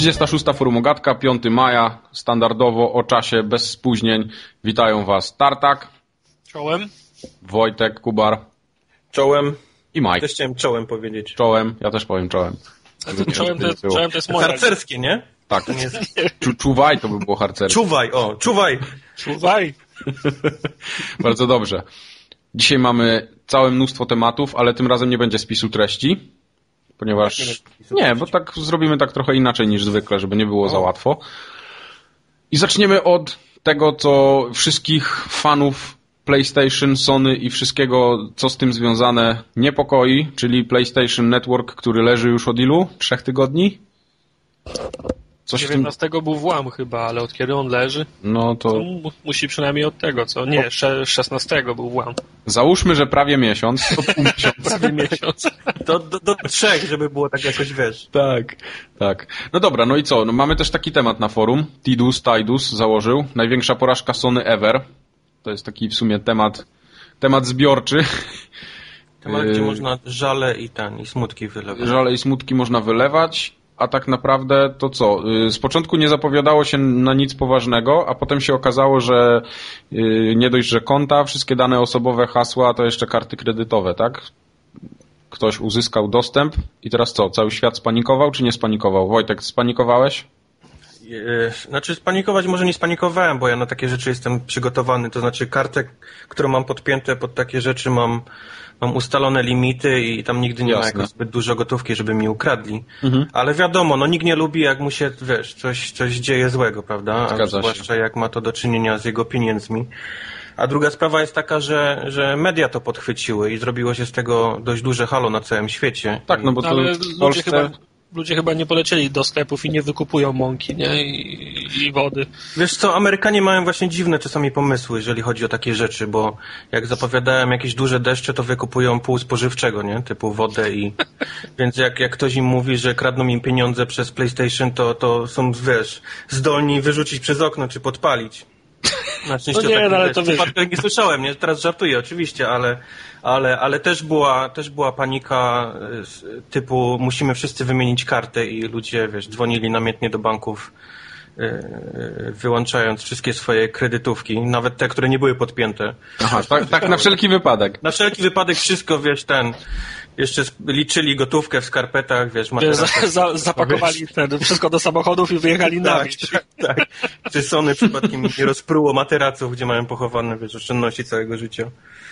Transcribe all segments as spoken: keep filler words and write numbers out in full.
trzydziesta szósta Forumogatka, piątego maja, standardowo o czasie, bez spóźnień. Witają Was Tartak. Czołem. Wojtek, Kubar. Czołem. I Mike. Też chciałem czołem powiedzieć. Czołem, ja też powiem czołem. To czołem, to, czołem to jest moja. Harcerskie, nie? Tak. Czu, czuwaj to by było harcerskie. Czuwaj, o, czuwaj. Czuwaj. Bardzo dobrze. Dzisiaj mamy całe mnóstwo tematów, ale tym razem nie będzie spisu treści, ponieważ... Nie, bo tak zrobimy tak trochę inaczej niż zwykle, żeby nie było za łatwo. I zaczniemy od tego, co wszystkich fanów PlayStation, Sony i wszystkiego, co z tym związane, niepokoi, czyli PlayStation Network, który leży już od ilu? Trzech tygodni? Coś dziewiętnastego tym... był włam chyba, ale od kiedy on leży? No to... to mu- musi przynajmniej od tego, co? Nie, szesnastego był włam. Załóżmy, że prawie miesiąc. To pół miesiąca. Prawie miesiąc. Do, do, do trzech, żeby było tak jakoś, wiesz. Tak, tak. No dobra, no i co? No mamy też taki temat na forum. Tidus, Tidus założył. Największa porażka Sony ever. To jest taki w sumie temat, temat zbiorczy. Temat, gdzie można żale i ten, i smutki wylewać. Żale i smutki można wylewać. A tak naprawdę to co? Z początku nie zapowiadało się na nic poważnego, a potem się okazało, że nie dość, że konta, wszystkie dane osobowe, hasła, to jeszcze karty kredytowe, tak? Ktoś uzyskał dostęp i teraz co? Cały świat spanikował czy nie spanikował? Wojtek, spanikowałeś? Znaczy spanikować może nie spanikowałem, bo ja na takie rzeczy jestem przygotowany, to znaczy kartę, którą mam podpięte pod takie rzeczy mam, mam ustalone limity i tam nigdy nie Jasne. ma jakoś zbyt dużo gotówki, żeby mi ukradli. Mhm. Ale wiadomo, no nikt nie lubi, jak mu się, wiesz, coś, coś dzieje złego, prawda? A zwłaszcza jak ma to do czynienia z jego pieniędzmi. A druga sprawa jest taka, że, że media to podchwyciły i zrobiło się z tego dość duże halo na całym świecie. Tak, no bo to Ale w Polsce... Chyba... Ludzie chyba nie polecieli do sklepów i nie wykupują mąki, nie? I, i wody. Wiesz co, Amerykanie mają właśnie dziwne czasami pomysły, jeżeli chodzi o takie rzeczy, bo jak zapowiadałem jakieś duże deszcze, to wykupują pół spożywczego, nie? Typu wodę i... Więc jak, jak ktoś im mówi, że kradną im pieniądze przez PlayStation, to, to są, wiesz, zdolni wyrzucić przez okno czy podpalić. Znaczy, no nie, no, ale to wiesz. Nie słyszałem, nie? Teraz żartuję oczywiście, ale, ale, ale też była, też była panika typu musimy wszyscy wymienić kartę i ludzie, wiesz, dzwonili namiętnie do banków, wyłączając wszystkie swoje kredytówki, nawet te, które nie były podpięte. Aha, tak, tak na wszelki wypadek. Na wszelki wypadek wszystko, wiesz, ten... Jeszcze liczyli gotówkę w skarpetach, wiesz, za, za, zapakowali ten, wszystko do samochodów i wyjechali na tak, wieś. Tak, tak. Czy Sony przypadkiem nie rozpruło materaców, gdzie mają pochowane, wiesz, oszczędności całego życia.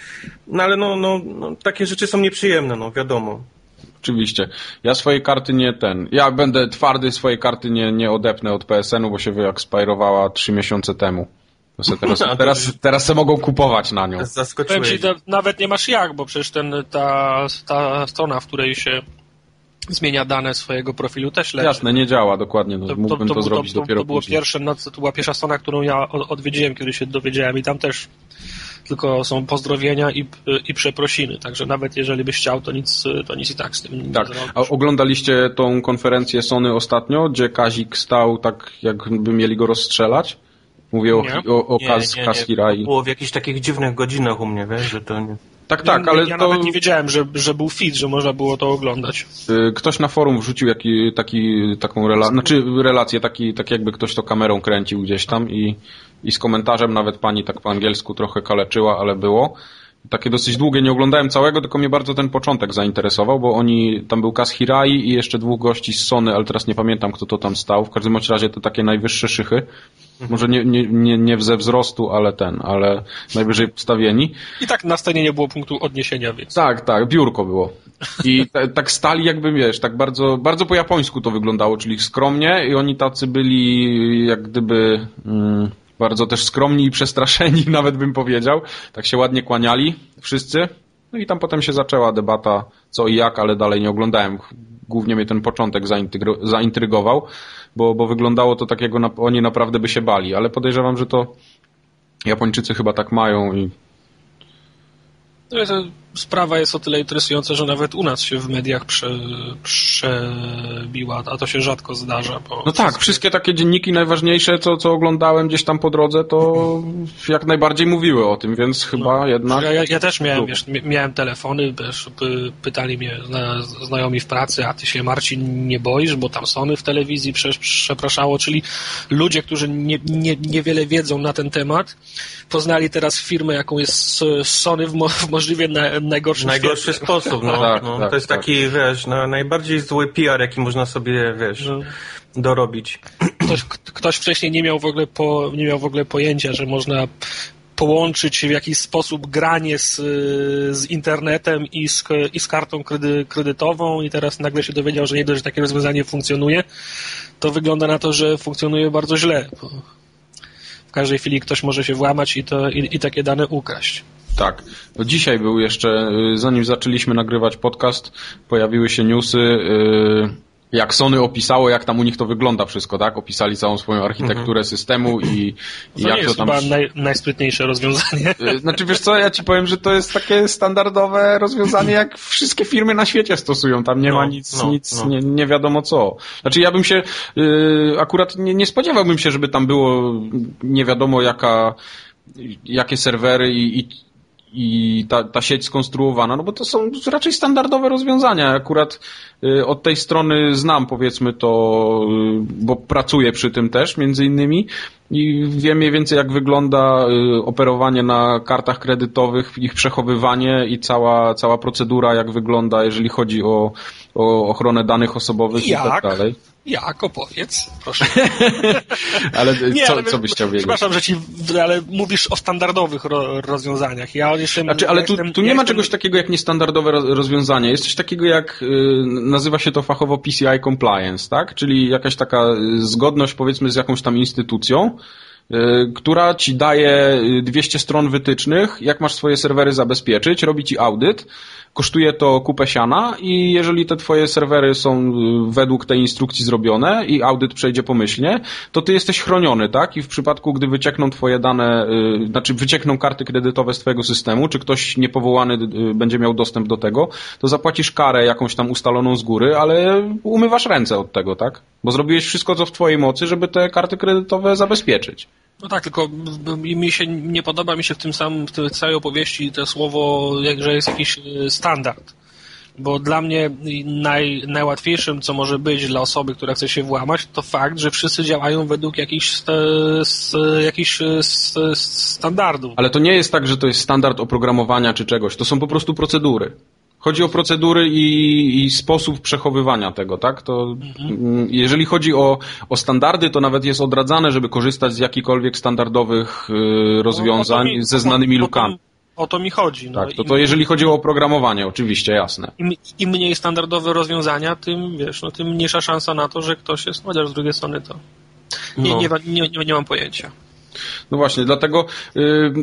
No ale no, no, no takie rzeczy są nieprzyjemne, no wiadomo. Oczywiście. Ja swojej karty nie ten. Ja będę twardy, swojej karty nie, nie odepnę od P S N u, bo się wyekspirowała trzy miesiące temu. To teraz, no, teraz, teraz se mogą kupować na nią. Zaskoczyłeś. Ci, nawet nie masz jak, bo przecież ten, ta, ta strona, w której się zmienia dane swojego profilu, też leży. Jasne, nie działa dokładnie. No, to, mógłbym to, to, to zrobić to, dopiero to było później. pierwsze, no, to była pierwsza strona, którą ja odwiedziłem, kiedy się dowiedziałem i tam też tylko są pozdrowienia i, i przeprosiny. Także nawet jeżeli byś chciał, to nic, to nic i tak z tym nie tak. zrobisz. A oglądaliście tą konferencję Sony ostatnio, gdzie Kazik stał tak, jakby mieli go rozstrzelać? Mówię o, o, o Kaz, nie, nie, Kaz nie. Hirai. To było w jakichś takich dziwnych godzinach u mnie, wiesz, że to nie... Tak, tak, ale ja to... nawet nie wiedziałem, że, że był feed, że można było to oglądać. Ktoś na forum wrzucił jaki, taki, taką relację, znaczy relację, taki, tak jakby ktoś to kamerą kręcił gdzieś tam i, i z komentarzem nawet pani tak po angielsku trochę kaleczyła, ale było. Takie dosyć długie, nie oglądałem całego, tylko mnie bardzo ten początek zainteresował, bo oni, tam był Kaz Hirai i jeszcze dwóch gości z Sony, ale teraz nie pamiętam, kto to tam stał. W każdym razie to takie najwyższe szychy. Może nie, nie, nie, nie ze wzrostu, ale ten, ale najwyżej postawieni. I tak na scenie nie było punktu odniesienia, więc... Tak, tak, biurko było. I t- tak stali jakby, wiesz, tak bardzo, bardzo po japońsku to wyglądało, czyli skromnie i oni tacy byli jak gdyby... Mm, bardzo też skromni i przestraszeni, nawet bym powiedział. Tak się ładnie kłaniali wszyscy. No i tam potem się zaczęła debata co i jak, ale dalej nie oglądałem. Głównie mnie ten początek zaintryg- zaintrygował, bo, bo wyglądało to tak, jak na, oni naprawdę by się bali. Ale podejrzewam, że to Japończycy chyba tak mają i... No, sprawa jest o tyle interesująca, że nawet u nas się w mediach prze, przebiła, a to się rzadko zdarza. Bo no tak, wszystkie... wszystkie takie dzienniki najważniejsze, co, co oglądałem gdzieś tam po drodze, to jak najbardziej mówiły o tym, więc chyba no, jednak... Ja, ja też miałem, wiesz, miałem telefony, wiesz, pytali mnie znajomi w pracy, a ty się, Marcin, nie boisz, bo tam Sony w telewizji prze, przepraszało, czyli ludzie, którzy nie, nie, niewiele wiedzą na ten temat, poznali teraz firmę, jaką jest Sony w, mo, w możliwie na, najgorszy, najgorszy sposób. No, tak, no. Tak, to jest tak. taki, wiesz, no, najbardziej zły P R, jaki można sobie, wiesz, no. dorobić. Ktoś, ktoś wcześniej nie miał w ogóle po, nie miał w ogóle pojęcia, że można połączyć w jakiś sposób granie z, z internetem i z, i z kartą kredy, kredytową i teraz nagle się dowiedział, że nie dość, że takie rozwiązanie funkcjonuje, to wygląda na to, że funkcjonuje bardzo źle. W każdej chwili ktoś może się włamać i, to, i, i takie dane ukraść. Tak. No dzisiaj był jeszcze, zanim zaczęliśmy nagrywać podcast, pojawiły się newsy, jak Sony opisało, jak tam u nich to wygląda wszystko, tak? Opisali całą swoją architekturę mhm. systemu i, i to jak nie jest to tam... chyba naj, najsprytniejsze rozwiązanie. Znaczy, wiesz co, ja ci powiem, że to jest takie standardowe rozwiązanie, jak wszystkie firmy na świecie stosują. Tam nie no, ma nic, no, nic no. Nie, nie wiadomo co. Znaczy, ja bym się, yy, akurat nie, nie spodziewałbym się, żeby tam było nie wiadomo jaka, jakie serwery i, i i ta, ta sieć skonstruowana, no bo to są raczej standardowe rozwiązania. Akurat y, od tej strony znam, powiedzmy to, y, bo pracuję przy tym też między innymi i wiem mniej więcej jak wygląda y, operowanie na kartach kredytowych, ich przechowywanie i cała, cała procedura jak wygląda, jeżeli chodzi o, o ochronę danych osobowych jak? i tak dalej. Jak? Opowiedz, proszę. ale, nie, co, ale co byś chciał wiedzieć? Przepraszam, że ci, ale mówisz o standardowych ro, rozwiązaniach. Ja jestem... Znaczy, ale tu, jestem, tu nie ja ma jestem... czegoś takiego jak niestandardowe rozwiązanie. Jest coś takiego jak, y, nazywa się to fachowo P C I compliance, tak? Czyli jakaś taka zgodność, powiedzmy, z jakąś tam instytucją, która ci daje dwieście stron wytycznych, jak masz swoje serwery zabezpieczyć, robi ci audyt, kosztuje to kupę siana i jeżeli te twoje serwery są według tej instrukcji zrobione i audyt przejdzie pomyślnie, to ty jesteś chroniony, tak? I w przypadku, gdy wyciekną twoje dane, yy, znaczy wyciekną karty kredytowe z twojego systemu, czy ktoś niepowołany yy, będzie miał dostęp do tego, to zapłacisz karę jakąś tam ustaloną z góry, ale umywasz ręce od tego, tak? Bo zrobiłeś wszystko, co w twojej mocy, żeby te karty kredytowe zabezpieczyć. No tak, tylko mi się nie podoba mi się w tym samym, w tej całej opowieści to słowo, jak, że jest jakiś standard. Bo dla mnie naj, najłatwiejszym, co może być dla osoby, która chce się włamać, to fakt, że wszyscy działają według jakichś, jakichś standardów. Ale to nie jest tak, że to jest standard oprogramowania czy czegoś. To są po prostu procedury. Chodzi o procedury i, i sposób przechowywania tego, tak? To mhm. jeżeli chodzi o, o standardy, to nawet jest odradzane, żeby korzystać z jakichkolwiek standardowych y, rozwiązań no, mi, ze znanymi o, lukami. O to mi chodzi. No. Tak, to, to jeżeli chodzi o oprogramowanie, oczywiście, jasne. Im, im mniej standardowe rozwiązania, tym wiesz, no, tym mniejsza szansa na to, że ktoś jest, chociaż z drugiej strony to nie, no. nie, nie, nie, nie mam pojęcia. No właśnie, dlatego... Y,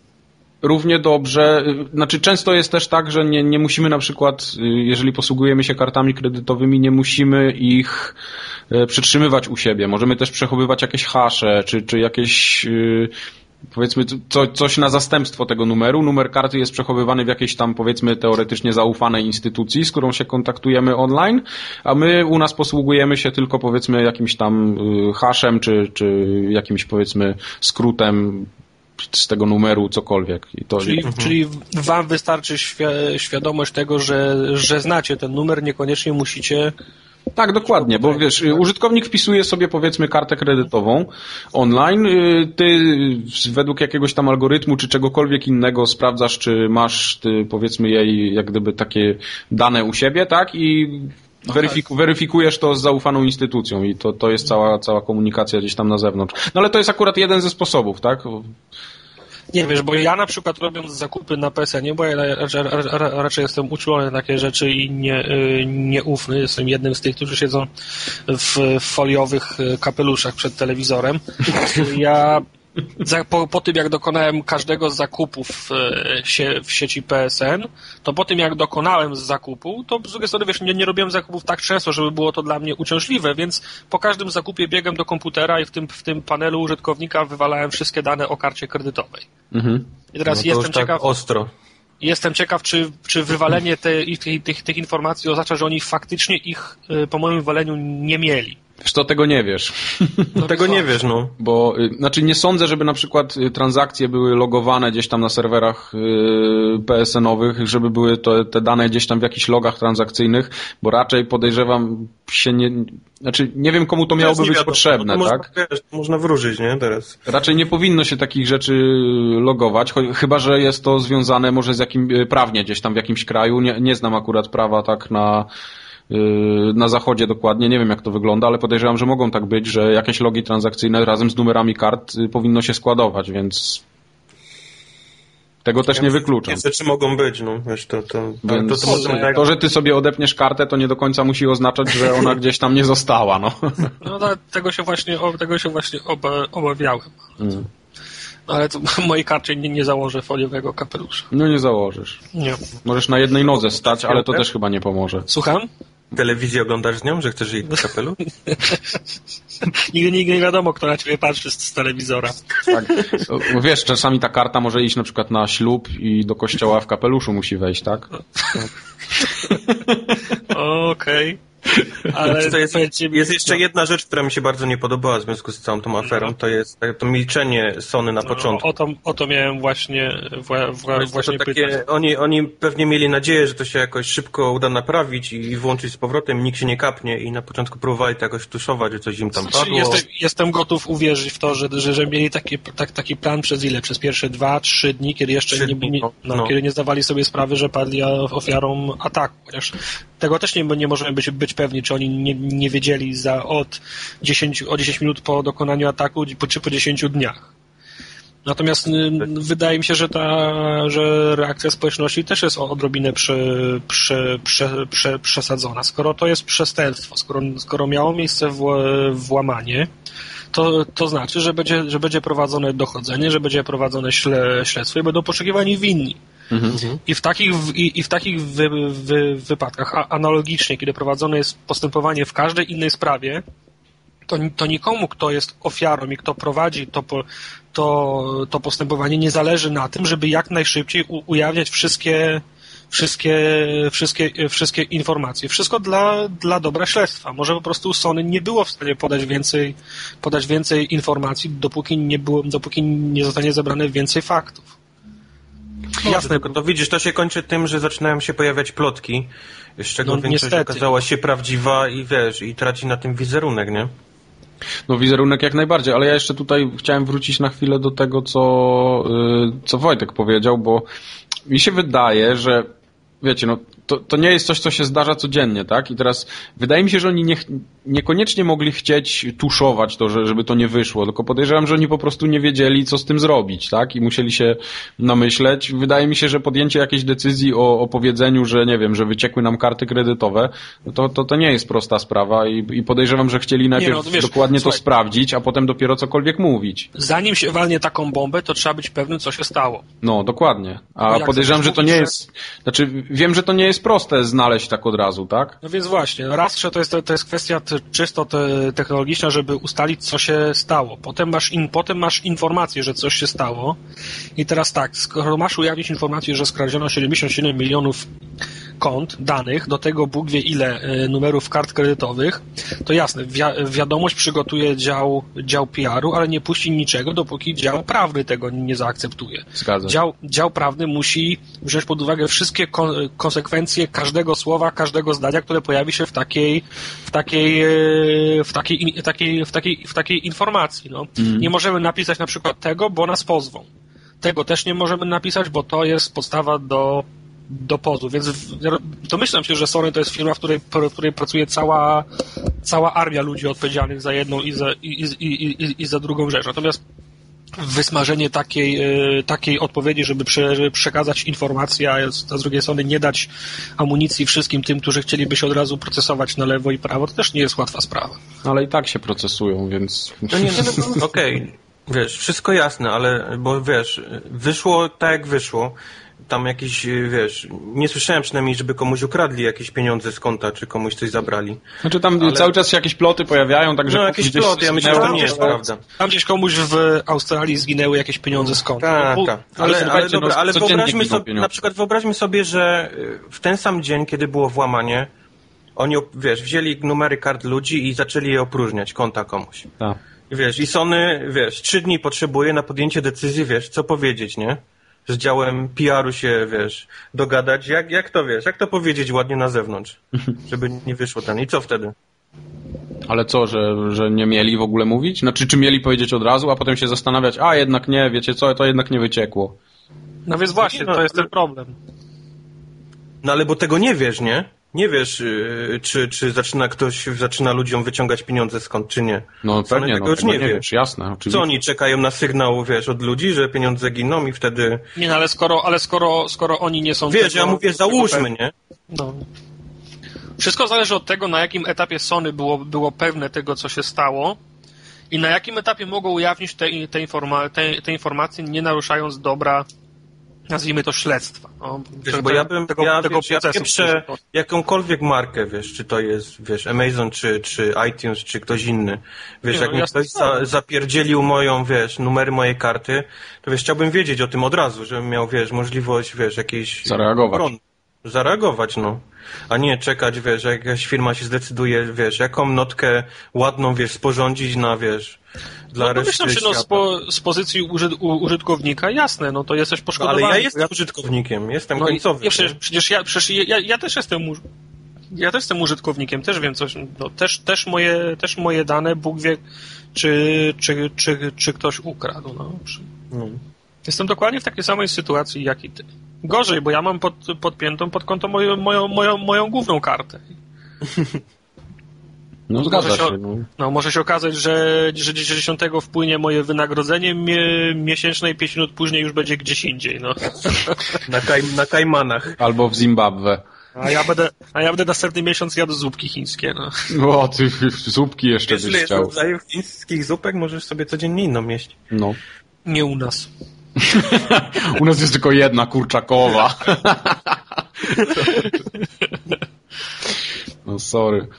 Równie dobrze, znaczy często jest też tak, że nie, nie musimy na przykład, jeżeli posługujemy się kartami kredytowymi, nie musimy ich przytrzymywać u siebie. Możemy też przechowywać jakieś hasze, czy, czy jakieś, powiedzmy, co, coś na zastępstwo tego numeru. Numer karty jest przechowywany w jakiejś tam, powiedzmy, teoretycznie zaufanej instytucji, z którą się kontaktujemy online, a my u nas posługujemy się tylko, powiedzmy, jakimś tam haszem, czy, czy jakimś, powiedzmy, skrótem z tego numeru, cokolwiek. I to... czyli, mhm. czyli wam wystarczy świ- świadomość tego, że, że znacie ten numer, niekoniecznie musicie... Tak, dokładnie, bo wiesz, użytkownik wpisuje sobie, powiedzmy, kartę kredytową online, ty według jakiegoś tam algorytmu czy czegokolwiek innego sprawdzasz, czy masz, ty, powiedzmy, jej jak gdyby takie dane u siebie, tak? I Weryfiku, weryfikujesz to z zaufaną instytucją i to, to jest cała, cała komunikacja gdzieś tam na zewnątrz. No ale to jest akurat jeden ze sposobów, tak? Nie wiesz, bo ja na przykład robiąc zakupy na P S N-ie, bo ja raczej, raczej jestem uczulony na takie rzeczy i nie, nieufny, jestem jednym z tych, którzy siedzą w foliowych kapeluszach przed telewizorem. Ja po, po tym, jak dokonałem każdego z zakupów w, w sieci P S N, to po tym, jak dokonałem z zakupu, to z drugiej strony, wiesz, nie, nie robiłem zakupów tak często, żeby było to dla mnie uciążliwe, więc po każdym zakupie biegłem do komputera i w tym, w tym panelu użytkownika wywalałem wszystkie dane o karcie kredytowej. Mhm. I teraz no to jestem już tak ciekaw... ostro. Jestem ciekaw, czy, czy wywalenie te, tych, tych, tych informacji oznacza, że oni faktycznie ich po moim wywaleniu nie mieli. Wiesz to tego nie wiesz. No tego nie wiesz, no. Bo, znaczy nie sądzę, żeby na przykład transakcje były logowane gdzieś tam na serwerach yy, P S N-owych, żeby były to, te dane gdzieś tam w jakichś logach transakcyjnych, bo raczej podejrzewam się nie... Znaczy nie wiem, komu to miałoby być wiadomo, potrzebne, to tak? Można, wiesz, można wróżyć, nie? Teraz. Raczej nie powinno się takich rzeczy logować, chyba że jest to związane może z jakim prawnie gdzieś tam w jakimś kraju. Nie, nie znam akurat prawa tak na... na zachodzie dokładnie, nie wiem jak to wygląda, ale podejrzewam, że mogą tak być, że jakieś logi transakcyjne razem z numerami kart powinno się składować, więc tego też nie wykluczam. Takie rzeczy mogą być, no wiesz, to, to, więc to, to, to, to, że ty sobie odepniesz kartę, to nie do końca musi oznaczać, że ona gdzieś tam nie została, no. No tego się właśnie, tego się właśnie obawiałem. Mm. Ale to mojej karcie nie, nie założę foliowego kapelusza. No nie założysz. Nie. Możesz na jednej nodze stać, ale to też chyba nie pomoże. Słucham? Telewizję oglądasz z nią, że chcesz jej kapelusz? nigdy, nigdy nie wiadomo, kto na ciebie patrzy z, z telewizora. Tak. Wiesz, czasami ta karta może iść na przykład na ślub i do kościoła w kapeluszu musi wejść, tak? Okej. Okay. Ale to jest, jest jeszcze jedna rzecz, która mi się bardzo nie podobała w związku z całą tą aferą, to jest to milczenie Sony na początku. O to, o to miałem właśnie, wła, wła, właśnie to takie, oni, oni pewnie mieli nadzieję, że to się jakoś szybko uda naprawić i włączyć z powrotem, nikt się nie kapnie i na początku próbowali to jakoś tuszować, że coś im tam padło. Jestem, jestem gotów uwierzyć w to, że, że, że mieli taki, tak, taki plan przez ile? Przez pierwsze dwa, trzy dni, kiedy jeszcze nie, nie, no, no. Kiedy nie zdawali sobie sprawy, że padli ofiarą ataku. Chociaż tego też nie, nie możemy być, być pewni, czy oni nie, nie wiedzieli za od dziesięć, o dziesięć minut po dokonaniu ataku, czy po dziesięciu dniach. Natomiast wydaje mi się, że ta że reakcja społeczności też jest odrobinę prze, prze, prze, prze, przesadzona. Skoro to jest przestępstwo, skoro, skoro miało miejsce włamanie, to, to znaczy, że będzie, że będzie prowadzone dochodzenie, że będzie prowadzone śle, śledztwo i będą poszukiwani winni. Mhm. I w takich, i, i w takich wy, wy, wypadkach a, analogicznie, kiedy prowadzone jest postępowanie w każdej innej sprawie, to, to nikomu, kto jest ofiarą i kto prowadzi to, to, to postępowanie, nie zależy na tym, żeby jak najszybciej u, ujawniać wszystkie, wszystkie, wszystkie, wszystkie informacje. Wszystko dla, dla dobra śledztwa. Może po prostu Sony nie było w stanie podać więcej, podać więcej informacji, dopóki nie było, dopóki nie zostanie zebrane więcej faktów. No, jasne, tylko to widzisz, to się kończy tym, że zaczynają się pojawiać plotki, z czego no, większość niestety. okazała się prawdziwa i wiesz, i traci na tym wizerunek, nie? No wizerunek jak najbardziej, ale ja jeszcze tutaj chciałem wrócić na chwilę do tego, co, co Wojtek powiedział, bo mi się wydaje, że wiecie, no to, to nie jest coś, co się zdarza codziennie, tak? I teraz wydaje mi się, że oni nie, niekoniecznie mogli chcieć tuszować to, że, żeby to nie wyszło, tylko podejrzewam, że oni po prostu nie wiedzieli, co z tym zrobić, tak? I musieli się namyśleć. Wydaje mi się, że podjęcie jakiejś decyzji o, o powiedzeniu, że nie wiem, że wyciekły nam karty kredytowe, to, to, to nie jest prosta sprawa i, i podejrzewam, że chcieli najpierw no, wiesz, dokładnie słuchaj, to sprawdzić, a potem dopiero cokolwiek mówić. Zanim się walnie taką bombę, to trzeba być pewnym, co się stało. No, dokładnie. A podejrzewam, że to nie jest... Znaczy, wiem, że to nie jest proste znaleźć tak od razu, tak? No więc właśnie, raz, że to jest, to jest kwestia czysto te, technologiczna, żeby ustalić, co się stało. Potem masz, in, potem masz informację, że coś się stało i teraz tak, skoro masz ujawnić informację, że skradziono siedemdziesiąt siedem milionów kont, danych, do tego Bóg wie ile y, numerów kart kredytowych, to jasne, wi- wiadomość przygotuje dział, dział P R u, ale nie puści niczego, dopóki dział prawny tego nie zaakceptuje. Zgadza. Dział, dział prawny musi wziąć pod uwagę wszystkie kon- konsekwencje każdego słowa, każdego zdania, które pojawi się w takiej w takiej, y, w takiej, w takiej, w takiej, w takiej informacji. No. Mm. Nie możemy napisać na przykład tego, bo nas pozwą. Tego też nie możemy napisać, bo to jest podstawa do do pozu, więc domyślam się, że Sony to jest firma, w której, w której pracuje cała, cała armia ludzi odpowiedzialnych za jedną i za, i, i, i, i za drugą rzecz. Natomiast wysmażenie takiej, takiej odpowiedzi, żeby, prze, żeby przekazać informację, a z drugiej strony nie dać amunicji wszystkim tym, którzy chcieliby się od razu procesować na lewo i prawo, to też nie jest łatwa sprawa. Ale i tak się procesują, więc... No nie, no, no, okej. Okay. Wiesz, wszystko jasne, ale bo wiesz, wyszło tak jak wyszło. tam jakieś, wiesz, nie słyszałem przynajmniej, żeby komuś ukradli jakieś pieniądze z konta, czy komuś coś zabrali. Znaczy tam ale... cały czas się jakieś ploty pojawiają, także... No jakieś ploty, ja myślę, że to nie jest prawda. Tam gdzieś komuś w Australii zginęły jakieś pieniądze z konta. Tak, no, tak. Ale, ale, ale, dobra, no, ale wyobraźmy sobie, na przykład wyobraźmy sobie, że w ten sam dzień, kiedy było włamanie, oni, wiesz, wzięli numery kart ludzi i zaczęli je opróżniać, konta komuś. Tak. I wiesz, i Sony, wiesz, trzy dni potrzebuje na podjęcie decyzji, wiesz, co powiedzieć, nie? Z działem P R u się, wiesz, dogadać. Jak, jak to, wiesz, jak to powiedzieć ładnie na zewnątrz, żeby nie wyszło ten. I co wtedy? Ale co, że, że nie mieli w ogóle mówić? Znaczy, czy mieli powiedzieć od razu, a potem się zastanawiać, a jednak nie, wiecie co, to jednak nie wyciekło. No więc właśnie, to jest ten problem. No ale bo tego nie wiesz, nie? Nie wiesz, yy, czy, czy zaczyna ktoś, zaczyna ludziom wyciągać pieniądze skąd, czy nie. No pewnie, tego no, już tego nie nie wie. wiesz, jasne, oczywiście. Co oni czekają na sygnał, wiesz, od ludzi, że pieniądze giną i wtedy... Nie, no ale skoro, ale skoro, skoro oni nie są... Wiesz, tego, ja mówię, załóżmy, nie? No. Wszystko zależy od tego, na jakim etapie Sony było, było pewne tego, co się stało i na jakim etapie mogą ujawnić te, te, informa- te, te informacje, nie naruszając dobra, nazwijmy to, śledztwa. No, wiesz, tego, bo ja bym, tego, ja, tego wiesz, ja procesu. pieprzę jakąkolwiek markę, wiesz, czy to jest, wiesz, Amazon, czy, czy iTunes, czy ktoś inny. Wiesz, Nie, jak no, mi ja ktoś za, zapierdzielił moją, wiesz, numery mojej karty, to wiesz, chciałbym wiedzieć o tym od razu, żebym miał, wiesz, możliwość, wiesz, jakiejś... Zareagować. Obron- zareagować, no. A nie czekać, wiesz, jak jakaś firma się zdecyduje, wiesz, jaką notkę ładną, wiesz, sporządzić na, wiesz, dla no, reszty myślę, że no, z, po, z pozycji użyt, u, użytkownika, jasne, no to jesteś no, poszkodowany. ale ja jestem ja... użytkownikiem, jestem no, końcowy. Ja, przecież, przecież, ja, przecież ja, ja też jestem ja też jestem użytkownikiem, też wiem coś, no, też, też, moje, też moje dane, Bóg wie, czy, czy, czy, czy ktoś ukradł, no. no. Jestem dokładnie w takiej samej sytuacji, jak i ty. Gorzej, bo ja mam pod, podpiętą pod konto moją, moją, moją, moją główną kartę. No zgadza się. się No. no może się okazać, że, że dziesiątego wpłynie moje wynagrodzenie mie, miesięczne i pięć minut później już będzie gdzieś indziej. No. Na, kaj, na Kajmanach. Albo w Zimbabwe. A ja będę, a ja będę następny miesiąc jadł zupki chińskie. No. O, ty zupki jeszcze Wiesz, byś ile jest chciał. rodzajów chińskich zupek, możesz sobie codziennie inną jeść. No. Nie u nas. U nas jest tylko jedna kurczakowa. No sorry.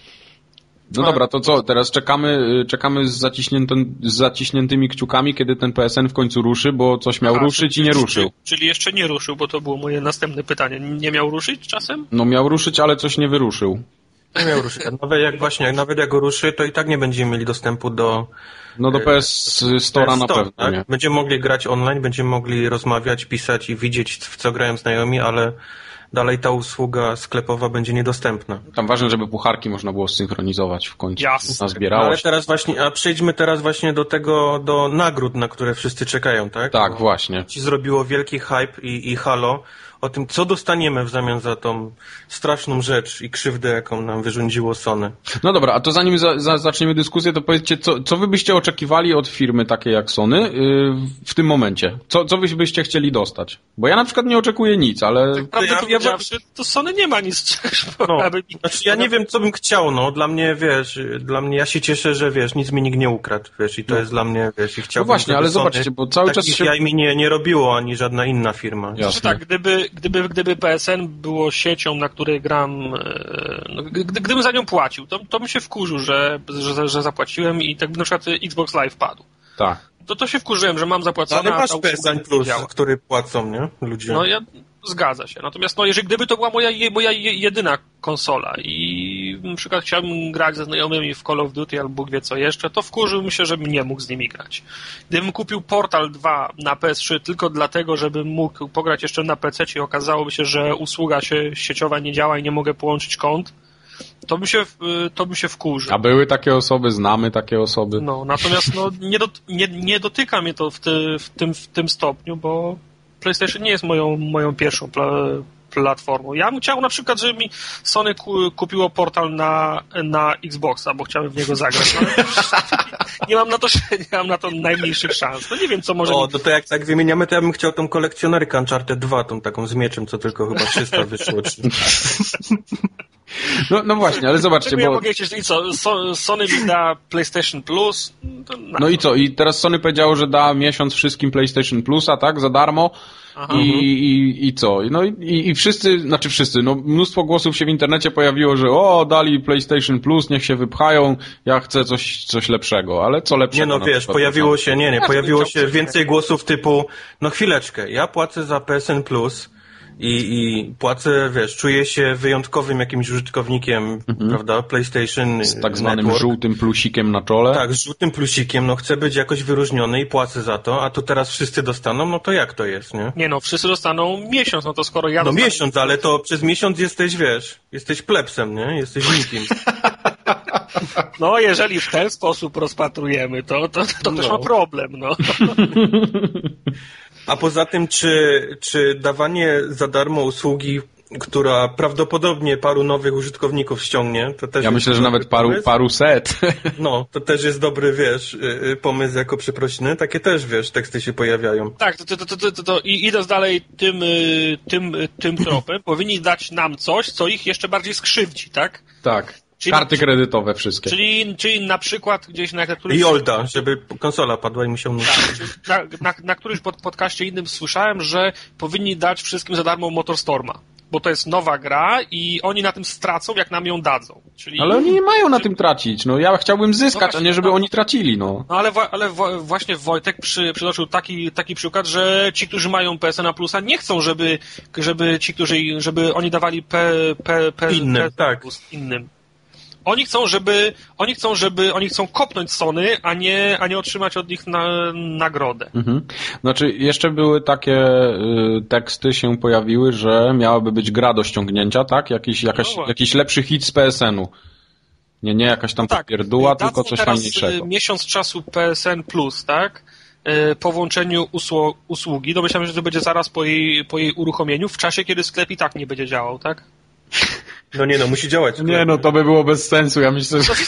No dobra, to co? Teraz czekamy, czekamy z, zaciśniętym, z zaciśniętymi kciukami, kiedy ten P S N w końcu ruszy, bo coś miał Aha, ruszyć czyli, i nie ruszył. Czyli, czyli jeszcze nie ruszył, bo to było moje następne pytanie. Nie miał ruszyć czasem? No miał ruszyć, ale coś nie wyruszył. Nie miał ruszyć. Nawet jak właśnie, jak nawet jak go ruszy, to i tak nie będziemy mieli dostępu do... No do P S Store'a na pewno tak? nie. Będziemy mogli grać online, będziemy mogli rozmawiać, pisać i widzieć, w co grają znajomi, ale dalej ta usługa sklepowa będzie niedostępna. Tam ważne, żeby pucharki można było synchronizować w końcu. Jasne. Nazbierało Ale się. teraz właśnie, a przejdźmy teraz właśnie do tego, do nagród, na które wszyscy czekają, tak? Tak, Bo właśnie. ci zrobiło wielki hype i, i halo o tym, co dostaniemy w zamian za tą straszną rzecz i krzywdę, jaką nam wyrządziło Sony. No dobra, a to zanim za, za, zaczniemy dyskusję, to powiedzcie, co, co wy byście oczekiwali od firmy takiej jak Sony yy, w tym momencie? Co, co wy byście chcieli dostać? Bo ja na przykład nie oczekuję nic, ale... Prawdę ja- powiedziawszy, to Sony nie ma nic. No, aby... znaczy ja nie wiem, co bym chciał, no. Dla mnie, wiesz, dla mnie, ja się cieszę, że, wiesz, nic mi nikt nie ukradł, wiesz, i to No. jest dla mnie, wiesz, i chciałbym, No właśnie, żeby ale Sony zobaczcie, bo cały czas takich się... jaj mi nie, nie robiło, ani żadna inna firma. Jasne. Znaczy tak, gdyby, gdyby, gdyby P S N było siecią, na której gram, e, no, gdy, gdybym za nią płacił, to, to bym się wkurzył, że, że, że zapłaciłem i tak by na przykład Xbox Live padł. Tak. To, to się wkurzyłem, że mam zapłacone, Ale a masz ta P S usługa N nie Plus, działa. który płacą, nie? Ludzie. No ja, zgadza się. Natomiast no, jeżeli gdyby to była moja, je- moja je- jedyna konsola i na przykład chciałbym grać ze znajomymi w Call of Duty albo Bóg wie co jeszcze, to wkurzyłbym się, żebym nie mógł z nimi grać. Gdybym kupił Portal dwa na P S trzy tylko dlatego, żebym mógł pograć jeszcze na P C i okazałoby się, że usługa się, sieciowa nie działa i nie mogę połączyć kont, to bym się, to bym się wkurzył. A były takie osoby, znamy takie osoby. No, natomiast no, nie, dot, nie, nie dotyka mnie to w, ty, w, tym, w tym stopniu, bo PlayStation nie jest moją, moją pierwszą pla, platformą. Ja bym chciał na przykład, żeby mi Sony ku, kupiło Portal na, na Xboxa, bo chciałem w niego zagrać. Ale nie mam na to, nie mam na to najmniejszych szans. No nie wiem, co może... O, mi... to, to jak tak wymieniamy, to ja bym chciał tą kolekcjonerkę Uncharted dwa, tą taką z mieczem, co tylko chyba trzysta wyszło. Czy... No, no właśnie, ale zobaczcie, bo... bo... Ja mogę chcieć, i co, so, Sony mi da PlayStation Plus? No i co, i teraz Sony powiedziało, że da miesiąc wszystkim PlayStation Plusa, tak, za darmo. Aha. I, i, I co? No i, i wszyscy, znaczy wszyscy, no mnóstwo głosów się w internecie pojawiło, że o, dali PlayStation Plus, niech się wypchają, ja chcę coś, coś lepszego, ale co lepszego? Nie no wiesz, pojawiło się, nie, nie, pojawiło się więcej głosów typu, no chwileczkę, ja płacę za P S N Plus i, i płacę, wiesz, czuję się wyjątkowym jakimś użytkownikiem, mhm. prawda, PlayStation z tak zwanym Network. żółtym plusikiem na czole. Tak, z żółtym plusikiem, no chcę być jakoś wyróżniony i płacę za to, a tu teraz wszyscy dostaną, no to jak to jest, nie? Nie no, wszyscy dostaną miesiąc, no to skoro ja No dostanę... miesiąc, ale to przez miesiąc jesteś, wiesz, jesteś plebsem, nie? Jesteś nikim. No, jeżeli w ten sposób rozpatrujemy, to, to, to no. też ma problem, no. A poza tym, czy, czy dawanie za darmo usługi, która prawdopodobnie paru nowych użytkowników ściągnie, to też ja jest myślę, że nawet paru, paru set. No, to też jest dobry, wiesz, pomysł jako przeprosiny. Takie też, wiesz, teksty się pojawiają. Tak, to, to, to, to, to, to i idąc dalej tym, tym, tym tropem, powinni dać nam coś, co ich jeszcze bardziej skrzywdzi, tak? Tak. Czyli, karty kredytowe wszystkie. Czyli, czyli na przykład gdzieś na którymś... I Olda, żeby konsola padła i musiał... Tak, na, na, na którymś pod, podcaście innym słyszałem, że powinni dać wszystkim za darmo MotorStorma. Bo to jest nowa gra i oni na tym stracą, jak nam ją dadzą. Czyli... Ale oni nie mają na tym tracić. No ja chciałbym zyskać, no właśnie, a nie żeby no. oni tracili, no. No ale, ale właśnie Wojtek przy, przytoczył taki, taki przykład, że ci, którzy mają P S N a Plusa, nie chcą, żeby, żeby ci, którzy, żeby oni dawali P, P, P, innym, P, tak. Plus innym. Oni chcą, żeby, oni chcą, żeby, oni chcą kopnąć Sony, a nie, a nie otrzymać od nich na, nagrodę. Mhm. Znaczy, jeszcze były takie y, teksty się pojawiły, że miałaby być gra do ściągnięcia, tak? Jakiś, jakaś, no jakiś lepszy hit z P S N u. Nie, nie jakaś tam no tak, pierduła, tylko coś teraz fajniejszego. Miesiąc czasu P S N Plus, tak? Y, po włączeniu usłu- usługi, domyślam się, że to będzie zaraz po jej, po jej uruchomieniu, w czasie, kiedy sklep i tak nie będzie działał, tak? No nie no, musi działać. Nie no, to by było bez sensu. Ja myślę, że,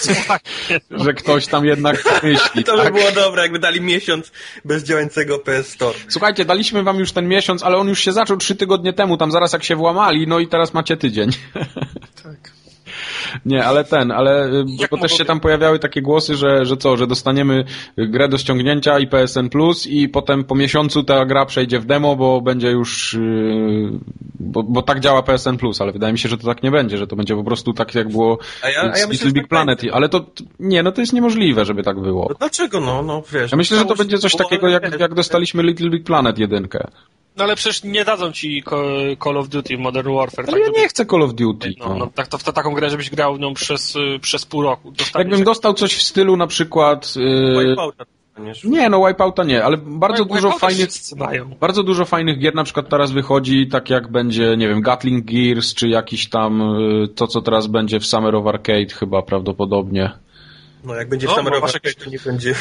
że ktoś tam jednak myśli. To by tak? było dobre, jakby dali miesiąc bez działającego P S Store. Słuchajcie, daliśmy wam już ten miesiąc, ale on już się zaczął trzy tygodnie temu, tam zaraz jak się włamali, no i teraz macie tydzień. Tak. Nie, ale ten, ale bo też się tam pojawiały takie głosy, że, że co, że dostaniemy grę do ściągnięcia i P S N Plus i potem po miesiącu ta gra przejdzie w demo, bo będzie już, yy, bo, bo tak działa P S N Plus, ale wydaje mi się, że to tak nie będzie, że to będzie po prostu tak jak było a ja, a ja z myślę, Little Big tak Planet, ale to, nie, no to jest niemożliwe, żeby tak było. No dlaczego, no, no wiesz. Ja myślę, że to będzie coś takiego jak, jak dostaliśmy Little Big Planet jedynkę. No ale przecież nie dadzą ci Call of Duty Modern Warfare. Ale tak, ja nie chcę Call of Duty. No, no. no tak, to w taką grę, żebyś grał w nią przez, przez pół roku. Dostaniesz Jakbym dostał coś w stylu na przykład... Yy... Wipeouta dostaniesz. Nie, no Wipeouta nie, ale bardzo Wipe dużo fajnych... Mają. Bardzo dużo fajnych gier na przykład teraz wychodzi, tak jak będzie, nie wiem, Gatling Gears, czy jakiś tam yy, to, co teraz będzie w Summer of Arcade chyba prawdopodobnie. No jak będzie w Summer of Arcade, to nie będzie...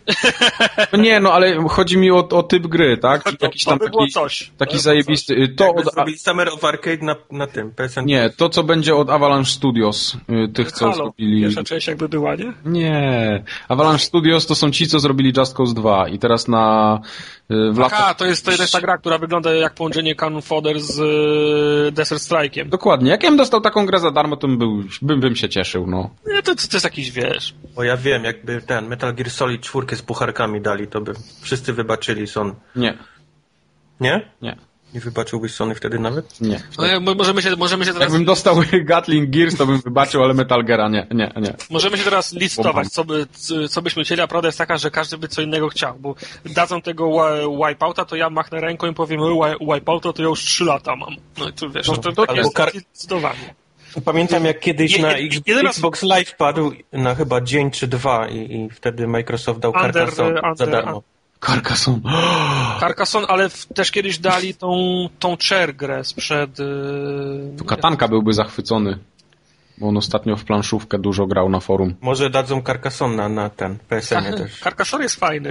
No nie, no ale chodzi mi o, o typ gry, tak? To, jakiś tam to by taki, coś. taki zajebisty... To od... zrobili Summer of Arcade na, na tym, P S N. Nie, to co będzie od Avalanche Studios, tych co Halo, zrobili... pierwsza część jakby była, nie? Nie, Avalanche Studios to są ci, co zrobili Just Cause dwa i teraz na... W latach... Aha, to jest, to jest ta gra, która wygląda jak połączenie Cannon Fodder z y, Desert Strike'iem. Dokładnie. Jak ja bym dostał taką grę za darmo, to bym, był, bym, bym się cieszył, no. Nie, to, to, to jest jakiś, wiesz... Bo ja wiem, jakby ten Metal Gear Solid czwórkę z pucharkami dali, to by wszyscy wybaczyli Sony. Nie. Nie? Nie. Nie wybaczyłbyś Sony wtedy nawet? Nie. No, możemy się, możemy się teraz... Jakbym dostał Gatling Gears, to bym wybaczył, ale Metal Geara nie, nie, nie. Możemy się teraz listować, co, by, co byśmy chcieli, a prawda jest taka, że każdy by co innego chciał, bo dadzą tego Wipeouta, to ja machnę ręką i powiem Wipeouta, to ja już trzy lata mam. No i tu wiesz, no, to, to jest kar... zdecydowanie. Pamiętam jak kiedyś je, na je, Xbox Live padł na chyba dzień czy dwa i, i wtedy Microsoft dał under, Carcassonne under, za darmo. Carcassonne. Carcassonne, ale w, też kiedyś dali tą, tą Cher grę sprzed... Yy... Tu Katanka byłby zachwycony, bo on ostatnio w planszówkę dużo grał na forum. Może dadzą Carcassonne na, na ten P S N też. Carcassonne jest fajny.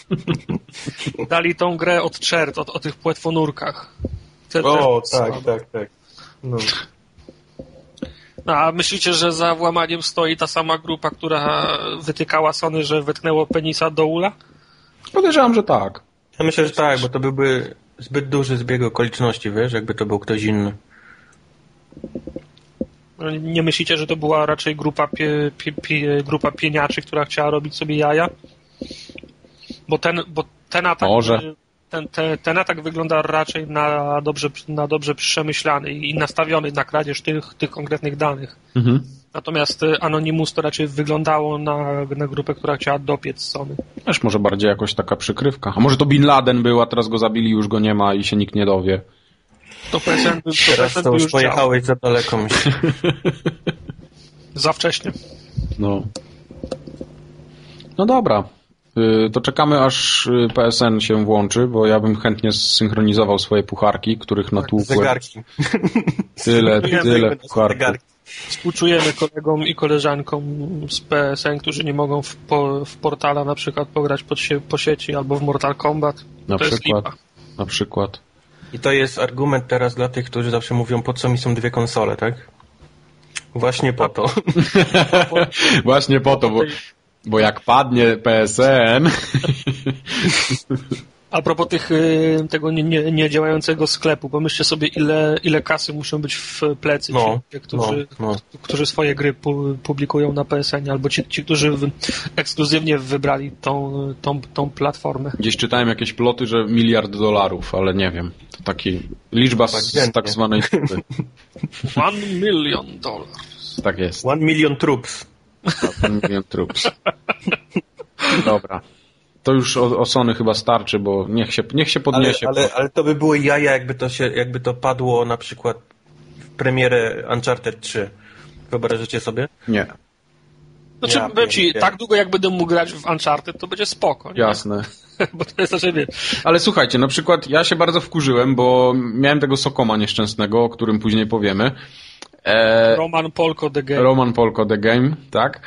Dali tą grę od Cher, o, o tych płetwonurkach. Te, o, te, tak, tak, tak. No. No, a myślicie, że za włamaniem stoi ta sama grupa, która wytykała Sony, że wetknęło penisa do ula? Podejrzewam, że tak. Ja myślę, że tak, bo to byłby zbyt duży zbieg okoliczności, wiesz, jakby to był ktoś inny. Nie myślicie, że to była raczej grupa, pie, pie, pie, grupa pieniaczy, która chciała robić sobie jaja? Bo ten, bo ten atak... Może. Ten, ten, ten atak wygląda raczej na dobrze, na dobrze przemyślany i nastawiony na kradzież tych, tych konkretnych danych. Mhm. Natomiast Anonymous to raczej wyglądało na, na grupę, która chciała dopiec Sony. Też może bardziej jakoś taka przykrywka. A może to Bin Laden był, a teraz go zabili, już go nie ma i się nikt nie dowie. To P S N, to teraz to, to już pojechałeś za daleko, myślę. Za wcześnie. No. No dobra. To czekamy, aż P S N się włączy, bo ja bym chętnie zsynchronizował swoje pucharki, których natłukłem. Zegarki. Tyle, tyle pucharków. Współczujemy kolegom i koleżankom z P S N, którzy nie mogą w, po, w Portala na przykład pograć po, po sieci albo w Mortal Kombat. Na to przykład. Jest na przykład. I to jest argument teraz dla tych, którzy zawsze mówią, po co mi są dwie konsole, tak? Właśnie po to. Właśnie po to, bo... Bo jak padnie P S N... A propos tych, tego niedziałającego nie, nie sklepu, pomyślcie sobie, ile, ile kasy muszą być w plecy no, ci, którzy, no, no. którzy swoje gry pu, publikują na P S N, albo ci, ci którzy w, ekskluzywnie wybrali tą, tą, tą platformę. Gdzieś czytałem jakieś ploty, że miliard dolarów, ale nie wiem. To taki liczba z, z tak zwanej... One million dollars. Tak jest. One million troops. One million troops. Dobra. To już o, o Sony chyba starczy, bo niech się, niech się podniesie. Ale, ale, ale to by było jaja, jakby to się, jakby to padło na przykład w premierę Uncharted trzy. Wyobrażacie sobie? Nie. Znaczy, ja powiem ci, tak długo jak będę mógł grać w Uncharted, to będzie spoko. Nie? Jasne. Bo to jest znaczy, ale słuchajcie, na przykład ja się bardzo wkurzyłem, bo miałem tego Sokoma nieszczęsnego, o którym później powiemy. E... Roman Polko The Game. Roman Polko The Game, tak.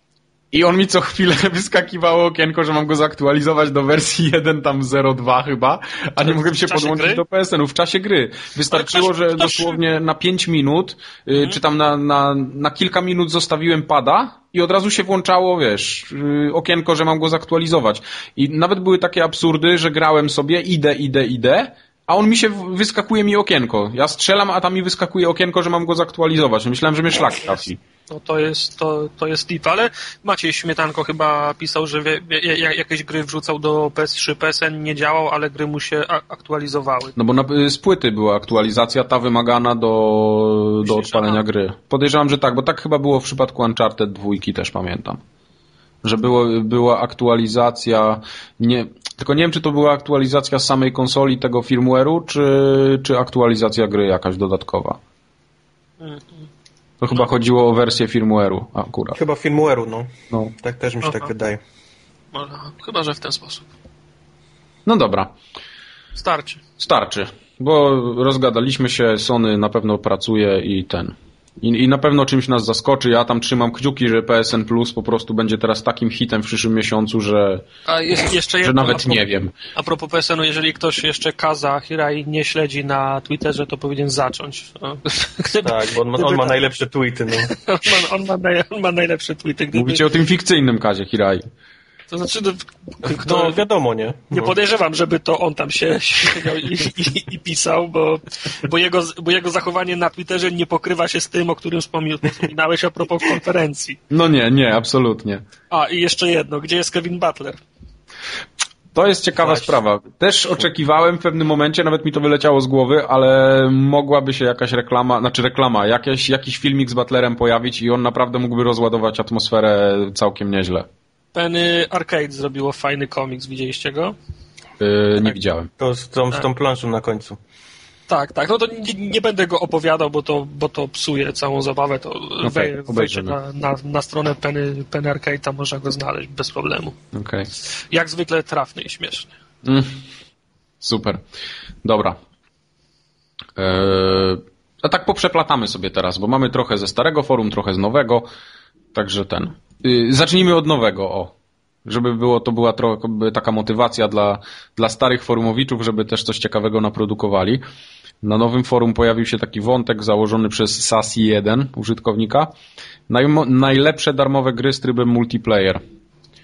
I on mi co chwilę wyskakiwało okienko, że mam go zaktualizować do wersji jeden tam zero dwa chyba, a nie mogłem się podłączyć gry? do P S N-u w czasie gry. Wystarczyło, ktoś, że ktoś... dosłownie na pięć minut, hmm. czy tam na, na, na kilka minut zostawiłem pada i od razu się włączało, wiesz, okienko, że mam go zaktualizować. I nawet były takie absurdy, że grałem sobie, idę, idę, idę, a on mi się, wyskakuje mi okienko. Ja strzelam, a tam mi wyskakuje okienko, że mam go zaktualizować. Myślałem, że mnie szlak trafi. No to jest, to, to jest tip, ale Maciej Śmietanko chyba pisał, że wie, wie, jakieś gry wrzucał do P S trzy, P S N nie działał, ale gry mu się aktualizowały. No bo na, z płyty była aktualizacja, ta wymagana do, do odpalenia gry. Podejrzewam, że tak, bo tak chyba było w przypadku Uncharted dwa też pamiętam. Że było, była aktualizacja, nie, tylko nie wiem, czy to była aktualizacja samej konsoli, tego firmware'u, czy, czy aktualizacja gry jakaś dodatkowa. Mm-hmm. To chyba no. chodziło o wersję firmware'u akurat. Chyba firmware'u, no. no. Tak też mi się Aha. tak wydaje. Aha. Chyba, że w ten sposób. No dobra. Starczy. Starczy, bo rozgadaliśmy się, Sony na pewno pracuje i ten... I, I na pewno czymś nas zaskoczy. Ja tam trzymam kciuki, że P S N Plus po prostu będzie teraz takim hitem w przyszłym miesiącu, że, A jest jeszcze jedno, że nawet propos, nie wiem. A propos P S N-u, jeżeli ktoś jeszcze Kaza Hirai nie śledzi na Twitterze, to powinien zacząć. Gdyby, tak, bo on ma, on ma najlepsze tweety. No. on, ma, on, ma naj, on ma najlepsze tweety. Gdyby... Mówicie o tym fikcyjnym Kazie Hirai. To znaczy, no, kto, no wiadomo, nie? No. Nie podejrzewam, żeby to on tam się siedział i, i, i pisał, bo, bo, jego, bo jego zachowanie na Twitterze nie pokrywa się z tym, o którym wspominałeś a propos konferencji. No nie, nie, absolutnie. A, i jeszcze jedno, gdzie jest Kevin Butler? To jest ciekawa Właśnie. sprawa. Też oczekiwałem w pewnym momencie, nawet mi to wyleciało z głowy, ale mogłaby się jakaś reklama, znaczy reklama, jakieś, jakiś filmik z Butlerem pojawić i on naprawdę mógłby rozładować atmosferę całkiem nieźle. Penny Arcade zrobiło fajny komiks, widzieliście go? Yy, nie tak. widziałem. To z tą, z tą planszą na końcu. Tak, tak. No to nie, nie będę go opowiadał, bo to, bo to psuje całą zabawę. To okay, wejdźcie na, na, na stronę Penny, Penny Arcade, tam można go znaleźć bez problemu. Okay. Jak zwykle trafny i śmieszny. Mm. Super. Dobra. Eee, a tak poprzeplatamy sobie teraz, bo mamy trochę ze starego forum, trochę z nowego. Także ten. Yy, zacznijmy od nowego, o. Żeby było, to była trochę taka motywacja dla, dla starych forumowiczów, żeby też coś ciekawego naprodukowali. Na nowym forum pojawił się taki wątek założony przez Sassy jeden użytkownika. Naj, najlepsze darmowe gry z trybem multiplayer.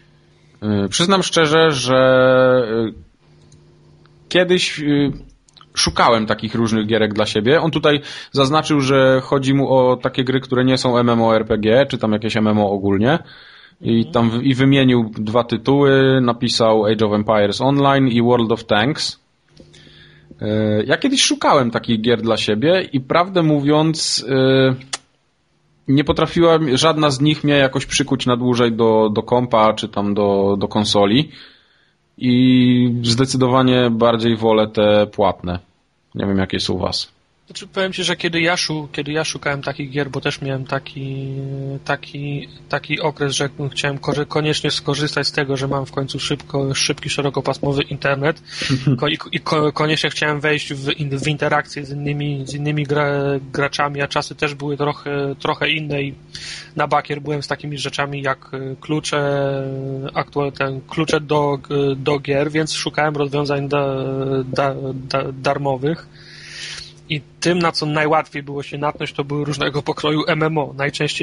Yy, przyznam szczerze, że yy, kiedyś yy, szukałem takich różnych gierek dla siebie. On tutaj zaznaczył, że chodzi mu o takie gry, które nie są MMORPG, czy tam jakieś M M O ogólnie. I tam w, i wymienił dwa tytuły, napisał Age of Empires Online i World of Tanks. Ja kiedyś szukałem takich gier dla siebie i prawdę mówiąc nie potrafiłem, żadna z nich mnie jakoś przykuć na dłużej do, do kompa czy tam do, do konsoli i zdecydowanie bardziej wolę te płatne. Nie wiem, jakie są u was. Znaczy, powiem ci, że kiedy ja, szu, kiedy ja szukałem takich gier, bo też miałem taki, taki, taki okres, że chciałem ko- koniecznie skorzystać z tego, że mam w końcu szybko, szybki, szerokopasmowy internet ko- i, i ko- koniecznie chciałem wejść w, in, w interakcję z innymi, z innymi gra, graczami, a czasy też były trochę, trochę inne i na bakier byłem z takimi rzeczami jak klucze, aktualne, ten, klucze do, do gier, więc szukałem rozwiązań da, da, da, darmowych. I tym, na co najłatwiej było się natknąć, to były różnego pokroju M M O, najczęściej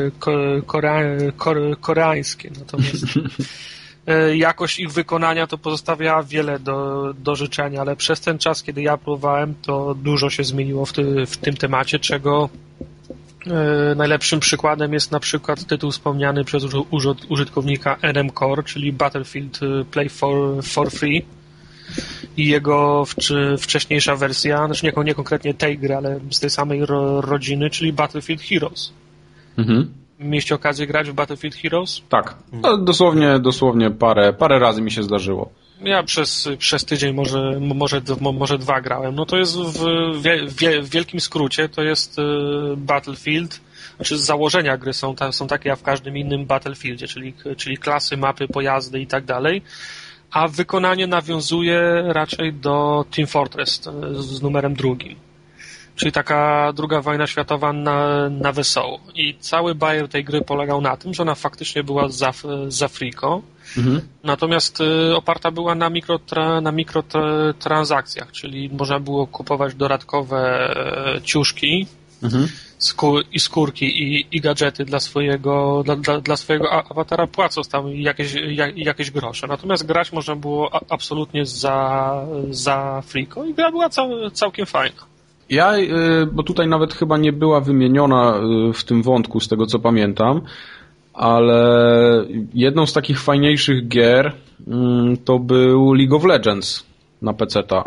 korea- kore- koreańskie. Natomiast jakość ich wykonania to pozostawiała wiele do, do życzenia, ale przez ten czas, kiedy ja próbowałem, to dużo się zmieniło w, ty, w tym temacie, czego najlepszym przykładem jest na przykład tytuł wspomniany przez użytkownika N M Core, czyli Battlefield Play for, for Free. I jego wczy, wcześniejsza wersja, znaczy nie, nie konkretnie tej gry, ale z tej samej ro, rodziny, czyli Battlefield Heroes. Mhm. Mieliście okazję grać w Battlefield Heroes? Tak. No, dosłownie, dosłownie parę, parę razy mi się zdarzyło. Ja przez, przez tydzień może, może, może dwa grałem. No to jest w, w, w wielkim skrócie, to jest Battlefield, znaczy z założenia gry są, są takie jak w każdym innym Battlefieldzie, czyli, czyli klasy, mapy, pojazdy i tak dalej. A wykonanie nawiązuje raczej do Team Fortress z numerem drugim. Czyli taka druga wojna światowa na, na wesoło. I cały bajer tej gry polegał na tym, że ona faktycznie była za, za friko, mhm. natomiast y, oparta była na, mikrotra, na mikrotransakcjach, czyli można było kupować dodatkowe e, ciuszki, mhm. Skór, i skórki i, i gadżety dla swojego, dla, dla, dla swojego awatara, płacąc tam jakieś, jak, jakieś grosze. Natomiast grać można było a, absolutnie za, za friko i gra była cał, całkiem fajna. Ja, bo tutaj nawet chyba nie była wymieniona w tym wątku, z tego co pamiętam, ale jedną z takich fajniejszych gier to był League of Legends na peceta,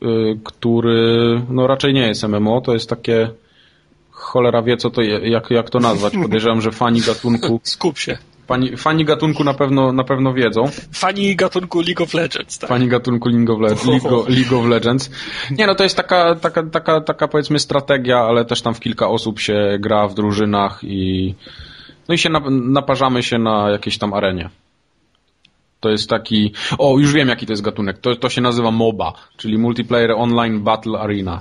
który no raczej nie jest M M O, to jest takie cholera wie, co to jak, jak to nazwać. Podejrzewam, że fani gatunku... Skup się. Fani, fani gatunku na pewno, na pewno wiedzą. Fani gatunku League of Legends, tak. Fani gatunku League of, Le- League, League of Legends. Nie, no to jest taka, taka, taka, taka powiedzmy strategia, ale też tam w kilka osób się gra w drużynach i no i się naparzamy się na jakiejś tam arenie. To jest taki... O, już wiem, jaki to jest gatunek. To, to się nazywa MOBA, czyli Multiplayer Online Battle Arena.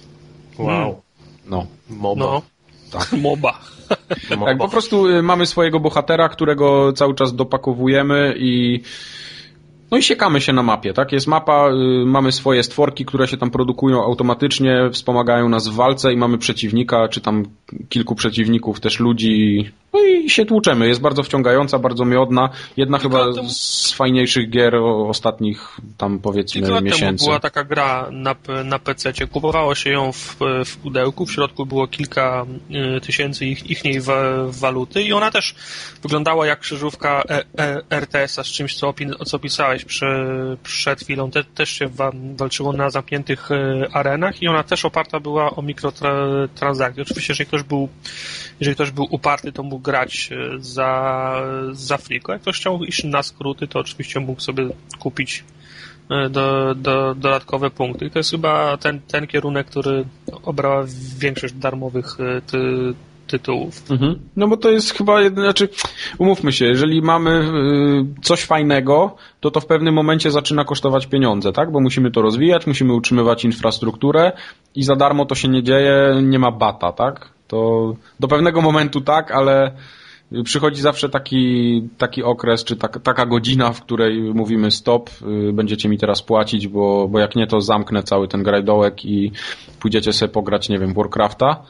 Wow. No. MOBA. No. Tak. MOBA. Tak, po prostu mamy swojego bohatera, którego cały czas dopakowujemy i no i siekamy się na mapie, tak? Jest mapa, mamy swoje stworki, które się tam produkują automatycznie, wspomagają nas w walce i mamy przeciwnika, czy tam kilku przeciwników, też ludzi, no i się tłuczemy. Jest bardzo wciągająca, bardzo miodna. Jedna Kilka chyba temu... z fajniejszych gier ostatnich tam powiedzmy Kilka miesięcy. Temu była taka gra na, na pececie. Kupowało się ją w, w pudełku, w środku było kilka y, tysięcy ich, ichniej w, waluty i ona też wyglądała jak krzyżówka e, e, R T S-a z czymś, co, opi- co opisałeś przy, przed chwilą. Te, też się wa- walczyło na zamkniętych y, arenach i ona też oparta była o mikrotransakcje. Oczywiście, jeżeli ktoś był, jeżeli ktoś był uparty, to mógł grać za, za friko. Jak ktoś chciał iść na skróty, to oczywiście mógł sobie kupić do, do, dodatkowe punkty. I to jest chyba ten, ten kierunek, który obrała większość darmowych ty, tytułów. Mhm. No bo to jest chyba, jedno, znaczy umówmy się, jeżeli mamy coś fajnego, to to w pewnym momencie zaczyna kosztować pieniądze, tak? Bo musimy to rozwijać, musimy utrzymywać infrastrukturę i za darmo to się nie dzieje, nie ma bata, tak? To do pewnego momentu tak, ale przychodzi zawsze taki, taki okres, czy tak, taka godzina, w której mówimy stop, będziecie mi teraz płacić, bo, bo jak nie, to zamknę cały ten grajdołek i pójdziecie sobie pograć, nie wiem, Warcrafta.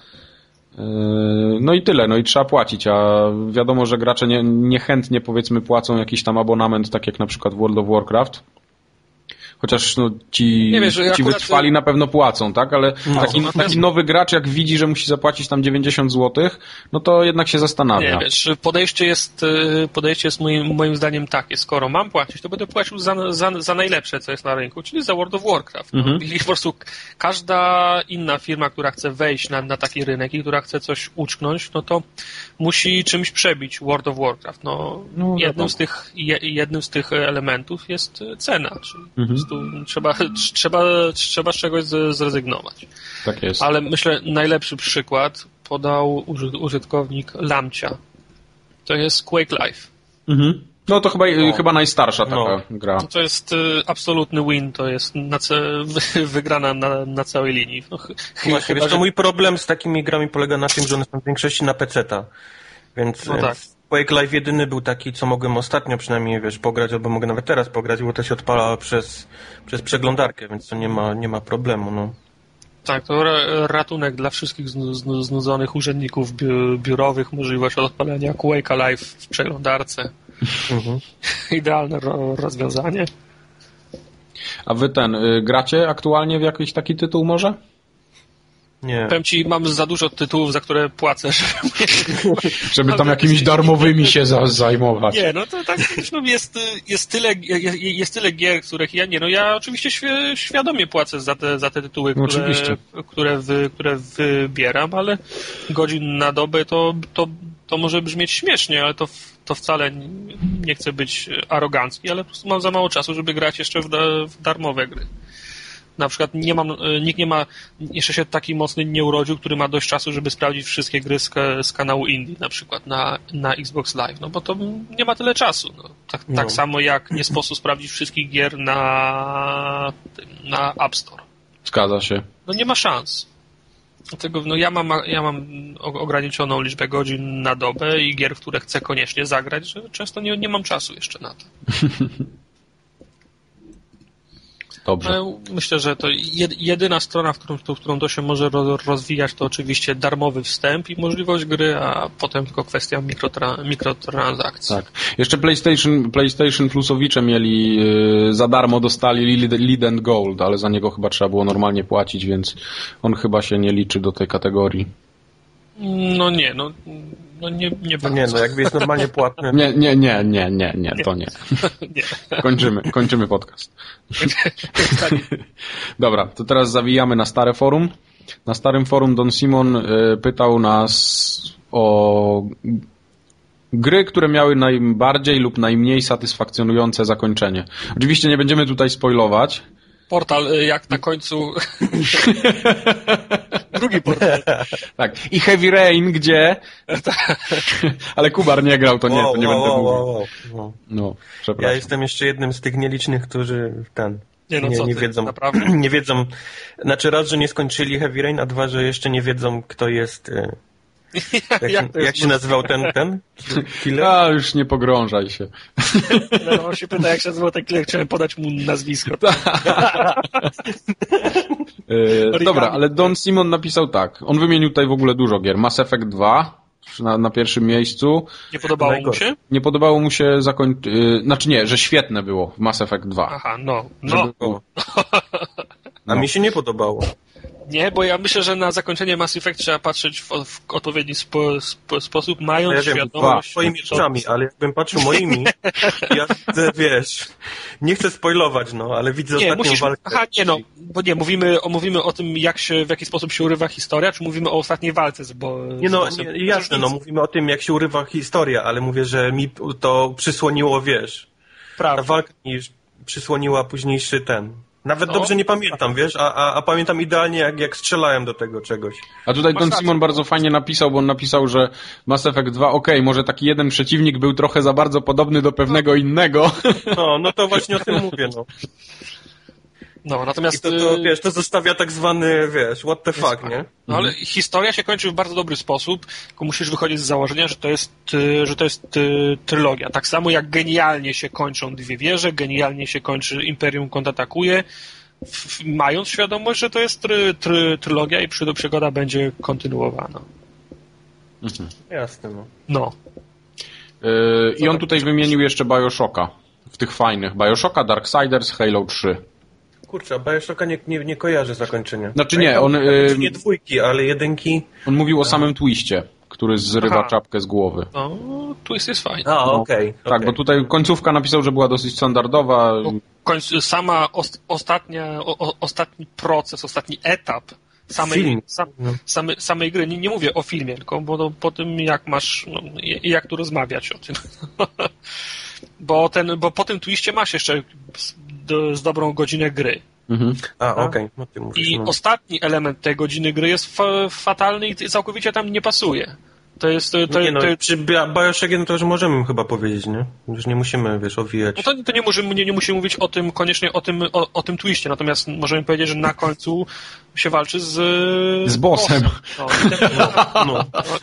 No i tyle, no i trzeba płacić, a wiadomo, że gracze nie, niechętnie powiedzmy płacą jakiś tam abonament, tak jak na przykład World of Warcraft. Chociaż no, ci, nie wiesz, ci akurat... wytrwali na pewno płacą, tak? Ale no, taki, no, taki nowy gracz, jak widzi, że musi zapłacić tam dziewięćdziesiąt złotych, no to jednak się zastanawia. Nie, wiesz, podejście jest, podejście jest moim, moim zdaniem takie, skoro mam płacić, to będę płacił za, za, za najlepsze, co jest na rynku, czyli za World of Warcraft. No. Mhm. I po prostu każda inna firma, która chce wejść na, na taki rynek i która chce coś uczknąć, no to musi czymś przebić World of Warcraft. No, no jednym, z tych, je, jednym z tych elementów jest cena, czyli mhm. po prostu trzeba, trzeba, trzeba z czegoś zrezygnować. Tak jest. Ale myślę, najlepszy przykład podał użytkownik Lamcia. To jest Quake Live. Mhm. No to chyba, no. chyba najstarsza taka no. gra. To jest y, absolutny win, to jest na ce, wygrana na, na całej linii. No, ch Właśnie, chyba, wiesz, że... mój problem z takimi grami polega na tym, że one są w większości na peceta. Więc no tak. Quake Live jedyny był taki, co mogłem ostatnio przynajmniej, wiesz, pograć, albo mogę nawet teraz pograć, bo to się odpala przez, przez przeglądarkę, więc to nie ma, nie ma problemu, no. Tak, to ratunek dla wszystkich znudzonych urzędników biurowych, możliwość odpalenia Quake'a Live w przeglądarce. Mhm. Idealne rozwiązanie. A wy ten, y, gracie aktualnie w jakiś taki tytuł może? Nie. Powiem ci, mam za dużo tytułów, za które płacę, żeby, żeby tam jakimiś darmowymi się za, zajmować. Nie, no to tak, no jest, jest, tyle, jest, jest tyle gier, których ja nie, no ja oczywiście świ świadomie płacę za te, za te tytuły, które, oczywiście. które, wy, które wybieram, ale godzin na dobę to, to, to może brzmieć śmiesznie, ale to, to wcale nie chcę być arogancki, ale po prostu mam za mało czasu, żeby grać jeszcze w, da, w darmowe gry. Na przykład nie mam, nikt nie ma, jeszcze się taki mocny nie urodził, który ma dość czasu, żeby sprawdzić wszystkie gry z, z kanału Indie, na przykład na, na Xbox Live, no bo to nie ma tyle czasu. No. Tak, no. tak samo jak nie sposób sprawdzić wszystkich gier na, na App Store. Zgadza się. No nie ma szans. Dlatego no ja mam, ja mam ograniczoną liczbę godzin na dobę i gier, w które chcę koniecznie zagrać, że często nie, nie mam czasu jeszcze na to. Dobrze. Myślę, że to jedyna strona, w którą, w którą to się może rozwijać, to oczywiście darmowy wstęp i możliwość gry, a potem tylko kwestia mikrotra mikrotransakcji. Tak. Jeszcze PlayStation, PlayStation Plusowicze mieli yy, za darmo dostali Lead and Gold, ale za niego chyba trzeba było normalnie płacić, więc on chyba się nie liczy do tej kategorii. No nie, no, no nie, nie bardzo. Nie, no jakby jest normalnie płatny. Nie, nie, nie, nie, nie, nie, to nie. nie. Kończymy, kończymy podcast. Dobra, to teraz zawijamy na stare forum. Na starym forum Don Simon y, pytał nas o gry, które miały najbardziej lub najmniej satysfakcjonujące zakończenie. Oczywiście nie będziemy tutaj spoilować. Portal, jak na końcu... Drugi portal. Tak. I Heavy Rain, gdzie... Ale Kubar nie grał, to nie, to nie wow, będę wow, mówił. Wow, wow. No, przepraszam. Ja jestem jeszcze jednym z tych nielicznych, którzy ten... Nie, no nie, co nie ty, wiedzą, naprawdę? Nie wiedzą... Znaczy raz, że nie skończyli Heavy Rain, a dwa, że jeszcze nie wiedzą, kto jest... Jak, jak, jak się nazywał ten, ten killer? A, już nie pogrążaj się. No, on się pyta, jak się nazywał ten killer, chciałem podać mu nazwisko. e, dobra, ale Don Simon napisał tak. On wymienił tutaj w ogóle dużo gier. Mass Effect dwa na, na pierwszym miejscu. Nie podobało Najgorsze. mu się? Nie podobało mu się zakończyć... Yy, znaczy nie, że świetne było w Mass Effect dwa. Aha, no. no. Było... A mi się nie podobało. Nie, bo ja myślę, że na zakończenie Mass Effect trzeba patrzeć w, w odpowiedni spo, spo, sposób, mając ja świadomość... Swoimi oczami, ale jakbym patrzył moimi, ja widzę, wiesz, nie chcę spoilować, no, ale widzę nie, ostatnią musisz, walkę. Aha, nie no, bo nie, mówimy, o, mówimy o tym, jak się, w jaki sposób się urywa historia, czy mówimy o ostatniej walce z bo, Nie no, z nie, jasne, no, mówimy o tym, jak się urywa historia, ale mówię, że mi to przysłoniło, wiesz, Prawda. ta walka mi przysłoniła późniejszy ten... Nawet no, dobrze nie pamiętam, wiesz, a, a, a pamiętam idealnie, jak, jak strzelałem do tego czegoś. A tutaj Don Simon bardzo fajnie napisał, bo on napisał, że Mass Effect dwa, okej, okay, może taki jeden przeciwnik był trochę za bardzo podobny do pewnego innego. No, no to właśnie o tym mówię, no. No, natomiast... I to, to, wiesz, to zostawia tak zwany, wiesz, what the fuck, nie? No, ale historia się kończy w bardzo dobry sposób, tylko musisz wychodzić z założenia, że to jest, że to jest trylogia. Tak samo jak genialnie się kończą Dwie Wieże, genialnie się kończy Imperium kontratakuje, mając świadomość, że to jest try, try, trylogia i przygoda będzie kontynuowana. Mhm. Jasne, no. No. Yy, I on tutaj wymienił jeszcze Bioshocka. W tych fajnych. Bioshocka, Darksiders, Halo trzy. Kurczę, a Bioshocka nie, nie, nie kojarzy zakończenia. Znaczy nie, on... Yy... Nie dwójki, ale jedynki... On mówił o samym twiście, który zrywa Aha. czapkę z głowy. No, twist jest fajny. A, okej. No, okay, tak, bo tutaj końcówka napisał, że była dosyć standardowa. Końc- sama os- ostatnia, o, o, ostatni proces, ostatni etap samej, Film. sam, same, samej gry. Nie, nie mówię o filmie, tylko bo to, po tym, jak masz, no, jak tu rozmawiać o tym. bo, ten, bo po tym twiście masz jeszcze z, do, z dobrą godzinę gry. Mhm. A, okej. Okay. No, ty mówisz, I no. ostatni element tej godziny gry jest fa- fatalny i całkowicie tam nie pasuje. To jest... To, to, nie no, to, przy Bioshock jeden to już możemy chyba powiedzieć, nie? Już nie musimy, wiesz, owijać. No to, to nie, możemy, nie, nie musimy mówić o tym, koniecznie o tym, o, o tym twiście, natomiast możemy powiedzieć, że na końcu się walczy z... Z bossem. No, i ten, no, No.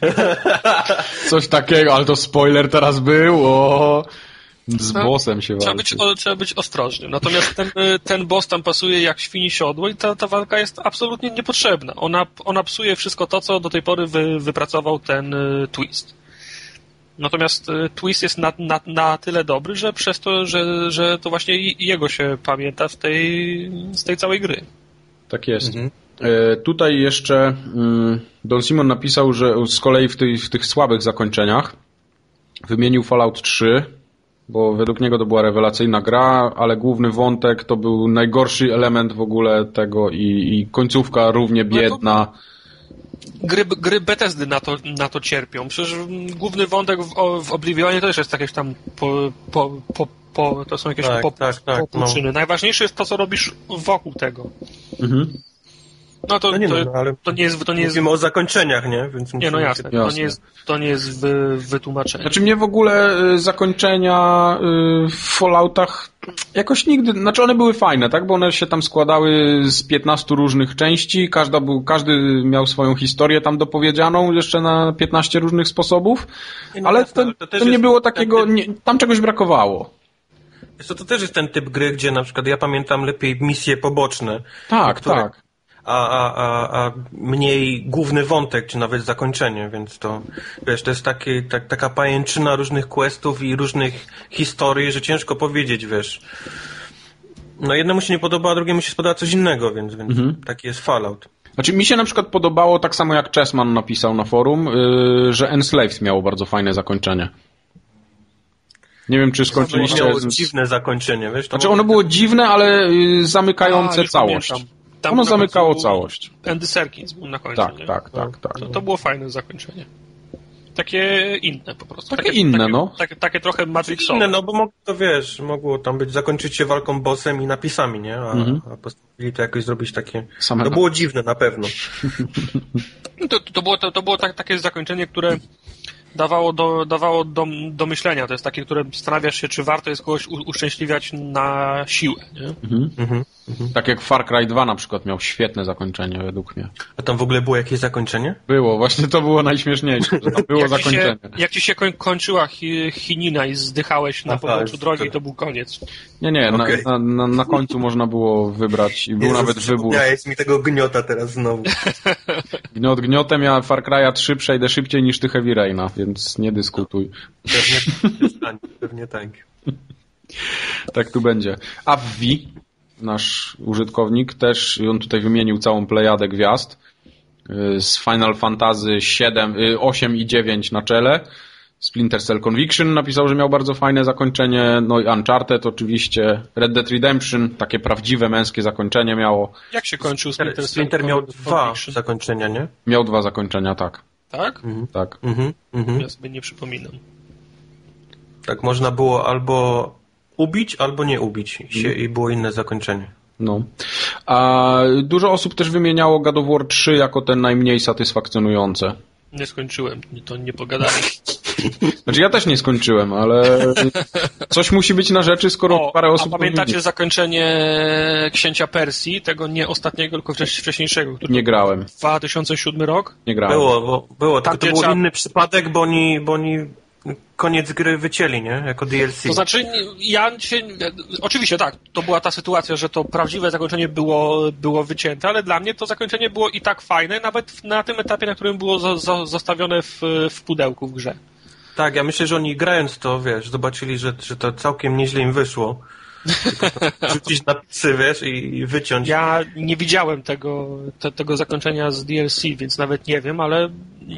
Coś takiego, ale to spoiler teraz był, o... Z No, bossem się trzeba walczy. być, o, trzeba być ostrożnym. Natomiast ten, ten boss tam pasuje jak świni siodło i ta, ta walka jest absolutnie niepotrzebna. Ona, ona psuje wszystko to, co do tej pory wy, wypracował ten y, twist. Natomiast y, twist jest na, na, na tyle dobry, że przez to, że, że to właśnie jego się pamięta z tej, z tej całej gry. Tak jest. Mhm. E, tutaj jeszcze mm, Don Simon napisał, że z kolei w, tej, w tych słabych zakończeniach wymienił Fallout trzy, bo według niego to była rewelacyjna gra, ale główny wątek to był najgorszy element w ogóle tego i, i końcówka równie biedna. Gry, gry Bethesdy na to, na to cierpią. Przecież główny wątek w, w Oblivionie to też jest jakieś tam po, po, po, po, to są jakieś Tak, po, tak, tak, popłuczyny. no. Najważniejsze jest to, co robisz wokół tego. Mhm. No to, No nie, to, no, ale to nie jest... To nie jest mówimy o zakończeniach, nie? Więc nie, no musimy jasne. się- To Jasne. nie jest, to nie jest wy, wytłumaczenie. Znaczy mnie w ogóle y, zakończenia y, w Falloutach jakoś nigdy, znaczy one były fajne, tak, bo one się tam składały z piętnastu różnych części, każda był, każdy miał swoją historię tam dopowiedzianą jeszcze na piętnaście różnych sposobów, Nie, no ale jasne, to, ale to też to nie jest było ten takiego, typ- nie, tam czegoś brakowało. Wiesz co, to też jest ten typ gry, gdzie na przykład ja pamiętam lepiej misje poboczne. Tak, które- tak. A, a, a, a mniej główny wątek, czy nawet zakończenie, więc to, wiesz, to jest taki, tak, taka pajęczyna różnych questów i różnych historii, że ciężko powiedzieć, wiesz. No jednemu się nie podoba, a drugiemu się spodoba coś innego, więc, więc Mhm. taki jest Fallout. Znaczy mi się na przykład podobało, tak samo jak Chessman napisał na forum, yy, że Enslaved miało bardzo fajne zakończenie. Nie wiem, czy skończyliście... Miało z- dziwne zakończenie, wiesz. To Znaczy ono było dziwne, ale y, zamykające A, już całość. pamiętam. Tam Ono na zamykało końcu był całość. Andy Serkins był na końcu. Tak, nie? tak, tak, tak. To, to było fajne zakończenie. Takie inne po prostu. Takie inne, takie, no. Takie, takie trochę Matrixowe. inne, no bo mogło to, wiesz, mogło tam być, zakończyć się walką bossem i napisami, nie? A, Mhm. a postanowili to jakoś zrobić takie... Same To na- było dziwne na pewno. To, to było, to, to było tak, takie zakończenie, które dawało do, dawało do, do myślenia. To jest takie, które zastanawiasz się, czy warto jest kogoś u, uszczęśliwiać na siłę. Nie? Mhm. Mhm. Tak jak Far Cry dwa na przykład miał świetne zakończenie według mnie. A tam w ogóle było jakieś zakończenie? Było, właśnie to było najśmieszniejsze, że tam było Jak ci, się, zakończenie. jak ci się koń, kończyła chi, chinina i zdychałeś na Aha, poboczu już drogi, tak. to był koniec. Nie, nie, Okej. na, na, na końcu można było wybrać i był Jezus, nawet wybór. przypomniałeś mi tego gniota teraz znowu. Gniot gniotem, ja Far Cry'a trzy przejdę szybciej niż ty Heavy Raina, więc nie dyskutuj. Pewnie tak się stanie, pewnie tak. Tak tu będzie. A V, nasz użytkownik, też, on tutaj wymienił całą plejadę gwiazd y, z Final Fantasy siedem, y, osiem i dziewięć na czele. Splinter Cell Conviction napisał, że miał bardzo fajne zakończenie, no i Uncharted oczywiście, Red Dead Redemption, takie prawdziwe męskie zakończenie miało. Jak się kończył Splinter Cell? Splinter miał dwa Conviction? zakończenia, nie? Miał dwa zakończenia, tak. Tak? tak. Mhm, mhm. Ja sobie nie przypominam. Tak, można było albo ubić, albo nie ubić się i było inne zakończenie. No. A dużo osób też wymieniało God of War trzy jako ten najmniej satysfakcjonujące. Nie skończyłem, to nie pogadamy. Znaczy ja też nie skończyłem, ale coś musi być na rzeczy, skoro O, parę osób a pamiętacie wymieni. zakończenie Księcia Persji, tego nie ostatniego, tylko wcześ- wcześniejszego, który Nie grałem, dwa tysiące siódmy rok? nie grałem. Było, bo, było, tylko Tam, to gdzie był trzeba- inny przypadek, bo oni, bo oni koniec gry wycięli, nie? Jako D L C. To znaczy, ja się... Oczywiście tak, to była ta sytuacja, że to prawdziwe zakończenie było, było wycięte, ale dla mnie to zakończenie było i tak fajne, nawet na tym etapie, na którym było zo, zo, zostawione w, w pudełku w grze. Tak, ja myślę, że oni grając to, wiesz, zobaczyli, że, że to całkiem nieźle im wyszło rzucić napisy, wiesz, i wyciąć. Ja nie widziałem tego, te, tego zakończenia z D L C, więc nawet nie wiem, ale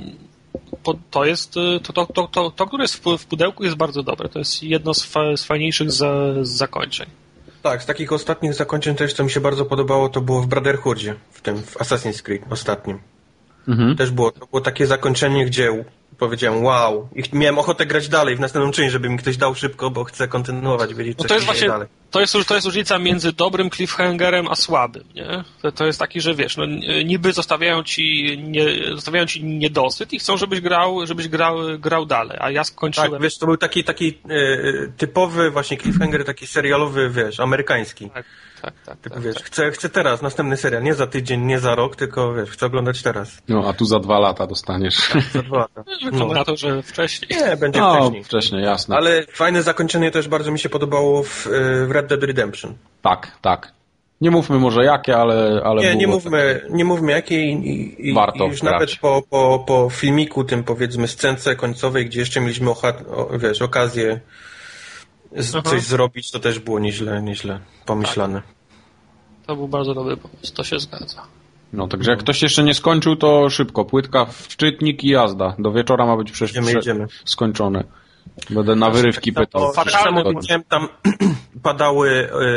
to jest, to, to, to, to, to które jest w pudełku, jest bardzo dobre. To jest jedno z, fa, z fajniejszych za, z zakończeń. Tak, z takich ostatnich zakończeń też, co mi się bardzo podobało, to było w Brotherhoodzie, w tym, w Assassin's Creed ostatnim. Mhm. Też było, to było takie zakończenie, gdzie powiedziałem wow i miałem ochotę grać dalej w następną część, żeby mi ktoś dał szybko, bo chcę kontynuować, wiedzieć, co no to jest się właśnie, dalej. To jest, to jest różnica między dobrym cliffhangerem a słabym, nie? To, to jest taki, że wiesz, no, niby zostawiają ci, nie, zostawiają ci niedosyt i chcą, żebyś grał, żebyś grał, grał dalej, a ja skończyłem... Tak, wiesz, to był taki, taki e, typowy właśnie cliffhanger, taki serialowy, wiesz, amerykański. Tak. Tak, tak, tylko, tak, wiesz, tak. Chcę, chcę teraz, następny serial, nie za tydzień, nie za rok, tylko wiesz, chcę oglądać teraz. No, a tu za dwa lata dostaniesz. Tak, za dwa lata. Wygląda no. na to, że wcześniej. Nie, będzie no, wcześniej. wcześniej, jasne. Ale fajne zakończenie też bardzo mi się podobało w, w Red Dead Redemption. Tak, tak. Nie mówmy może jakie, ale... ale nie, nie mówmy, takie... nie mówmy jakie i, i, Warto i już grać. Nawet po, po, po filmiku, tym powiedzmy scence końcowej, gdzie jeszcze mieliśmy ocha- o, wiesz, okazję z, coś zrobić, to też było nieźle, nieźle pomyślane. Tak. To był bardzo dobry pomysł, to się zgadza. No, także jak ktoś jeszcze nie skończył, to szybko. Płytka w czytnik i jazda. Do wieczora ma być przecież idziemy, idziemy. skończone. Będę na wyrywki tak pytał. Tak samo widziałem, tam padały,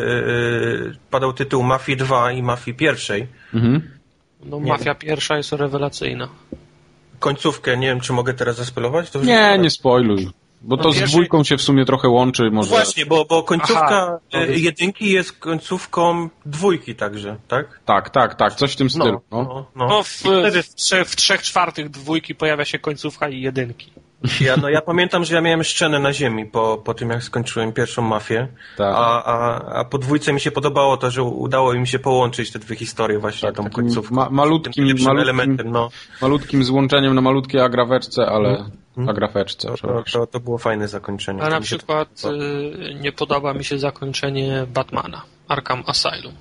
yy, padał tytuł Mafii dwa i Mafii pierwszej. Mhm. No, Mafia pierwsza jest rewelacyjna. Końcówkę, nie wiem, czy mogę teraz zaspoilować? To już nie, nie spoiluj. Bo to no, z pierwszy... dwójką się w sumie trochę łączy. Może... No właśnie, bo, bo końcówka Aha, jedynki jest końcówką dwójki także, tak? Tak, tak, tak, coś w tym stylu. No, no, no. no w, wtedy... w, trzech, w trzech czwartych dwójki pojawia się końcówka i jedynki. Ja, no, ja pamiętam, że ja miałem szczenę na ziemi po, po tym, jak skończyłem pierwszą Mafię, tak. a, a, a po dwójce mi się podobało to, że udało mi się połączyć te dwie historie właśnie, tak, tą końcówką. Ma, malutkim, malutkim, elementem, no. malutkim złączeniem na malutkiej agrafeczce, ale... Hmm. agrafeczce. To, to, to było fajne zakończenie. A na przykład to... nie podoba mi się zakończenie Batmana, Arkham Asylum.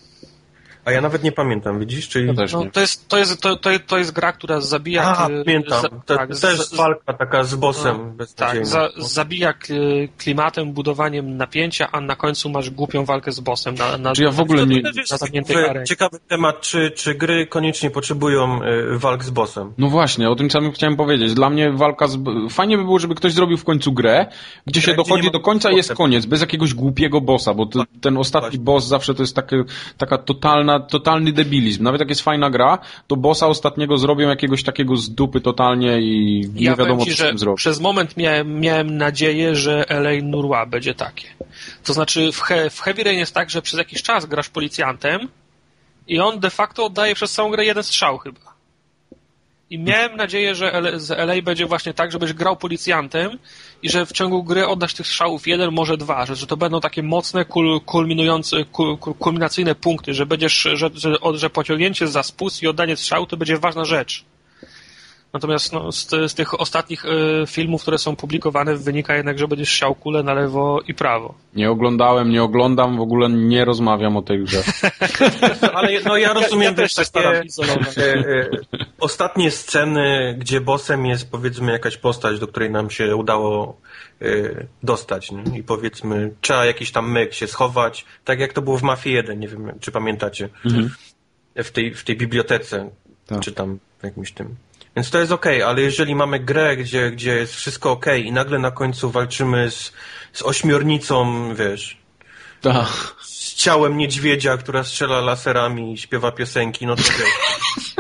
A ja nawet nie pamiętam, widzisz? Czyli... Ja też no, to, jest, to, jest, to, to, to jest gra, która zabija... A, pamiętam. Za, to tak, też z, walka taka z bossem. No, tak, za, zabija klimatem, budowaniem napięcia, a na końcu masz głupią walkę z bossem. Na, na, czy ja w ogóle nie... Na ciekawy temat, czy, czy gry koniecznie potrzebują y, walk z bossem. No właśnie, o tym samym chciałem powiedzieć. Dla mnie walka z... Fajnie by było, żeby ktoś zrobił w końcu grę, gdzie się dochodzi do końca i jest koniec, bez jakiegoś głupiego bossa, bo to, ten ostatni właśnie. boss zawsze to jest takie, taka totalna totalny debilizm. Nawet jak jest fajna gra, to bossa ostatniego zrobią jakiegoś takiego z dupy totalnie i nie ja wiadomo, ci, co z tym zrobić. Przez moment miałem, miałem nadzieję, że L A Noire będzie takie. To znaczy w, he, w Heavy Rain jest tak, że przez jakiś czas grasz policjantem i on de facto oddaje przez całą grę jeden strzał chyba. I miałem nadzieję, że L A będzie właśnie tak, żebyś grał policjantem i że w ciągu gry oddasz tych strzałów jeden, może dwa, że, że to będą takie mocne, kul, kulminujące, kul, kulminacyjne punkty, że będziesz, że, że, że pociągnięcie za spust i oddanie strzału to będzie ważna rzecz. Natomiast no, z, z tych ostatnich y, filmów, które są publikowane, wynika jednak, że będziesz siał kulę na lewo i prawo. Nie oglądałem, nie oglądam, w ogóle nie rozmawiam o tej grze. Ale no ja rozumiem ja, ja też takie e, e, ostatnie sceny, gdzie bossem jest powiedzmy jakaś postać, do której nam się udało e, dostać. Nie? I powiedzmy trzeba jakiś tam myk się schować, tak jak to było w Mafii jeden, nie wiem czy pamiętacie, mhm. w, tej, w tej bibliotece, tak. czy tam w jakimś tym. Więc to jest okej, okay, ale jeżeli mamy grę, gdzie, gdzie jest wszystko okej okay, i nagle na końcu walczymy z, z ośmiornicą, wiesz, Ta. z ciałem niedźwiedzia, która strzela laserami i śpiewa piosenki, no to wiesz,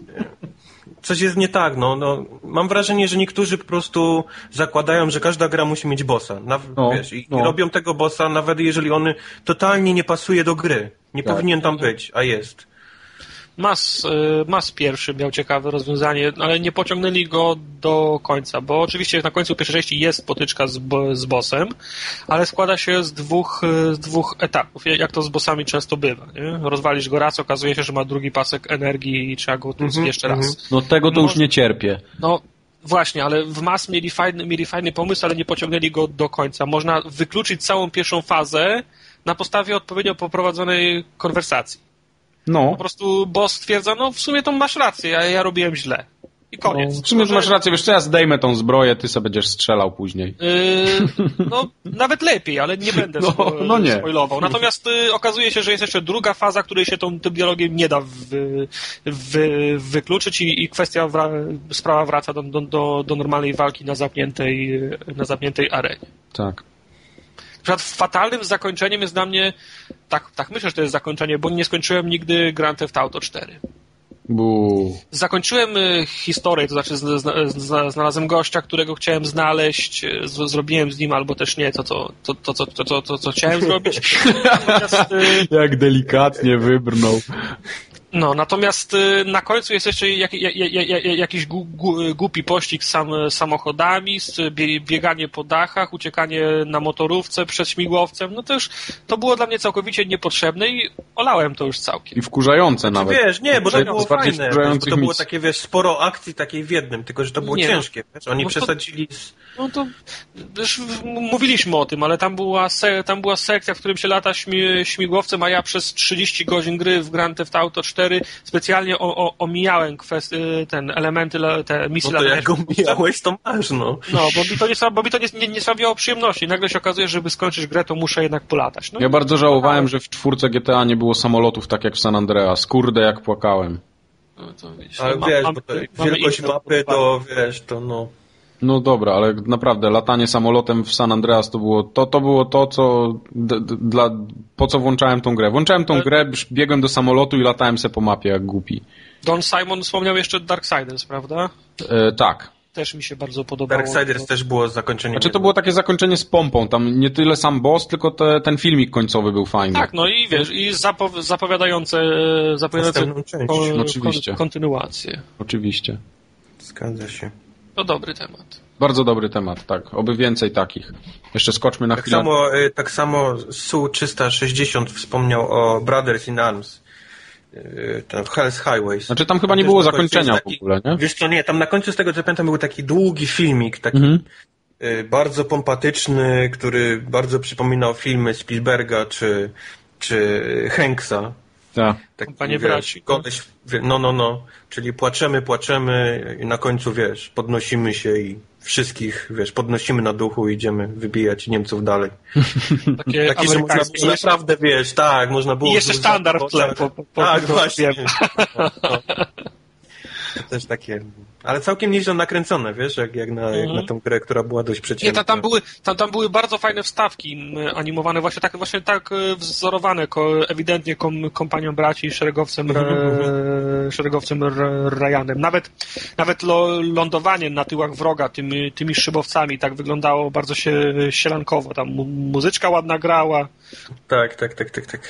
coś jest nie tak, no, no. Mam wrażenie, że niektórzy po prostu zakładają, że każda gra musi mieć bossa. Naw- no, wiesz, i, no. i robią tego bossa, nawet jeżeli on totalnie nie pasuje do gry. Nie tak. powinien tam być, a jest. Mas, Mas pierwszy miał ciekawe rozwiązanie, ale nie pociągnęli go do końca, bo oczywiście na końcu pierwszej części jest potyczka z, z bossem, ale składa się z dwóch, z dwóch etapów, jak to z bossami często bywa. Nie? Rozwalisz go raz, okazuje się, że ma drugi pasek energii i trzeba go tłuc mm-hmm, jeszcze raz. Mm-hmm. No tego to no, już nie cierpię. No właśnie, ale w Mas mieli fajny, mieli fajny pomysł, ale nie pociągnęli go do końca. Można wykluczyć całą pierwszą fazę na podstawie odpowiednio poprowadzonej konwersacji. No. Po prostu boss stwierdza, no w sumie to masz rację, ja, ja robiłem źle. I koniec. No, w sumie masz rację, wiesz co, ja zdejmę tą zbroję, ty sobie będziesz strzelał później. Yy, no, nawet lepiej, ale nie będę no, spo, no nie. spoilował. Natomiast y, okazuje się, że jest jeszcze druga faza, której się tą, tym dialogiem nie da wy, wy, wykluczyć i, i kwestia, wra, sprawa wraca do, do, do, do normalnej walki na zamkniętej, na zamkniętej arenie. Tak. Na przykład fatalnym zakończeniem jest dla mnie, tak, tak myślę, że to jest zakończenie, bo nie skończyłem nigdy Grand Theft Auto cztery. Bu. Zakończyłem historię, to znaczy znalazłem gościa, którego chciałem znaleźć, z, zrobiłem z nim albo też nie to, to, to, to, to, to, to, to co chciałem zrobić. Natomiast, jak delikatnie wybrnął. No, natomiast na końcu jest jeszcze jak, jak, jak, jakiś gu, gu, głupi pościg sam, samochodami, bieganie po dachach, uciekanie na motorówce przed śmigłowcem. No to już to było dla mnie całkowicie niepotrzebne i olałem to już całkiem. I wkurzające nawet. Wiesz, nie, bo to było fajne, bo to było takie, wiesz, sporo akcji takiej w jednym, tylko że to było nie, ciężkie. Wiesz, oni no przesadzili... Z... No to już mówiliśmy o tym, ale tam była, se, tam była sekcja, w którym się lata śmi, śmigłowcem, a ja przez trzydzieści godzin gry w Grand Theft Auto cztery specjalnie o, o, omijałem kwestie, ten elementy, te misje no to jak go omijałeś, to masz, no. No, bo mi to, nie, bo mi to nie, nie, nie sprawiało przyjemności. I nagle się okazuje, że żeby skończyć grę, to muszę jednak polatać. No, ja bardzo żałowałem, że w czwórce G T A nie było samolotów tak jak w San Andreas. Kurde, jak płakałem. No to wiesz, ale wiesz, mam, bo to wielkość mapy, to wiesz, to no... No dobra, ale naprawdę latanie samolotem w San Andreas to było to, to było to, co d, d, dla, po co włączałem tą grę. Włączałem tą grę, biegłem do samolotu i latałem se po mapie jak głupi. Don Simon wspomniał jeszcze Darksiders, prawda? E, tak. Też mi się bardzo podobało. Darksiders to... też było zakończenie. Znaczy to było takie zakończenie z pompą, tam nie tyle sam boss, tylko te, ten filmik końcowy był fajny. Tak, no i wiesz, i zapow- zapowiadające, zapowiadające część. Kon- Oczywiście. kontynuację. Oczywiście. Zgadza się. To dobry temat. Bardzo dobry temat, tak. Oby więcej takich. Jeszcze skoczmy na tak chwilę. Samo, tak samo S U trzysta sześćdziesiąt wspomniał o Brothers in Arms. Ten Hell's Highways. Znaczy tam chyba nie było zakończenia taki, w ogóle, nie? Wiesz co, nie, tam na końcu z tego co pamiętam był taki długi filmik, taki mhm. bardzo pompatyczny, który bardzo przypominał filmy Spielberga czy, czy Hanksa. Tak. Tak, Panie braci. Koleś, no, no, no. Czyli płaczemy, płaczemy i na końcu, wiesz, podnosimy się i wszystkich, wiesz, podnosimy na duchu i idziemy wybijać Niemców dalej. Takie, Takie że można było naprawdę, wiesz, tak, można było... I jeszcze sztandar w tle. Po, po, po, tak, po, właśnie. No, no. To też takie... Ale całkiem nieźle nakręcone, wiesz, jak, jak, na, mm. jak na tą grę, która była dość przeciętna. Nie, tam, tam, były, tam, tam były bardzo fajne wstawki animowane, właśnie tak, właśnie tak wzorowane, ko, ewidentnie kom, kompanią braci, szeregowcem, mm-hmm. szeregowcem Ryanem. Nawet, nawet lo, lądowanie na tyłach wroga tymi, tymi szybowcami tak wyglądało bardzo się sielankowo. Tam mu, muzyczka ładna grała. Tak, tak, tak, tak, tak.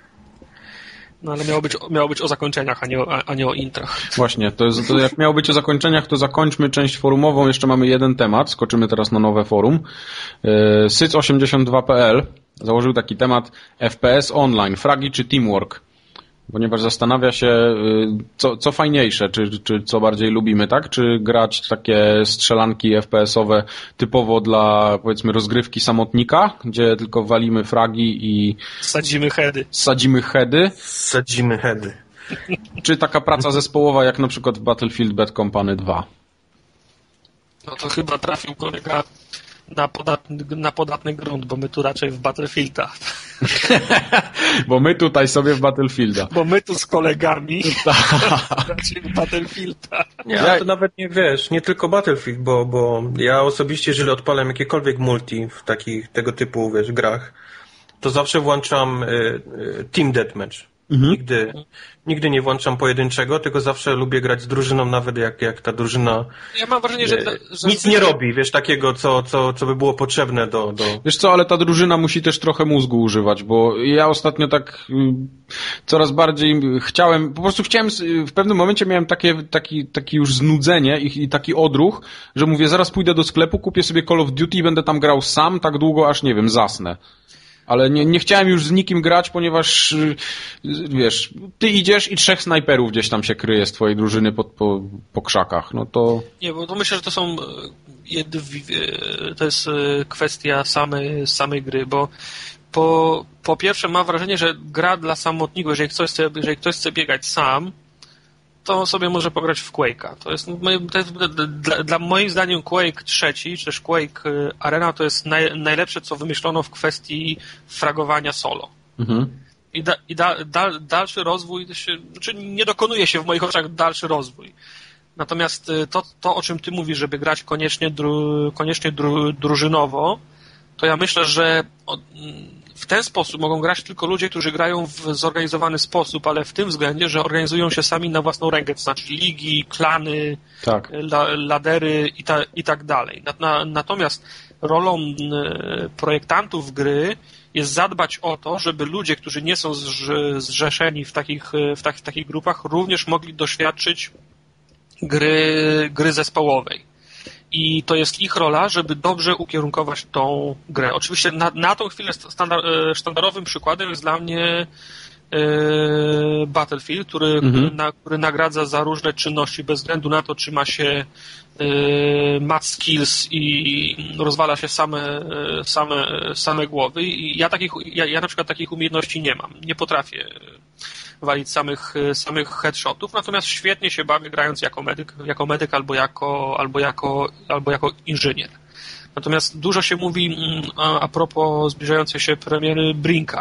No ale miało być, miało być o zakończeniach, a nie o, a nie o intrach. Właśnie, to, jest, to jak miało być o zakończeniach, to zakończmy część forumową. Jeszcze mamy jeden temat, skoczymy teraz na nowe forum. Syc osiemdziesiąt dwa kropka p l założył taki temat F P S online, fragi czy teamwork? Ponieważ zastanawia się, co, co fajniejsze, czy, czy co bardziej lubimy, tak? Czy grać takie strzelanki F P S-owe typowo dla, powiedzmy, rozgrywki samotnika, gdzie tylko walimy fragi i... Sadzimy heady. Sadzimy heady. Sadzimy heady. Czy taka praca zespołowa, jak na przykład w Battlefield Bad Company dwa? No to chyba trafił kolega na podatny, na podatny grunt, bo my tu raczej w Battlefielda. Bo my tutaj sobie w Battlefielda. Bo my tu z kolegami raczej w Battlefielda. Nie, ale to nawet nie wiesz, nie tylko Battlefield, bo, bo ja osobiście, jeżeli odpalam jakiekolwiek multi w takich tego typu, wiesz, grach, to zawsze włączam y, y, Team Deathmatch. Mhm. Nigdy, nigdy nie włączam pojedynczego, tylko zawsze lubię grać z drużyną, nawet jak, jak ta drużyna ja mam wrażenie, że, że nic nie robi, wiesz, takiego, co, co, co by było potrzebne do, do... Wiesz co, ale ta drużyna musi też trochę mózgu używać, bo ja ostatnio tak coraz bardziej chciałem, po prostu chciałem, w pewnym momencie miałem takie, taki, taki już znudzenie i, i taki odruch, że mówię, zaraz pójdę do sklepu, kupię sobie Call of Duty i będę tam grał sam tak długo, aż nie wiem, zasnę. Ale nie, nie chciałem już z nikim grać, ponieważ wiesz, ty idziesz i trzech snajperów gdzieś tam się kryje z twojej drużyny po, po, po krzakach, no to... Nie, bo to myślę, że to są to jest kwestia samej, samej gry, bo po, po pierwsze mam wrażenie, że gra dla samotników, jeżeli ktoś chce, jeżeli ktoś chce biegać sam, to sobie może pograć w Quake'a. To jest, to jest dla, dla moim zdaniem Quake trzeci, czy też Quake Arena to jest naj, najlepsze, co wymyślono w kwestii fragowania solo. Mhm. I, da, i da, da, dalszy rozwój, się, znaczy nie dokonuje się w moich oczach dalszy rozwój. Natomiast to, to o czym ty mówisz, żeby grać koniecznie, dru, koniecznie dru, drużynowo, to ja myślę, że w ten sposób mogą grać tylko ludzie, którzy grają w zorganizowany sposób, ale w tym względzie, że organizują się sami na własną rękę, to znaczy ligi, klany, tak. la, ladery i, ta, i tak dalej. Na, natomiast rolą projektantów gry jest zadbać o to, żeby ludzie, którzy nie są zrzeszeni w takich, w, tak, w takich grupach, również mogli doświadczyć gry, gry zespołowej. I to jest ich rola, żeby dobrze ukierunkować tą grę. Oczywiście na, na tą chwilę standard, sztandarowym przykładem jest dla mnie e, Battlefield, który, mhm. który, na, który nagradza za różne czynności bez względu na to, czy ma się e, mat skills i rozwala się same, same, same głowy. I ja, takich, ja, ja na przykład takich umiejętności nie mam. Nie potrafię walić samych, samych headshotów, natomiast świetnie się bawię grając jako medyk, jako medyk albo jako, albo jako, albo jako inżynier. Natomiast dużo się mówi a, a propos zbliżającej się premiery Brinka,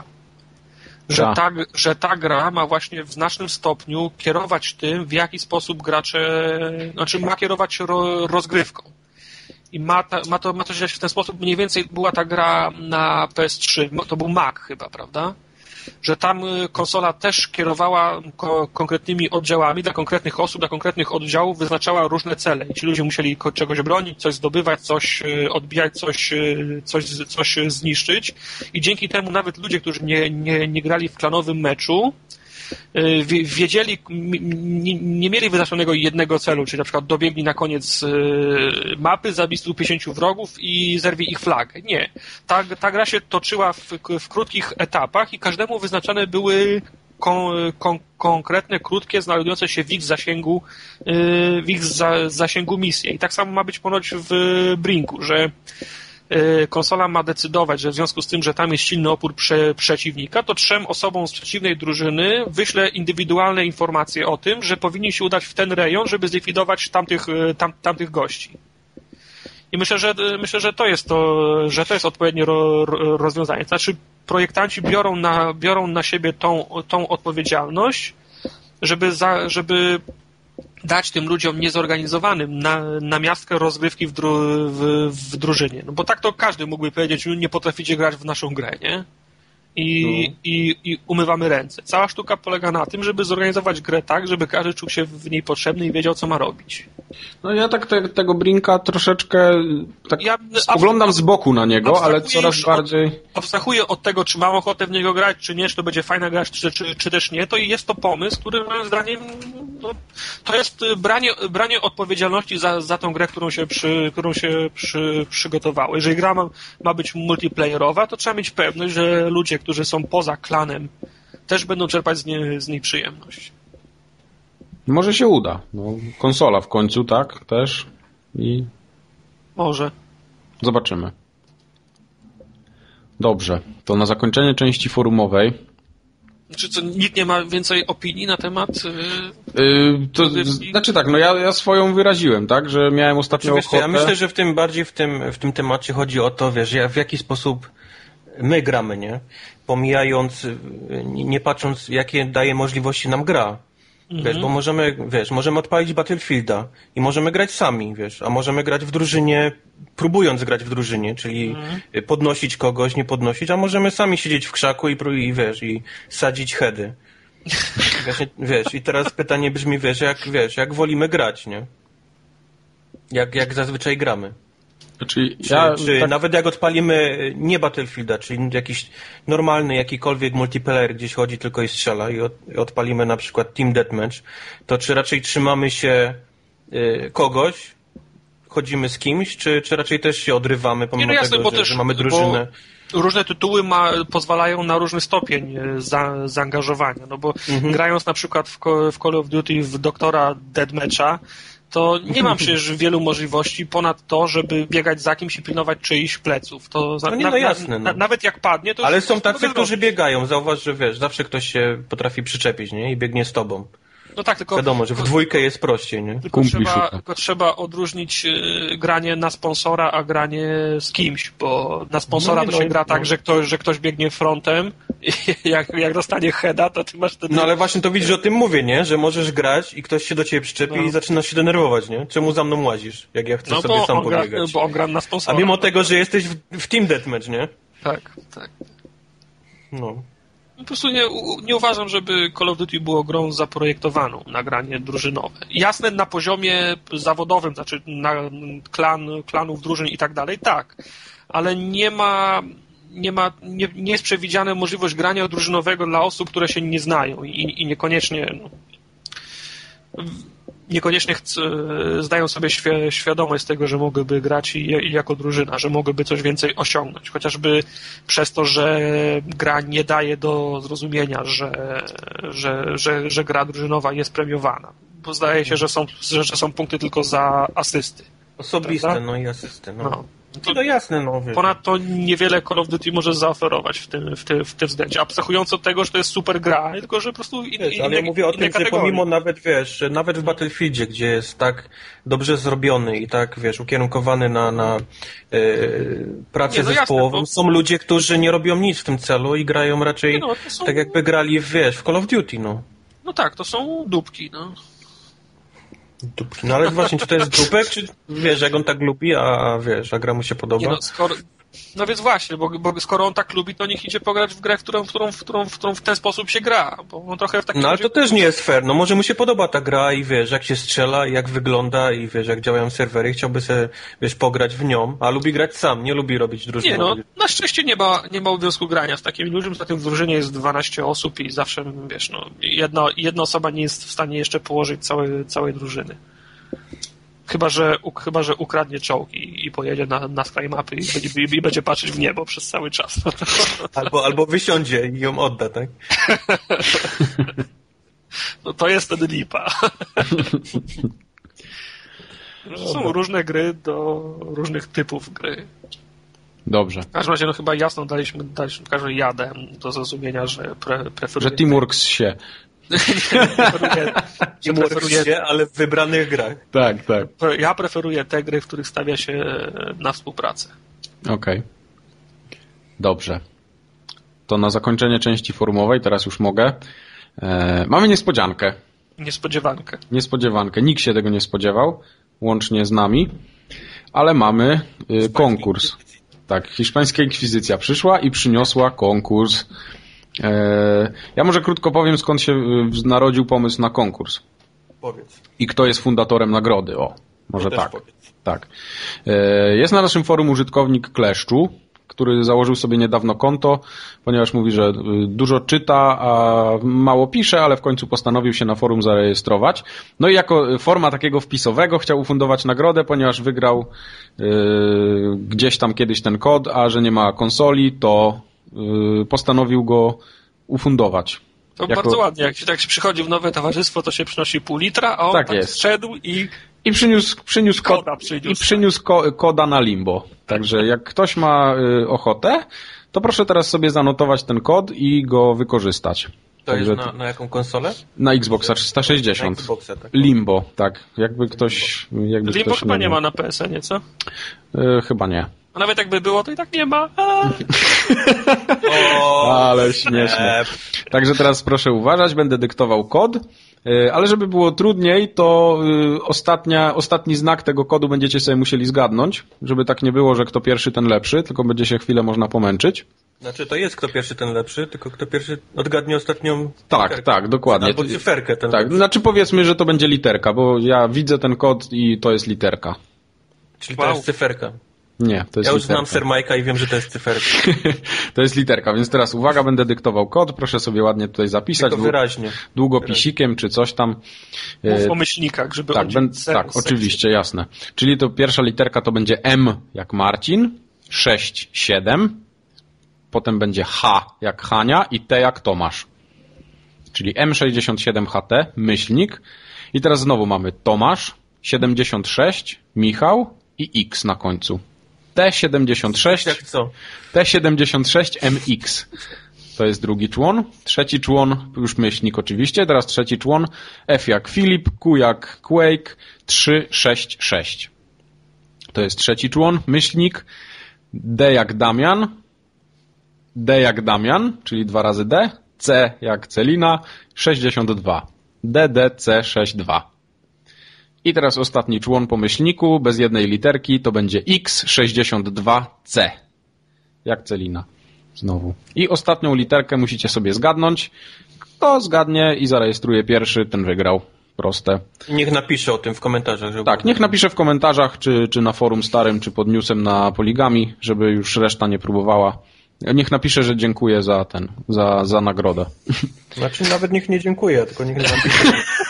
że ta, że ta gra ma właśnie w znacznym stopniu kierować tym, w jaki sposób gracze, znaczy ma kierować ro, rozgrywką. I ma, ta, ma, to, ma to się w ten sposób, mniej więcej była ta gra na P S trzy, to był Mac chyba, prawda? Że tam konsola też kierowała ko- konkretnymi oddziałami dla konkretnych osób, dla konkretnych oddziałów wyznaczała różne cele. I ci ludzie musieli ko- czegoś bronić, coś zdobywać, coś odbijać, coś, coś, coś zniszczyć. I dzięki temu nawet ludzie, którzy nie, nie, nie grali w klanowym meczu, wiedzieli, nie, nie mieli wyznaczonego jednego celu, czyli na przykład dobiegli na koniec mapy, zabij stu pięćdziesięciu wrogów i zerwij ich flagę. Nie. Ta, ta gra się toczyła w, w krótkich etapach i każdemu wyznaczane były kon, kon, konkretne, krótkie, znajdujące się w ich zasięgu, w ich za, zasięgu misje. I tak samo ma być ponoć w Brinku, że konsola ma decydować, że w związku z tym, że tam jest silny opór prze, przeciwnika, to trzem osobom z przeciwnej drużyny wyśle indywidualne informacje o tym, że powinni się udać w ten rejon, żeby zlikwidować tamtych, tam, tamtych gości. I myślę, że myślę, że to jest to, że to jest odpowiednie ro, ro, rozwiązanie. Znaczy, projektanci biorą na, biorą na siebie tą, tą odpowiedzialność, żeby, za, żeby dać tym ludziom niezorganizowanym na, na miastkę rozgrywki w, dru, w, w drużynie. No bo tak to każdy mógłby powiedzieć, nie potraficie grać w naszą grę, nie? I, no. i, i umywamy ręce. Cała sztuka polega na tym, żeby zorganizować grę tak, żeby każdy czuł się w niej potrzebny i wiedział, co ma robić. No ja tak te, tego Brinka troszeczkę tak ja spoglądam z boku na niego, ale coraz bardziej... Od, abstrahuję od tego, czy mam ochotę w niego grać, czy nie, czy to będzie fajna gra, czy, czy, czy też nie, to jest to pomysł, który moim zdaniem no, to jest branie, branie odpowiedzialności za, za tą grę, którą się, przy, którą się przy, przygotowało. Jeżeli gra ma, ma być multiplayerowa, to trzeba mieć pewność, że ludzie, którzy są poza klanem, też będą czerpać z niej, z niej przyjemność. Może się uda. No, konsola w końcu, tak? Też. I... Może. Zobaczymy. Dobrze. To na zakończenie części forumowej. Czy co, nikt nie ma więcej opinii na temat yy, yy, to, Znaczy tak, no ja, ja swoją wyraziłem, tak? Że miałem ostatnio Wiesz, ochotę... Ja myślę, że w tym bardziej w tym, w tym temacie chodzi o to, wiesz, w jaki sposób my gramy, nie? Pomijając, nie patrząc, jakie daje możliwości nam gra. Wiesz, mhm. bo możemy, wiesz, możemy odpalić Battlefielda i możemy grać sami, wiesz, a możemy grać w drużynie, próbując grać w drużynie, czyli mhm. podnosić kogoś, nie podnosić, a możemy sami siedzieć w krzaku i, i wiesz, i sadzić heady. Właśnie, wiesz, i teraz pytanie brzmi, wiesz, jak, wiesz, jak wolimy grać, nie? Jak, jak zazwyczaj gramy. Znaczy, czy ja, czy tak... nawet jak odpalimy nie Battlefielda, czyli jakiś normalny, jakikolwiek multiplayer gdzieś chodzi tylko i strzela i, od, i odpalimy na przykład Team Deathmatch, to czy raczej trzymamy się y, kogoś, chodzimy z kimś, czy, czy raczej też się odrywamy pomimo nie, no jasne, tego, że, też, że mamy drużynę? Różne tytuły ma, pozwalają na różny stopień za, zaangażowania, no bo mhm. grając na przykład w, w Call of Duty w doktora Deathmatcha, to nie mam przecież wielu możliwości ponad to, żeby biegać za kimś i pilnować czyichś pleców. To no nie, no jasne. Na, no. Nawet jak padnie, to... Ale są tacy, którzy biegają. Zauważ, że wiesz, zawsze ktoś się potrafi przyczepić, nie? I biegnie z tobą. No tak, tylko... Wiadomo, że w dwójkę jest prościej, nie? Tylko trzeba, tylko trzeba odróżnić y, granie na sponsora, a granie z kimś, bo na sponsora no, to się no, gra no. tak, że ktoś, że ktoś biegnie frontem i jak, jak dostanie heada, to ty masz ten... No ale właśnie to widzisz, że o tym mówię, nie? Że możesz grać i ktoś się do ciebie przyczepi no. i zaczynasz się denerwować, nie? Czemu za mną łazisz, jak ja chcę no, sobie sam gra, pobiegać? Bo on gra na sponsora. A mimo tego, że jesteś w, w Team Deathmatch, nie? Tak, tak. No. Po prostu nie, nie uważam, żeby Call of Duty było grą zaprojektowaną na granie drużynowe. Jasne, na poziomie zawodowym, znaczy na klan, klanów, drużyn i tak dalej, tak. Ale nie ma, nie ma, nie, nie jest przewidziana możliwość grania drużynowego dla osób, które się nie znają i, i niekoniecznie no, niekoniecznie chc, zdają sobie świ- świadomość tego, że mogłyby grać i, i jako drużyna, że mogłyby coś więcej osiągnąć. Chociażby przez to, że gra nie daje do zrozumienia, że, że, że, że gra drużynowa jest premiowana. Bo zdaje się, że są, że, że są punkty tylko za asysty. Osobiste, prawda? no i asysty. No. No. To, no jasne, no. Wiesz. Ponadto niewiele Call of Duty może zaoferować w tym, w tym, w tym względzie. Abstrahując od tego, że to jest super gra, tylko że po prostu in, wiesz, inne, ale ja mówię o tym, kategorie. że pomimo nawet, wiesz, że nawet w Battlefieldzie, gdzie jest tak dobrze zrobiony i tak, wiesz, ukierunkowany na, na yy, pracę nie, no zespołową, jasne, bo... są ludzie, którzy nie robią nic w tym celu i grają raczej nie, no, są... tak jakby grali, wiesz, w Call of Duty, no. No tak, to są dupki, no. Dupki. No ale właśnie, czy to jest dupek, czy wiesz, jak on tak lubi, a wiesz, a gra mu się podoba? Nie no, skoro, no więc właśnie, bo, bo skoro on tak lubi, to niech idzie pograć w grę, w którą, w którą, w którą, w którą w ten sposób się gra, bo on trochę w takim No ale razie... to też nie jest fair, no może mu się podoba ta gra i wiesz, jak się strzela, jak wygląda i wiesz, jak działają serwery, chciałby sobie, wiesz, pograć w nią, a lubi grać sam, nie lubi robić drużyny. Nie no, na szczęście nie ma, nie ma obowiązku grania z takimi ludźmi, za tym w drużynie jest dwanaście osób i zawsze, wiesz, no, jedna, jedna osoba nie jest w stanie jeszcze położyć całej, całej drużyny. Chyba że, chyba, że ukradnie czołg i, i pojedzie na, na skraj mapy i będzie, i, i będzie patrzeć w niebo przez cały czas. Albo, albo wysiądzie i ją odda, tak? No to jest ten lipa. Są różne gry do różnych typów gry. Dobrze. W każdym razie no chyba jasno daliśmy, daliśmy w każdym razie jadę do zrozumienia, że pre, preferuję... Że Teamworks się... Nie preferuję się, ale w wybranych grach. Tak, tak. Ja preferuję te gry, w których stawia się na współpracę. Okej. Okay. Dobrze. To na zakończenie części forumowej, teraz już mogę. E, mamy niespodziankę. Niespodziewankę. Niespodziewankę. Nikt się tego nie spodziewał, łącznie z nami, ale mamy y, konkurs. Tak, hiszpańska inkwizycja przyszła i przyniosła konkurs. Ja może krótko powiem, skąd się narodził pomysł na konkurs. Powiedz. I kto jest fundatorem nagrody. O, może tak. Tak. Jest na naszym forum użytkownik Kleszczu, który założył sobie niedawno konto, ponieważ mówi, że dużo czyta, a mało pisze, ale w końcu postanowił się na forum zarejestrować. No i jako forma takiego wpisowego chciał ufundować nagrodę, ponieważ wygrał yy, gdzieś tam kiedyś ten kod, a że nie ma konsoli, to postanowił go ufundować. To jako... bardzo ładnie. Jak się, jak się przychodzi w nowe towarzystwo, to się przynosi pół litra, a on tak tak jest. Wszedł i... I przyniósł, przyniósł, koda kod, przyniósł, i przyniósł ko, koda na Limbo. Także jak ktoś ma y, ochotę, to proszę teraz sobie zanotować ten kod i go wykorzystać. To Także jest na, na jaką konsolę? Na Xboxa trzysta sześćdziesiąt. Na Xboxa, tak. Limbo, tak. Jakby ktoś... Jakby Limbo ktoś chyba nie, nie ma na P S N, co? Y, chyba nie. A nawet jakby było, to i tak nie ma. O, ale śmieszne. Także teraz proszę uważać, będę dyktował kod, ale żeby było trudniej, to ostatnia, ostatni znak tego kodu będziecie sobie musieli zgadnąć, żeby tak nie było, że kto pierwszy, ten lepszy, tylko będzie się chwilę można pomęczyć. Znaczy to jest kto pierwszy, ten lepszy, tylko kto pierwszy odgadnie ostatnią Tak, literkę. tak, dokładnie. Albo cyferkę. Ten tak, lepszy. Znaczy powiedzmy, że to będzie literka, bo ja widzę ten kod i to jest literka. Czyli wow. To jest cyferka. Nie, to jest Ja już literka. znam Sir Majka i wiem, że to jest cyferka. To jest literka, więc teraz uwaga, będę dyktował kod, proszę sobie ładnie tutaj zapisać. Tylko wyraźnie. Długopisikiem wyraźnie. Czy coś tam. Mów o myślnikach, żeby tak, ben, tak, oczywiście, jasne. Czyli to pierwsza literka to będzie M jak Marcin, sześć, siedem, potem będzie H jak Hania i T jak Tomasz. Czyli M sześćdziesiąt siedem H T, myślnik. I teraz znowu mamy Tomasz, siedemdziesiąt sześć, Michał i X na końcu. T siedemdziesiąt sześć, jak co? T siedemdziesiąt sześć M X. To jest drugi człon. Trzeci człon, już myślnik oczywiście, teraz trzeci człon. F jak Filip, Q jak Quake, trzy sześć sześć. To jest trzeci człon, myślnik. D jak Damian, D jak Damian, czyli dwa razy D, C jak Celina, sześćdziesiąt dwa. D D C sześćdziesiąt dwa. I teraz ostatni człon po myślniku, bez jednej literki, to będzie X sześćdziesiąt dwa C. Jak Celina. Znowu. I ostatnią literkę musicie sobie zgadnąć. Kto zgadnie i zarejestruje pierwszy, ten wygrał. Proste. Niech napisze o tym w komentarzach. Żeby... Tak, niech napisze w komentarzach, czy, czy na forum starym, czy pod newsem na Poligami, żeby już reszta nie próbowała. Niech napisze, że dziękuję za ten, za, za nagrodę. Znaczy nawet niech nie dziękuję, tylko niech napisze.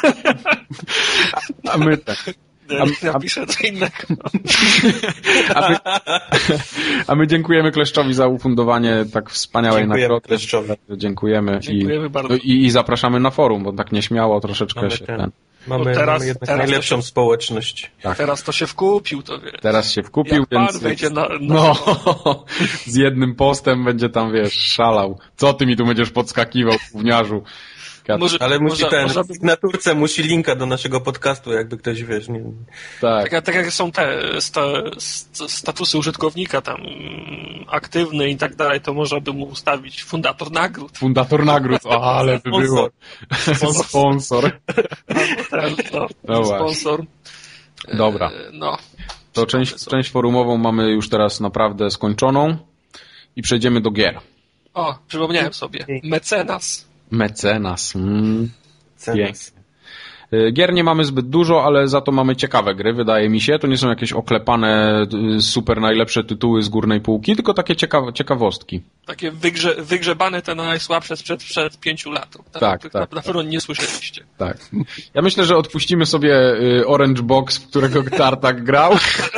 A my tak. A, napiszę co innego. A my, a my dziękujemy Kleszczowi za ufundowanie tak wspaniałej dziękujemy nagrody. Kleszczowi. Dziękujemy. Dziękujemy I, bardzo. I, I zapraszamy na forum, bo tak nieśmiało troszeczkę Mamy się ten. ten. Mamy, teraz, mamy jednak teraz najlepszą się, społeczność. Tak. Teraz to się wkupił, to wiesz. Teraz się wkupił, Jak więc... pan wejdzie na... na... No, z jednym postem będzie tam, wiesz, szalał. Co ty mi tu będziesz podskakiwał, gówniarzu? Może, Ale musi może, ten, może... w signaturce musi linka do naszego podcastu, jakby ktoś, wiesz, nie... Tak. Tak, tak jak są te sta, statusy użytkownika tam aktywny i tak dalej, to można by mu ustawić fundator nagród. Fundator nagród, o, ale by było. Sponsor. Sponsor. Ten, no, No sponsor. Dobra. No. To część, część forumową mamy już teraz naprawdę skończoną i przejdziemy do gier. O, przypomniałem sobie. Mecenas. Mecenas. Mm. Cenas. Gier nie mamy zbyt dużo, ale za to mamy ciekawe gry, wydaje mi się. To nie są jakieś oklepane, super najlepsze tytuły z górnej półki, tylko takie ciekawe, ciekawostki. Takie wygrze, wygrzebane te najsłabsze sprzed, sprzed pięciu lat. Tak, Tak, tak. Na pewno nie słyszeliście. Tak. Ja myślę, że odpuścimy sobie Orange Box, w którego Tartak grał.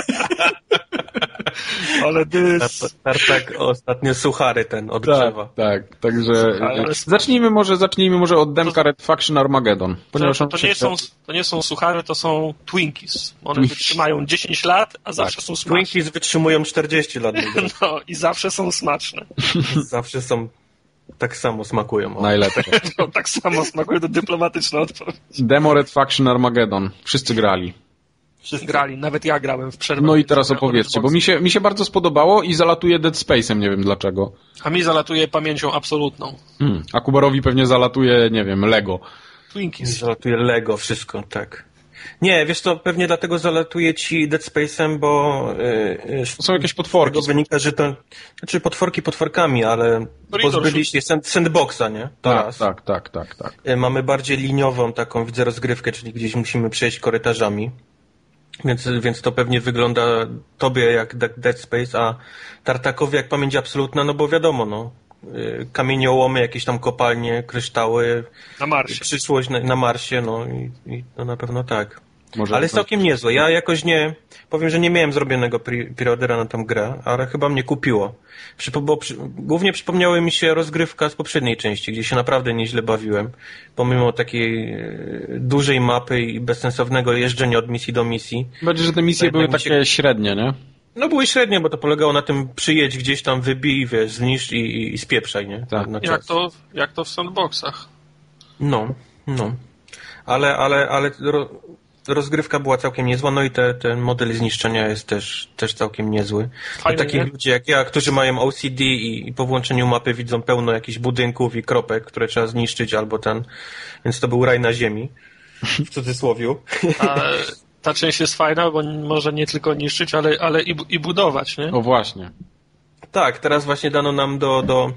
Ale dys... Tartak ostatnio suchary ten odgrzewa. Tak, tak. Także Ale- zacznijmy może, zacznijmy może od demka Red Faction Armageddon. Ponieważ To, on to, się- nie są, to nie są suchary, to są Twinkies. One Twinkies. wytrzymają dziesięć lat, a zawsze są smaczne. Twinkies wytrzymują czterdzieści lat. No i zawsze są smaczne. Zawsze są, tak samo smakują. O. najlepsze. To tak samo smakuje, to dyplomatyczna odpowiedź. Demo Red Faction Armageddon. Wszyscy grali. Wszyscy Grali, nawet ja grałem w przerwę. No i teraz opowiedzcie, bo mi się, mi się bardzo spodobało i zalatuje Dead Space'em, nie wiem dlaczego. A mi zalatuje pamięcią absolutną. Hmm. A Kubarowi pewnie zalatuje, nie wiem, Lego. Twinkies. Zalatuje Lego, wszystko, tak. Nie, wiesz co, pewnie dlatego zalatuje ci Dead Space'em, bo yy, To są jakieś potworki. z tego wynika, że to, znaczy potworki potworkami, ale Corridor pozbyli się sand, sandboxa, nie? To Tak, raz. tak, tak, tak, tak. Yy, Mamy bardziej liniową taką, widzę, rozgrywkę, czyli gdzieś musimy przejść korytarzami. Więc, więc to pewnie wygląda tobie jak De- Dead Space, a Tartakowi jak pamięć absolutna, no bo wiadomo, no. Yy, Kamieniołomy, jakieś tam kopalnie, kryształy, Na Marsie. przyszłość na, na Marsie, no i, i no na pewno tak. Może Ale jest całkiem niezłe. Ja jakoś nie, powiem, że nie miałem zrobionego pre- preordera na tą grę, ale chyba mnie kupiło. Przypo, bo przy, głównie przypomniały mi się rozgrywka z poprzedniej części, gdzie się naprawdę nieźle bawiłem, pomimo takiej e, dużej mapy i bezsensownego jeżdżenia od misji do misji. Będzie, że te misje Tak, były tak mi się- takie średnie, nie? No były średnie, bo to polegało na tym przyjedź gdzieś tam, wybij, wiesz, zniszcz i, i, i spieprzaj, nie? Tak. Na Jak czas. to, jak to w sandboxach. No, no. Ale, ale, ale ro, rozgrywka była całkiem niezła, no i te, ten model zniszczenia jest też, też całkiem niezły. Fajny, Dla takich nie? ludzi jak ja, którzy mają O C D i, i po włączeniu mapy widzą pełno jakichś budynków i kropek, które trzeba zniszczyć albo ten, więc to był raj na ziemi. W cudzysłowiu. A ta część jest fajna, bo może nie tylko niszczyć, ale, ale i, bu- i budować, nie? O właśnie. Tak, teraz właśnie dano nam do, do,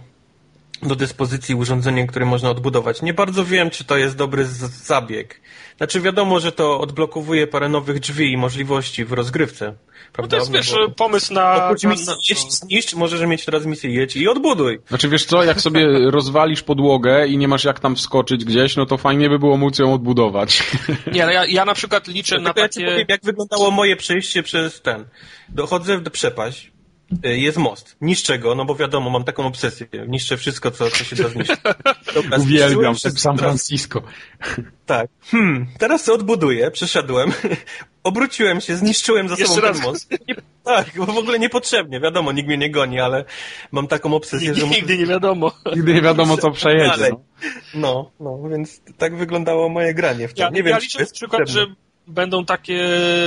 do dyspozycji urządzenie, które można odbudować. Nie bardzo wiem, czy to jest dobry z- zabieg. Znaczy wiadomo, że to odblokowuje parę nowych drzwi i możliwości w rozgrywce. No Prawda? to jest, wiesz, bo- pomysł na... Oprócz na, misji na jedź, zniszcz, możesz mieć teraz misję jedź i odbuduj. Znaczy wiesz co, jak sobie rozwalisz podłogę i nie masz jak tam wskoczyć gdzieś, no to fajnie by było móc ją odbudować. Nie, ale ja, ja na przykład liczę na Tylko ja ci takie... powiem, jak wyglądało moje przejście przez ten. Dochodzę w przepaść, y, jest most. Niszczę go, no bo wiadomo, mam taką obsesję. Niszczę wszystko, co, co się da zniszczyć. Dobra, Uwielbiam zniszczyłem ten wszystko, San teraz- Francisco. Tak. Hmm, teraz sobie odbuduję, przeszedłem, obróciłem się, zniszczyłem za Jeszcze sobą raz. ten most. I tak, bo w ogóle niepotrzebnie, wiadomo, nikt mnie nie goni, ale mam taką obsesję, że... Nigdy nie wiadomo. Nigdy nie wiadomo, co przejedzie. No. no, no, więc tak wyglądało moje granie w to. Ja, nie wiem, ja liczę na przykład, że będą takie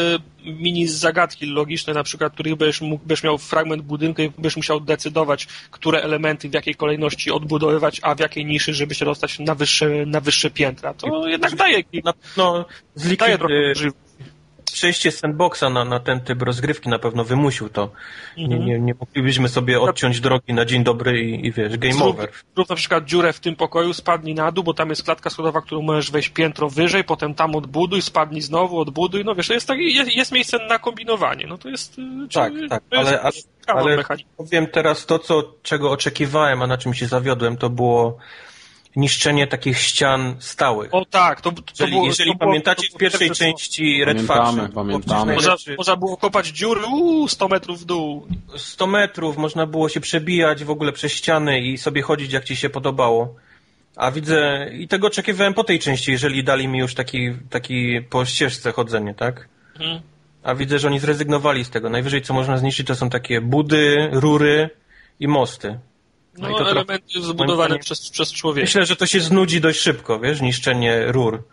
mini zagadki logiczne, na przykład, których będziesz, mógł, będziesz miał fragment budynku i będziesz musiał decydować, które elementy w jakiej kolejności odbudowywać, a w jakiej niszy, żeby się dostać na wyższe, na wyższe piętra. To jednak daje, no, z daje trochę przejście z sandboxa na, na ten typ rozgrywki na pewno wymusił to. Nie, nie, nie moglibyśmy sobie odciąć drogi na dzień dobry i, i wiesz, game zrób, over. Zrób na przykład dziurę w tym pokoju, spadnij na dół, bo tam jest klatka schodowa, którą możesz wejść piętro wyżej, potem tam odbuduj, spadnij znowu, odbuduj, no wiesz, to jest, tak, jest, jest miejsce na kombinowanie, no to jest... Tak, czy, tak, to jest, ale, ale, ale mechanika. powiem teraz to, co, czego oczekiwałem, a na czym się zawiodłem, to było niszczenie takich ścian stałych. O tak, to, to jeżeli, było... jeżeli to było, pamiętacie to w pierwszej to części Red Pamiętamy, Faction, pamiętamy. Można, można było kopać dziury, uuu, sto metrów w dół. sto metrów, można było się przebijać w ogóle przez ściany i sobie chodzić jak ci się podobało. A widzę, i tego oczekiwałem po tej części, jeżeli dali mi już taki, taki po ścieżce chodzenie, tak? Mhm. A widzę, że oni zrezygnowali z tego. Najwyżej co można zniszczyć to są takie budy, rury i mosty. No, no i to elementy trochę, zbudowane przez, przez człowieka. Myślę, że to się znudzi dość szybko, wiesz, niszczenie rur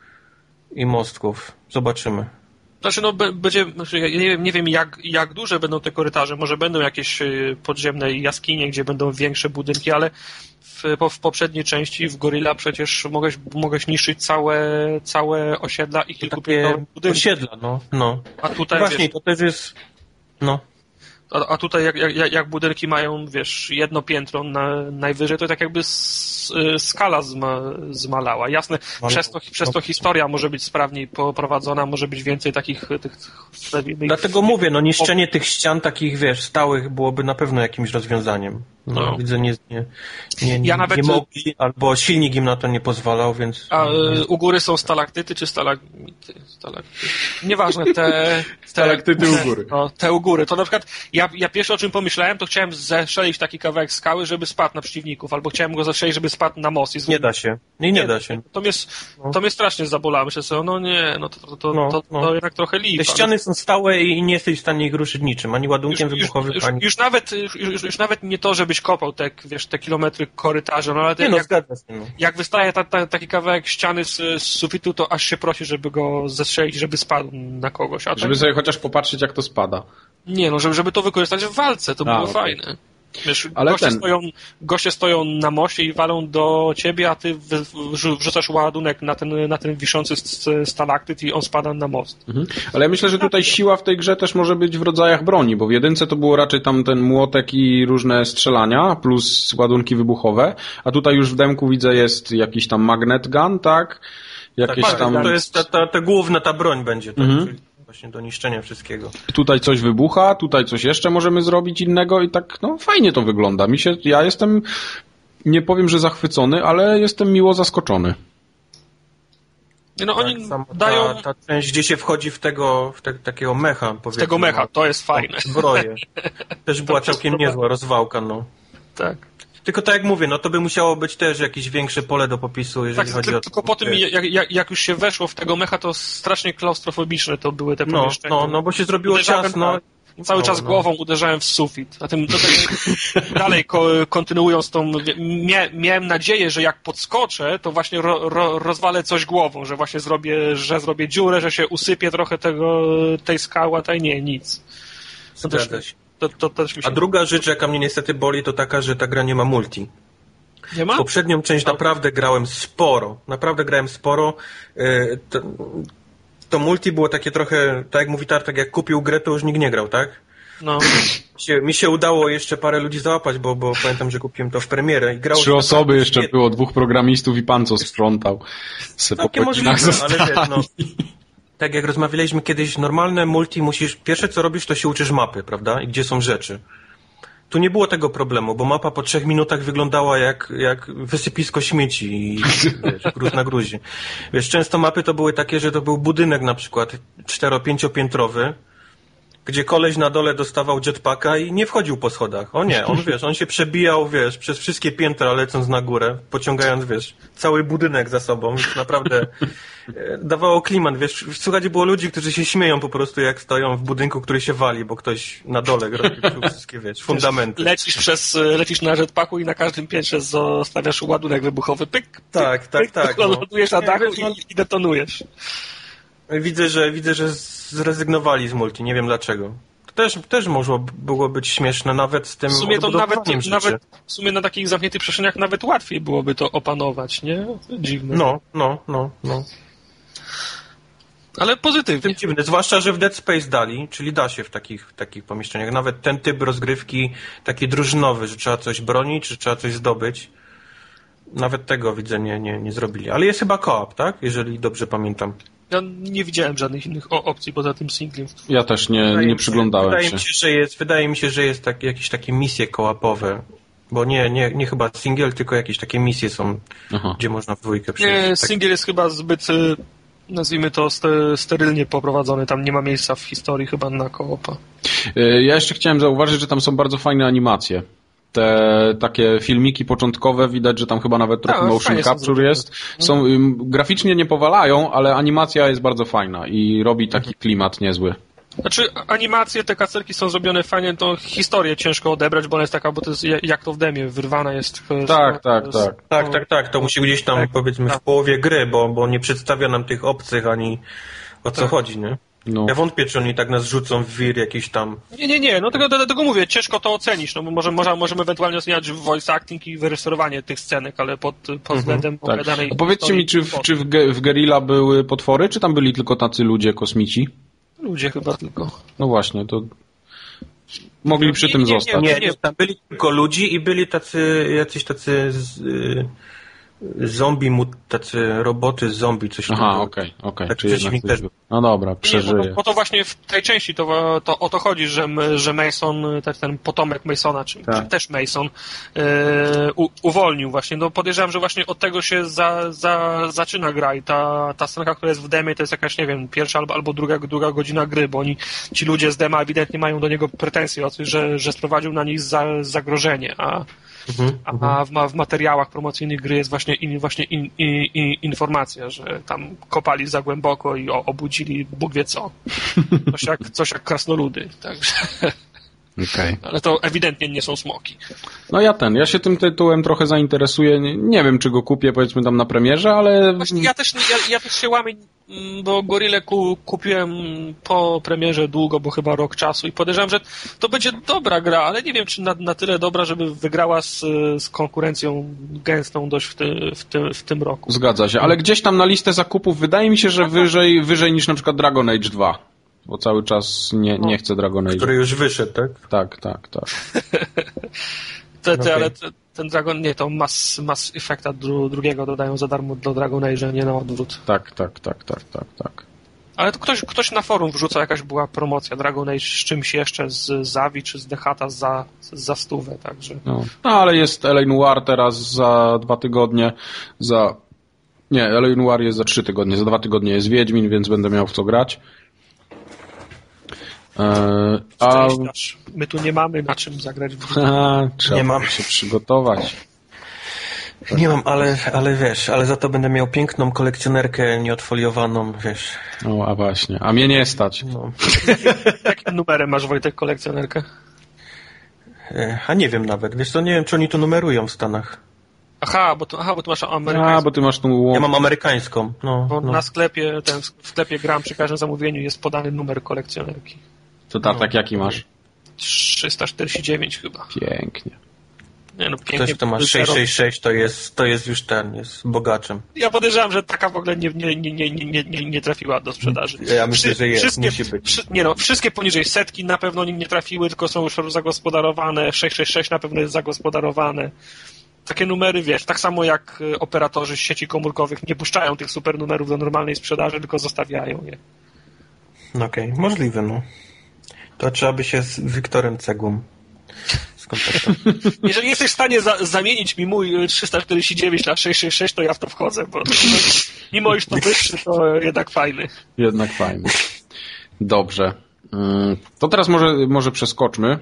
i mostków. Zobaczymy. Znaczy, no, będzie, znaczy, ja nie wiem, nie wiem jak, jak duże będą te korytarze, może będą jakieś podziemne jaskinie, gdzie będą większe budynki, ale w, po, w poprzedniej części w Gorilla przecież mogłeś, mogłeś niszczyć całe, całe osiedla i kilkupiętrowe budynki. Osiedla, no, no. A tutaj, Właśnie, wiesz, to też jest, no. A, a tutaj jak, jak, jak budynki mają, wiesz, jedno piętro na, najwyżej, to tak jakby s, skala zma, zmalała. Jasne, Ale, przez, to, przez to historia może być sprawniej poprowadzona, może być więcej takich tych... Dlatego mówię, no niszczenie tych ścian takich, wiesz, stałych byłoby na pewno jakimś rozwiązaniem. No, no. Widzę, nie, nie, nie, nie, ja nawet... nie mogli, albo silnik im na to nie pozwalał, więc... A y, u góry są stalaktyty czy stalagmity? Stalaktyty. Nieważne, te... te stalaktyty u góry. No, te u góry. To na przykład, ja, ja pierwsze o czym pomyślałem, to chciałem zestrzelić taki kawałek skały, żeby spadł na przeciwników, albo chciałem go zestrzelić, żeby spadł na most. I z... Nie da się. Nie, nie, nie da się. To mnie, no. to mnie strasznie zabolało. Myślę sobie, no nie, no to, to, to, no, to, no. to jednak trochę lipa. Te ściany są stałe i nie jesteś w stanie ich ruszyć niczym, ani ładunkiem już, wybuchowym, już, ani... Już nawet, już, już, już nawet nie to, żebyś kopał te, wiesz, te kilometry korytarza, no ale nie, no, jak, zgadza się, no. jak wystaje ta, ta, taki kawałek ściany z, z sufitu, to aż się prosi, żeby go zestrzelić, żeby spadł na kogoś. A żeby tak... sobie chociaż popatrzeć, jak to spada. Nie, no żeby, żeby to wykorzystać w walce, to A, było okay. fajne. Wiesz, ale goście, ten... stoją, goście stoją na moście i walą do ciebie, a ty wrzucasz ładunek na ten, na ten wiszący stalaktyt i on spada na most. Mhm. Ale ja myślę, że tutaj siła w tej grze też może być w rodzajach broni, bo w jedynce to było raczej tam ten młotek i różne strzelania, plus ładunki wybuchowe, a tutaj już w demku widzę jest jakiś tam magnet gun, tak? Jakieś tak, tam... To jest ta, ta, ta główna, ta broń będzie, tak? Mhm. Czyli właśnie do niszczenia wszystkiego. Tutaj coś wybucha, tutaj coś jeszcze możemy zrobić innego i tak, no fajnie to wygląda. Mi się, ja jestem, nie powiem, że zachwycony, ale jestem miło zaskoczony. No tak, oni dają... Ta, ta część, gdzie się wchodzi w tego, w te, takiego mecha, powiedzmy. W tego mecha, to jest fajne. Zbroję. Też była całkiem niezła rozwałka, no. Tak. Tylko tak jak mówię, no to by musiało być też jakieś większe pole do popisu, jeżeli tak, chodzi ty, o... Tylko po tym, jak, jak, jak już się weszło w tego mecha, to strasznie klaustrofobiczne to były te no, pomieszczenia. No, no, bo się zrobiło uderzałem, ciasno. Cały no, czas no. głową uderzałem w sufit. A tym dalej ko, kontynuując tą... Mia, miałem nadzieję, że jak podskoczę, to właśnie ro, ro, rozwalę coś głową, że właśnie zrobię, że zrobię dziurę, że się usypię trochę tego, tej skały, a tej nie, nic. To też, to, to też mi się... A druga rzecz, jaka mnie niestety boli, to taka, że ta gra nie ma multi. Nie ma? Poprzednią część naprawdę grałem sporo. Naprawdę grałem sporo. To, to multi było takie trochę, tak jak mówi Tartak, jak kupił grę, to już nikt nie grał, tak? No. Mi się, mi się udało jeszcze parę ludzi załapać, bo, bo pamiętam, że kupiłem to w premierę. I grało Trzy osoby jeszcze nie... było, dwóch programistów i pan, co sprzątał. Takie możliwe, ale wiesz, no, tak jak rozmawialiśmy kiedyś, normalne multi musisz, pierwsze co robisz, to się uczysz mapy, prawda? I gdzie są rzeczy. Tu nie było tego problemu, bo mapa po trzech minutach wyglądała jak, jak wysypisko śmieci i wiesz, gruz na gruzie. Wiesz, często mapy to były takie, że to był budynek na przykład cztero-pięciopiętrowy, gdzie koleś na dole dostawał jetpacka i nie wchodził po schodach. O nie, on wiesz, on się przebijał, wiesz, przez wszystkie piętra lecąc na górę, pociągając, wiesz, cały budynek za sobą, więc naprawdę dawało klimat, wiesz, słuchaj, było ludzi, którzy się śmieją po prostu, jak stoją w budynku, który się wali, bo ktoś na dole robił wszystkie, wiesz, fundamenty. Lecisz przez, lecisz na jetpacku i na każdym piętrze zostawiasz ładunek wybuchowy, pyk, pyk, tak, tak, pyk, tak. No. Lądujesz na dachu i, i detonujesz. Widzę, że widzę, że zrezygnowali z multi, nie wiem dlaczego. To też, też mogło było być śmieszne, nawet z tym w sumie to nawet, rzeczy. nawet w sumie na takich zamkniętych przestrzeniach nawet łatwiej byłoby to opanować, nie? Dziwne. No, no, no, no. Ale pozytywnie. Tym dziwne, zwłaszcza, że w Dead Space dali, czyli da się w takich, w takich pomieszczeniach. Nawet ten typ rozgrywki taki drużynowy, że trzeba coś bronić, że trzeba coś zdobyć. Nawet tego, widzę, nie, nie, nie zrobili. Ale jest chyba co-op, tak? Jeżeli dobrze pamiętam. Ja nie widziałem żadnych innych opcji poza tym singlem. Ja też nie, nie przyglądałem wydaje się. Mi się że jest. Wydaje mi się, że jest tak, jakieś takie misje kołapowe. Bo nie, nie, nie chyba single, tylko jakieś takie misje są, Aha. gdzie można w dwójkę przejść. Nie, tak. single jest chyba zbyt, nazwijmy to, sterylnie poprowadzony. Tam nie ma miejsca w historii chyba na koopa. Ja jeszcze chciałem zauważyć, że tam są bardzo fajne animacje. Te takie filmiki początkowe, widać, że tam chyba nawet trochę no, motion capture jest. Są, graficznie nie powalają, ale animacja jest bardzo fajna i robi taki klimat niezły. Znaczy, animacje, te kacerki są zrobione fajnie, to historię ciężko odebrać, bo ona jest taka, bo to jest jak to w demie, wyrwana jest. Tak, tak, jest, tak. Tak, tak, tak, to musi gdzieś tam, tak, powiedzmy, tak. w połowie gry, bo, bo nie przedstawia nam tych obcych, ani o co tak. chodzi, nie? No. Ja wątpię, czy oni tak nas rzucą w wir jakiś tam... Nie, nie, nie, no tego, tego mówię, ciężko to ocenić, no bo może, może, możemy ewentualnie oceniać voice acting i wyreżyserowanie tych scenek, ale pod, pod względem mhm, opowiadanej... Tak. Powiedzcie mi, czy, w, czy w, w Guerrilla były potwory, czy tam byli tylko tacy ludzie, kosmici? Ludzie chyba tylko. No właśnie, to... Mogli no, przy nie, tym nie, zostać. Nie, nie, nie, tam byli tylko ludzi i byli tacy, jacyś tacy... Z, y zombie, tacy roboty zombie, coś takiego. Aha, okej, okay, okej. Okay. Też... No dobra, przeżyję. Nie, bo, to, bo to właśnie w tej części to, to o to chodzi, że, że Mason, ten potomek Masona, czy, tak. czy też Mason, e, u, uwolnił właśnie. No podejrzewam, że właśnie od tego się za, za, zaczyna gra i ta, ta scenka, która jest w demie, to jest jakaś, nie wiem, pierwsza albo, albo druga, druga godzina gry, bo oni, ci ludzie z dema ewidentnie mają do niego pretensje o coś, że, że sprowadził na nich za, zagrożenie, a Mhm, a w, w materiałach promocyjnych gry jest właśnie, in, właśnie in, in, in, informacja, że tam kopali za głęboko i o, obudzili Bóg wie co. Coś jak, coś jak krasnoludy. Także. Okay. Ale to ewidentnie nie są smoki. No ja ten, ja się tym tytułem trochę zainteresuję. Nie, nie wiem, czy go kupię, powiedzmy tam na premierze, ale... Właśnie ja też, ja, ja też się łamię, bo Gorillę ku, kupiłem po premierze długo, bo chyba rok czasu i podejrzewam, że to będzie dobra gra, ale nie wiem, czy na, na tyle dobra, żeby wygrała z, z konkurencją gęstą dość w, ty, w, ty, w tym roku. Zgadza się, ale gdzieś tam na listę zakupów wydaje mi się, że wyżej, wyżej niż na przykład Dragon Age dwa. Bo cały czas nie, nie chcę Dragon Age. Który już wyszedł, tak? Tak, tak, tak. te, te, okay. Ale te, ten Dragon, nie, to Mass, Mass Effecta dru, drugiego dodają za darmo do Dragon Age, nie na odwrót. Tak, tak, tak, tak, tak, tak. Ale to ktoś, ktoś na forum wrzuca, jakaś była promocja Dragon Age z czymś jeszcze, z Zawi czy z Dehata za, za stówę, także. No. no, ale jest L A Noire teraz za dwa tygodnie, za... Nie, L A Noire jest za trzy tygodnie, za dwa tygodnie jest Wiedźmin, więc będę miał w co grać. Eee, a... My tu nie mamy na czym zagrać w a, Trzeba nie mam się przygotować. Nie mam, ale, ale wiesz, ale za to będę miał piękną kolekcjonerkę nieodfoliowaną, wiesz. No, a właśnie. A mnie nie stać. No. Jakim numerem masz, Wojtek, kolekcjonerkę? A nie wiem nawet. Wiesz co, nie wiem, czy oni to numerują w Stanach. Aha, bo, to, aha, bo ty masz amerykańską. A, bo ty masz tą... Ja mam amerykańską. No, bo no. na sklepie, ten, w sklepie gram przy każdym zamówieniu jest podany numer kolekcjonerki. To tak, no. tak jaki masz? trzysta czterdzieści dziewięć chyba. Pięknie. Nie, no, pięknie. Ktoś, kto ma sześćset sześćdziesiąt sześć, to jest, to jest już ten, jest bogaczem. Ja podejrzewam, że taka w ogóle nie, nie, nie, nie, nie, nie, nie trafiła do sprzedaży. Ja myślę, że jest, wszystkie, musi być. Wszy, nie no, wszystkie poniżej setki na pewno nie trafiły, tylko są już zagospodarowane. sześćset sześćdziesiąt sześć na pewno jest zagospodarowane. Takie numery, wiesz, tak samo jak operatorzy sieci komórkowych nie puszczają tych super numerów do normalnej sprzedaży, tylko zostawiają je. Okej, okay, możliwe, no. To trzeba by się z Wiktorem Cegłą skontaktować. Jeżeli jesteś w stanie za- zamienić mi mój trzysta czterdzieści dziewięć na sześćset sześćdziesiąt sześć, to ja w to wchodzę, bo mimo iż to wyższy, to jednak fajny. Jednak fajny. Dobrze. To teraz może, może przeskoczmy.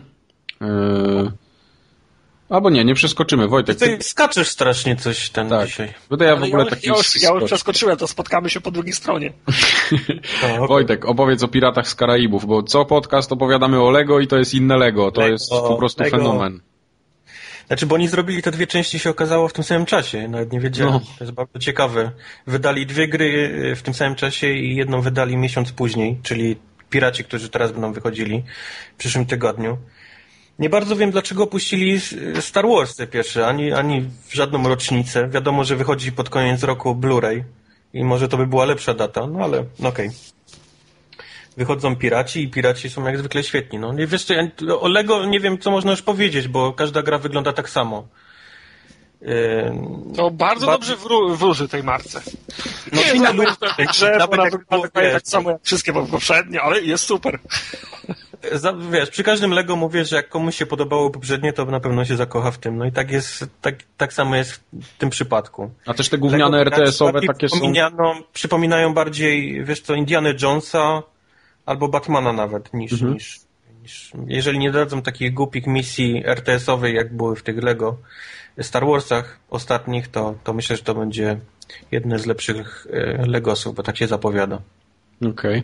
Albo nie, nie przeskoczymy. Wojtek, ty skaczesz strasznie coś tam tak. dzisiaj. Bo to ja w ogóle ja, taki ja, już, ja już przeskoczyłem, to spotkamy się po drugiej stronie. No, okay. Wojtek, opowiedz o Piratach z Karaibów, bo co podcast opowiadamy o Lego i to jest inne Lego. To Lego, jest po prostu Lego. Fenomen. Znaczy, bo oni zrobili te dwie części, się okazało, w tym samym czasie. Nawet nie wiedziałem. No. To jest bardzo ciekawe. Wydali dwie gry w tym samym czasie i jedną wydali miesiąc później, czyli Piraci, którzy teraz będą wychodzili w przyszłym tygodniu. Nie bardzo wiem, dlaczego opuścili Star Wars te pierwsze, ani, ani w żadną rocznicę. Wiadomo, że wychodzi pod koniec roku Blu-ray i może to by była lepsza data, no ale no okej. Okay. Wychodzą Piraci i Piraci są jak zwykle świetni. No, wiesz co, ja, o Lego nie wiem, co można już powiedzieć, bo każda gra wygląda tak samo. Yy, to bardzo ba- dobrze wró- wróży tej marce. No nie, nie lubię tej grze, bo ona wygląda tak samo jak wszystkie poprzednie, ale jest super. Za, wiesz, przy każdym Lego mówię, że jak komuś się podobało poprzednie, to na pewno się zakocha w tym. No i tak jest, tak, tak samo jest w tym przypadku. A też te gówniane R T S-owe takie są... Przypominają bardziej, wiesz co, Indiana Jonesa albo Batmana nawet, niż, mhm. niż, niż... Jeżeli nie dadzą takich głupich misji R T S-owych, jak były w tych Lego Star Warsach ostatnich, to, to myślę, że to będzie jedne z lepszych Legosów, bo tak się zapowiada. Okej. Okay.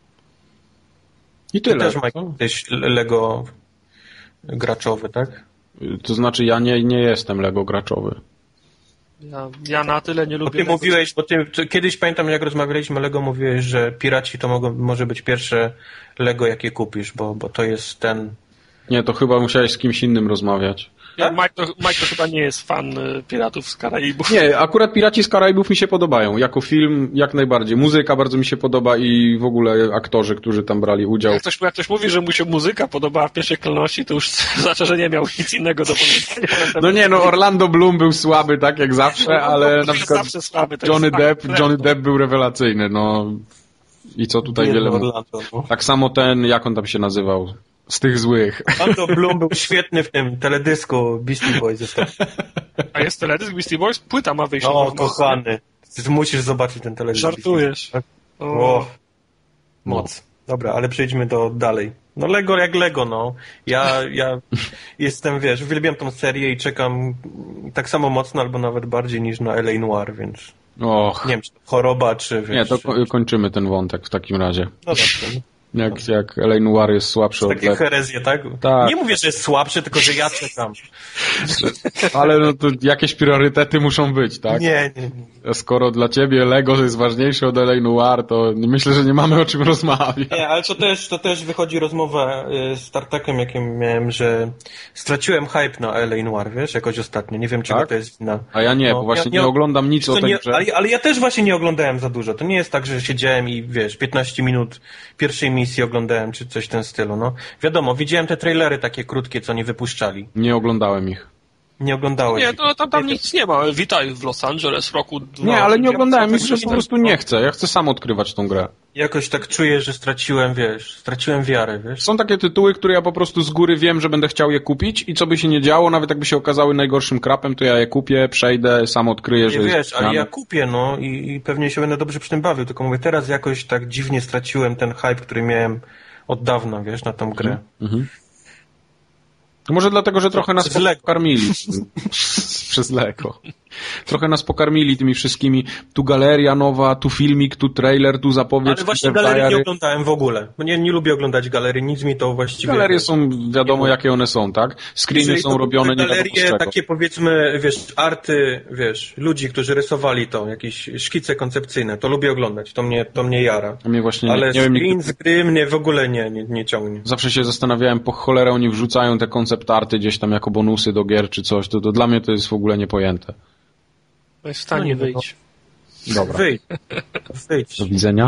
I tyle. Ty też ma jakieś Lego graczowy, tak? To znaczy ja nie, nie jestem Lego graczowy. Ja, ja na tyle nie lubię... Bo ty mówiłeś, bo ty, ty kiedyś pamiętam, jak rozmawialiśmy o Lego, mówiłeś, że Piraci to mogą, może być pierwsze Lego, jakie kupisz, bo, bo to jest ten... Nie, to chyba musiałeś z kimś innym rozmawiać. Ja, Mike, to, Mike to chyba nie jest fan Piratów z Karaibów. Nie, akurat Piraci z Karaibów mi się podobają. Jako film jak najbardziej. Muzyka bardzo mi się podoba i w ogóle aktorzy, którzy tam brali udział. Jak ktoś, jak ktoś mówi, że mu się muzyka podobała w pierwszej kolejności, to już znaczy, że nie miał nic innego do powiedzenia. No nie, no Orlando Bloom był słaby, tak jak zawsze, ale na przykład zawsze słaby, Johnny Depp, Johnny Depp był rewelacyjny, no i co tutaj wiele... Orlando, no. Tak samo ten, jak on tam się nazywał? Z tych złych. Orlando Bloom był świetny w tym teledysku Beastie Boys. A jest teledysk Beastie Boys? Płyta ma wyjść. O, kochany. Ty musisz zobaczyć ten teledysk. Żartujesz. O. o. Moc. Dobra, ale przejdźmy do dalej. No Lego jak Lego, no. Ja, ja jestem, wiesz, uwielbiam tą serię i czekam tak samo mocno, albo nawet bardziej niż na L A Noire, więc... Och. Nie wiem, czy to choroba, czy wiesz... Nie, to ko- kończymy ten wątek w takim razie. No dobrze. Jak, jak L A Noire jest słabszy od Takie Lego. herezje, tak? tak? Nie mówię, że jest słabszy, tylko że ja czekam. Ale no to jakieś priorytety muszą być, tak? Nie, nie, nie. Skoro dla ciebie Lego jest ważniejsze od L A Noire, to myślę, że nie mamy o czym rozmawiać. Nie, ale to też, to też wychodzi rozmowa z Startekiem, jakim miałem, że straciłem hype na L A Noire, wiesz, jakoś ostatnio. Nie wiem, czego tak? to jest wina. A ja nie, no, bo właśnie ja, nie, nie oglądam nic o tej nie, grze. Ale, ale ja też właśnie nie oglądałem za dużo. To nie jest tak, że siedziałem i wiesz, piętnaście minut pierwszej misji oglądałem, czy coś w tym stylu, no. Wiadomo, widziałem te trailery takie krótkie, co nie wypuszczali. Nie oglądałem ich. Nie oglądałeś. Nie, to tam, tam nic nie ma. Witaj w Los Angeles w roku dwa. Nie, ale nie oglądałem, myślę, że po prostu nie chcę. Ja chcę sam odkrywać tą grę. Jakoś tak czuję, że straciłem, wiesz, straciłem wiarę, wiesz. Są takie tytuły, które ja po prostu z góry wiem, że będę chciał je kupić i co by się nie działo, nawet jakby się okazały najgorszym krapem, to ja je kupię, przejdę, sam odkryję, nie, że wiesz, jest ale ja kupię, no i, i pewnie się będę dobrze przy tym bawił, tylko mówię, teraz jakoś tak dziwnie straciłem ten hype, który miałem od dawna, wiesz, na tą grę. Mhm. To może dlatego, że trochę nas pokarmili. Przez Lego. Trochę nas pokarmili tymi wszystkimi. Tu galeria nowa, tu filmik, tu trailer, tu zapowiedź. Ale właśnie galerii nie oglądałem w ogóle. Bo nie, nie lubię oglądać galerii, nic mi to właściwie... Galerie są, wiadomo jakie one są, tak? Screeny są robione, nie wiadomo z czego. Takie powiedzmy, wiesz, arty, wiesz, ludzi, którzy rysowali to, jakieś szkice koncepcyjne, to lubię oglądać, to mnie, to mnie jara. A mnie właśnie ale nie, nie screen wiem, z gry mnie w ogóle nie, nie, nie ciągnie. Zawsze się zastanawiałem, po cholerę oni wrzucają te koncept arty gdzieś tam jako bonusy do gier czy coś, to, to dla mnie to jest w ogóle niepojęte. To jest w stanie, no wyjdź. Dobra. Wyjdź. Wyjdź. Do widzenia.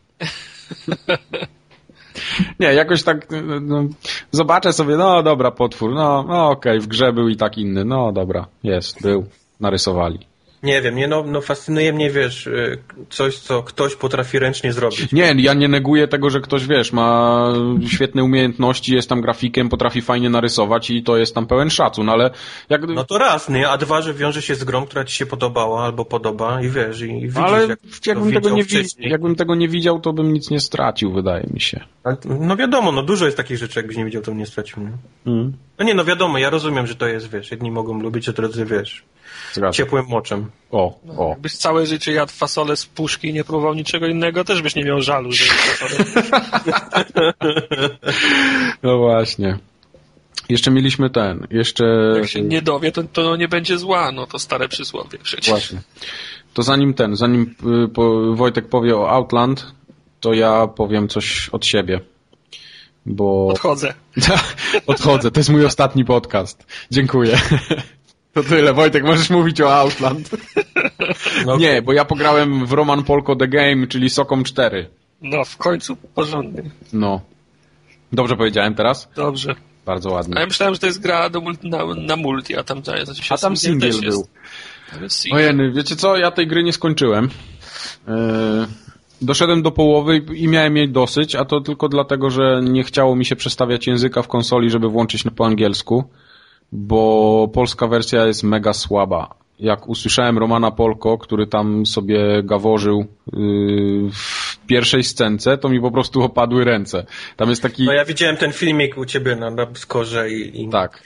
Nie, jakoś tak no, zobaczę sobie, no dobra, potwór, no, no okej, okay, w grze był i tak inny, no dobra, jest, był, narysowali. Nie wiem, nie, no, no fascynuje mnie, wiesz, coś, co ktoś potrafi ręcznie zrobić. Nie, ja nie neguję tego, że ktoś, wiesz, ma świetne umiejętności, jest tam grafikiem, potrafi fajnie narysować i to jest tam pełen szacun, ale jak... No to raz, nie? A dwa, że wiąże się z grą, która ci się podobała albo podoba i wiesz, i widzisz, ale jak jakbym tego, nie wi- jakbym tego nie widział, to bym nic nie stracił, wydaje mi się. No wiadomo, no dużo jest takich rzeczy, jakbyś nie widział, to bym nie stracił, nie? Mm. No nie, no wiadomo, ja rozumiem, że to jest, wiesz, jedni mogą lubić, a drudzy, wiesz, Zgadza. ciepłym moczem. O, o. Jakbyś całe życie jadł fasolę z puszki i nie próbował niczego innego, też byś nie miał żalu, że fasolę. No właśnie. Jeszcze mieliśmy ten, jeszcze... Jak się nie dowie, to, to nie będzie zła, no to stare przysłowie przecież. Właśnie. To zanim ten, zanim y, po, Wojtek powie o Outland, to ja powiem coś od siebie. Bo... Odchodzę. Odchodzę, to jest mój ostatni podcast. Dziękuję. To tyle, Wojtek, możesz mówić o Outland. No, nie, bo ja pograłem w Roman Polko The Game, czyli Sokom cztery. No, w końcu porządnie. No. Dobrze powiedziałem teraz? Dobrze. Bardzo ładnie. A ja myślałem, że to jest gra do multi, na, na multi, a tam, a tam single był. Jest. Ojej, wiecie co? Ja tej gry nie skończyłem. Yy, doszedłem do połowy i miałem jej dosyć, a to tylko dlatego, że nie chciało mi się przestawiać języka w konsoli, żeby włączyć po angielsku, bo polska wersja jest mega słaba. Jak usłyszałem Romana Polko, który tam sobie gaworzył yy, w pierwszej scence, to mi po prostu opadły ręce. Tam jest taki... No ja widziałem ten filmik u ciebie na, na Skorze i, i... Tak.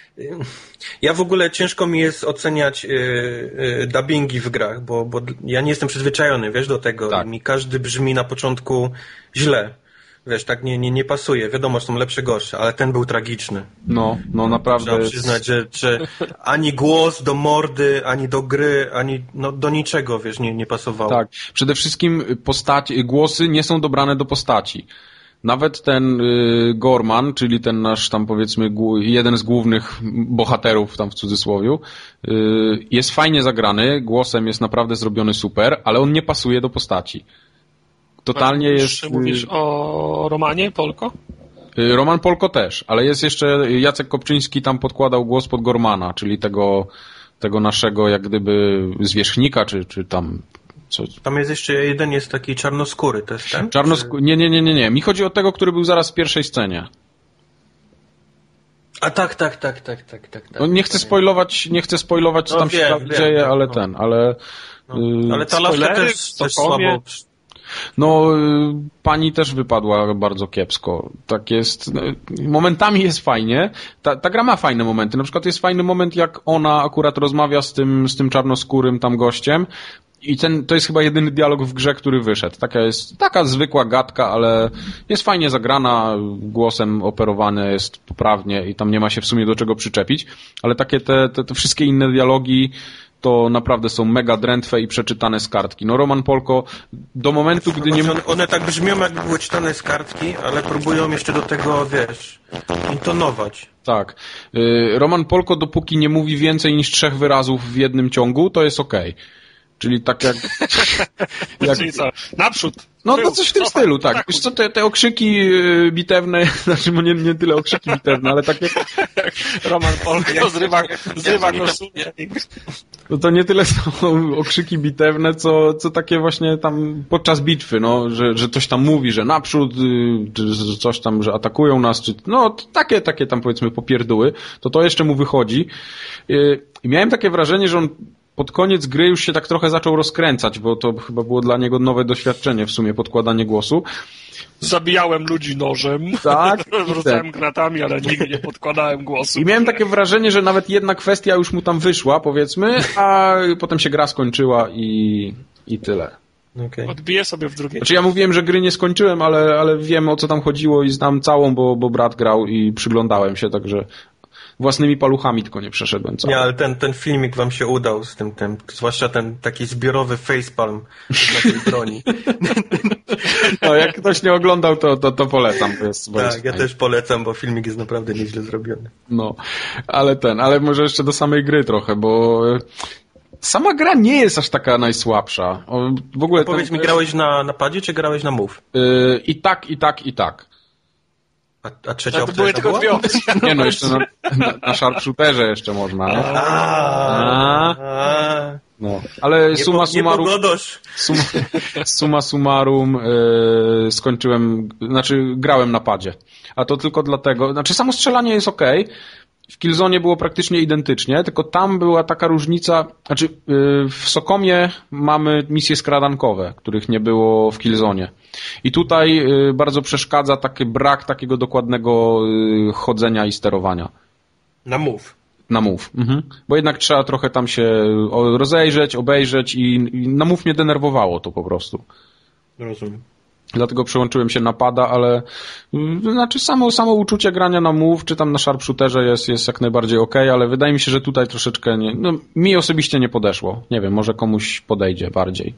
Ja w ogóle ciężko mi jest oceniać yy, yy, dubbingi w grach, bo, bo ja nie jestem przyzwyczajony, wiesz, do tego. Tak. Mi każdy brzmi na początku źle. Wiesz, tak nie, nie, nie pasuje. Wiadomo, że są lepsze, gorsze, ale ten był tragiczny. No, no naprawdę. Trzeba przyznać, że, że ani głos do mordy, ani do gry, ani no, do niczego, wiesz, nie, nie pasowało. Tak. Przede wszystkim postaci, głosy nie są dobrane do postaci. Nawet ten y, Gorman, czyli ten nasz tam powiedzmy głu- jeden z głównych bohaterów tam w cudzysłowiu, y, jest fajnie zagrany, głosem jest naprawdę zrobiony super, ale on nie pasuje do postaci. Totalnie mówisz, jest... Mówisz o Romanie Polko? Roman Polko też, ale jest jeszcze Jacek Kopczyński tam podkładał głos pod Gormana, czyli tego, tego naszego jak gdyby zwierzchnika, czy, czy tam... Co? Tam jest jeszcze jeden, jest taki czarnoskóry, to jest ten? Czarnoskóry... Nie, nie, nie, nie, nie. Mi chodzi o tego, który był zaraz w pierwszej scenie. A tak, tak, tak, tak, tak, tak. No, nie chcę spoilować, nie chcę spoilować, co no, tam wiem, się wiem, dzieje, wiem, ale no. ten, ale... No, ale ta laska też, też słabo... No, pani też wypadła bardzo kiepsko. Tak jest. Momentami jest fajnie. Ta, ta gra ma fajne momenty. Na przykład jest fajny moment, jak ona akurat rozmawia z tym, z tym czarnoskórym tam gościem. I ten, to jest chyba jedyny dialog w grze, który wyszedł. Taka jest, taka zwykła gadka, ale jest fajnie zagrana, głosem operowane jest poprawnie i tam nie ma się w sumie do czego przyczepić. Ale takie te, te, te wszystkie inne dialogi to naprawdę są mega drętwe i przeczytane z kartki. No Roman Polko do momentu, gdy nie... One, one tak brzmią, jakby były czytane z kartki, ale próbują jeszcze do tego, wiesz, intonować. Tak. Roman Polko dopóki nie mówi więcej niż trzech wyrazów w jednym ciągu, to jest okej. Okay. Czyli tak jak... jak... Czyli co? Naprzód! No to coś w tym stylu, tak. Wiesz co, te, te okrzyki bitewne, znaczy nie, nie tyle okrzyki bitewne, ale takie... Roman Polko zrywa, zrywa go sumie. No to nie tyle są okrzyki bitewne, co, co takie właśnie tam podczas bitwy, no, że, że coś tam mówi, że naprzód, czy coś tam, że atakują nas, czy no takie, takie tam powiedzmy popierdóły, to to jeszcze mu wychodzi. I miałem takie wrażenie, że on pod koniec gry już się tak trochę zaczął rozkręcać, bo to chyba było dla niego nowe doświadczenie w sumie, podkładanie głosu. Zabijałem ludzi nożem, tak, rzucałem granatami, ale nigdy nie podkładałem głosu. I miałem takie wrażenie, że nawet jedna kwestia już mu tam wyszła, powiedzmy, a potem się gra skończyła i, i tyle. Okay. Odbiję sobie w drugiej. Znaczy ja mówiłem, że gry nie skończyłem, ale, ale wiem o co tam chodziło i znam całą, bo, bo brat grał i przyglądałem się, także... Własnymi paluchami tylko nie przeszedłem cały. Nie, ale ten, ten filmik wam się udał z tym, tym, zwłaszcza ten taki zbiorowy facepalm na tej broni. No, jak ktoś nie oglądał, to, to, to polecam. To jest, tak, jest ja fajnie. też polecam, bo filmik jest naprawdę nieźle zrobiony. No, ale ten, ale może jeszcze do samej gry trochę, bo sama gra nie jest aż taka najsłabsza. O, w ogóle powiedz mi, grałeś na, na padzie, czy grałeś na move? Yy, I tak, i tak, i tak. A, a trzecia opcja były tylko dwie opcje. Nie no, jeszcze na, na, na sharpshooterze jeszcze można. Nie? A, a, No, ale summa summarum, summa, summa summarum yy, skończyłem, znaczy grałem na padzie. A to tylko dlatego, znaczy samo strzelanie jest okej. Okay. W Killzone było praktycznie identycznie, tylko tam była taka różnica, znaczy yy, w Sokomie mamy misje skradankowe, których nie było w Killzone. I tutaj yy, bardzo przeszkadza taki brak takiego dokładnego yy, chodzenia i sterowania. Na move. Na move, mhm. Bo jednak trzeba trochę tam się rozejrzeć, obejrzeć i, i na move mnie denerwowało to po prostu. Rozumiem. Dlatego przełączyłem się na pada, ale znaczy samo, samo uczucie grania na move, czy tam na sharpshooterze jest, jest jak najbardziej okej, okay, ale wydaje mi się, że tutaj troszeczkę nie, no, mi osobiście nie podeszło. Nie wiem, może komuś podejdzie bardziej.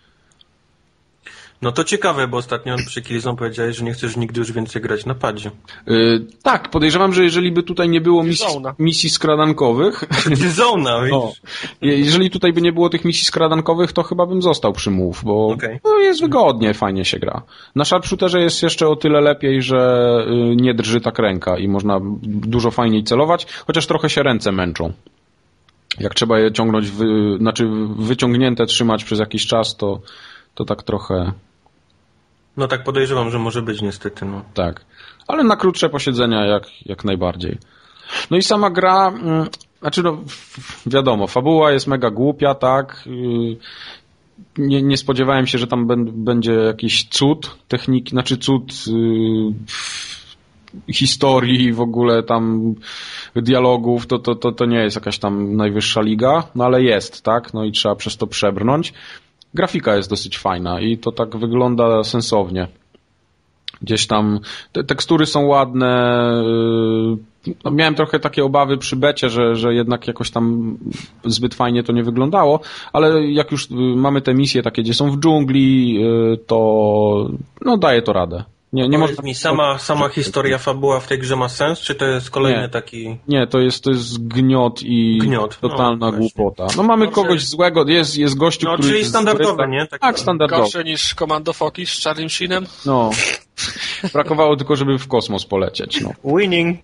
No to ciekawe, bo ostatnio przy Killzone powiedziałeś, że nie chcesz nigdy już więcej grać na padzie. Yy, tak, podejrzewam, że jeżeli by tutaj nie było misji, misji skradankowych... Killzona, widzisz? Jeżeli tutaj by nie było tych misji skradankowych, to chyba bym został przy Move, bo okay. no, jest wygodnie, fajnie się gra. Na sharpshooterze jest jeszcze o tyle lepiej, że yy, nie drży tak ręka i można dużo fajniej celować, chociaż trochę się ręce męczą. Jak trzeba je ciągnąć, wy, znaczy wyciągnięte trzymać przez jakiś czas, to, to tak trochę... No tak podejrzewam, że może być niestety. No. Tak, ale na krótsze posiedzenia jak, jak najbardziej. No i sama gra, mm, znaczy no wiadomo, fabuła jest mega głupia, tak. Nie, nie spodziewałem się, że tam b- będzie jakiś cud techniki, znaczy cud yy, historii w ogóle tam dialogów, to, to, to, to nie jest jakaś tam najwyższa liga, no ale jest, tak, no i trzeba przez to przebrnąć. Grafika jest dosyć fajna i to tak wygląda sensownie. Gdzieś tam te tekstury są ładne. No, miałem trochę takie obawy przy becie, że, że jednak jakoś tam zbyt fajnie to nie wyglądało, ale jak już mamy te misje takie, gdzie są w dżungli, to no daje to radę. Nie, nie można... mi, sama, sama historia, fabuła w tej grze ma sens, czy to jest kolejny nie, taki... Nie, to jest, to jest gniot i gniot. totalna no, głupota. No mamy Gorsze... kogoś złego, jest, jest gościu, no, który... czyli standardowy, nie? Tak, tak standardowy. Gorsze niż Commando Foki z Charlie Sheenem? No. Brakowało tylko, żeby w kosmos polecieć, no. Winning.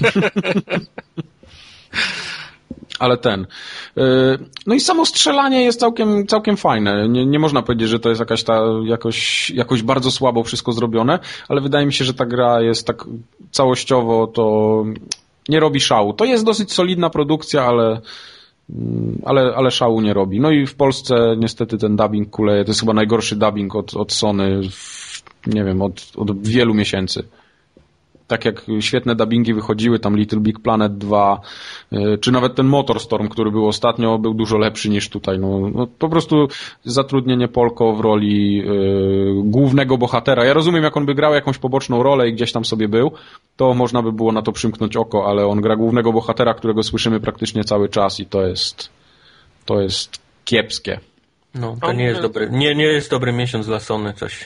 Ale ten. No i samo strzelanie jest całkiem, całkiem fajne. Nie, nie można powiedzieć, że to jest jakaś ta, jakoś, jakoś bardzo słabo wszystko zrobione, ale wydaje mi się, że ta gra jest tak całościowo to nie robi szału. To jest dosyć solidna produkcja, ale, ale, ale szału nie robi. No i w Polsce niestety ten dubbing kuleje. To jest chyba najgorszy dubbing od, od Sony w, nie wiem, od, od wielu miesięcy. Tak jak świetne dubbingi wychodziły, tam Little Big Planet dwa, czy nawet ten Motorstorm, który był ostatnio, był dużo lepszy niż tutaj. No, no po prostu zatrudnienie Polko w roli yy, głównego bohatera. Ja rozumiem, jak on by grał jakąś poboczną rolę i gdzieś tam sobie był, to można by było na to przymknąć oko, ale on gra głównego bohatera, którego słyszymy praktycznie cały czas i to jest, to jest kiepskie. No, to nie jest dobry, nie, nie jest dobry miesiąc dla Sony, coś.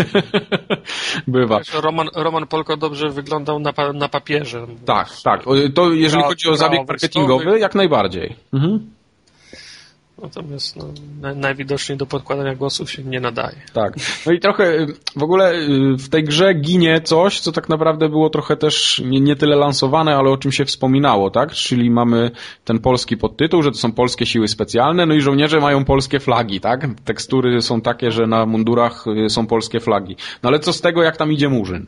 Bywa. Roman, Roman Polko dobrze wyglądał na, pa, na papierze. Tak, tak. To jeżeli chodzi o zabieg marketingowy, jak najbardziej. Mhm. Natomiast no, na, najwidoczniej do podkładania głosów się nie nadaje. Tak. No i trochę w ogóle w tej grze ginie coś, co tak naprawdę było trochę też nie, nie tyle lansowane, ale o czym się wspominało, tak? Czyli mamy ten polski podtytuł, że to są polskie siły specjalne, no i żołnierze mają polskie flagi, tak? Tekstury są takie, że na mundurach są polskie flagi. No ale co z tego, jak tam idzie Murzyn?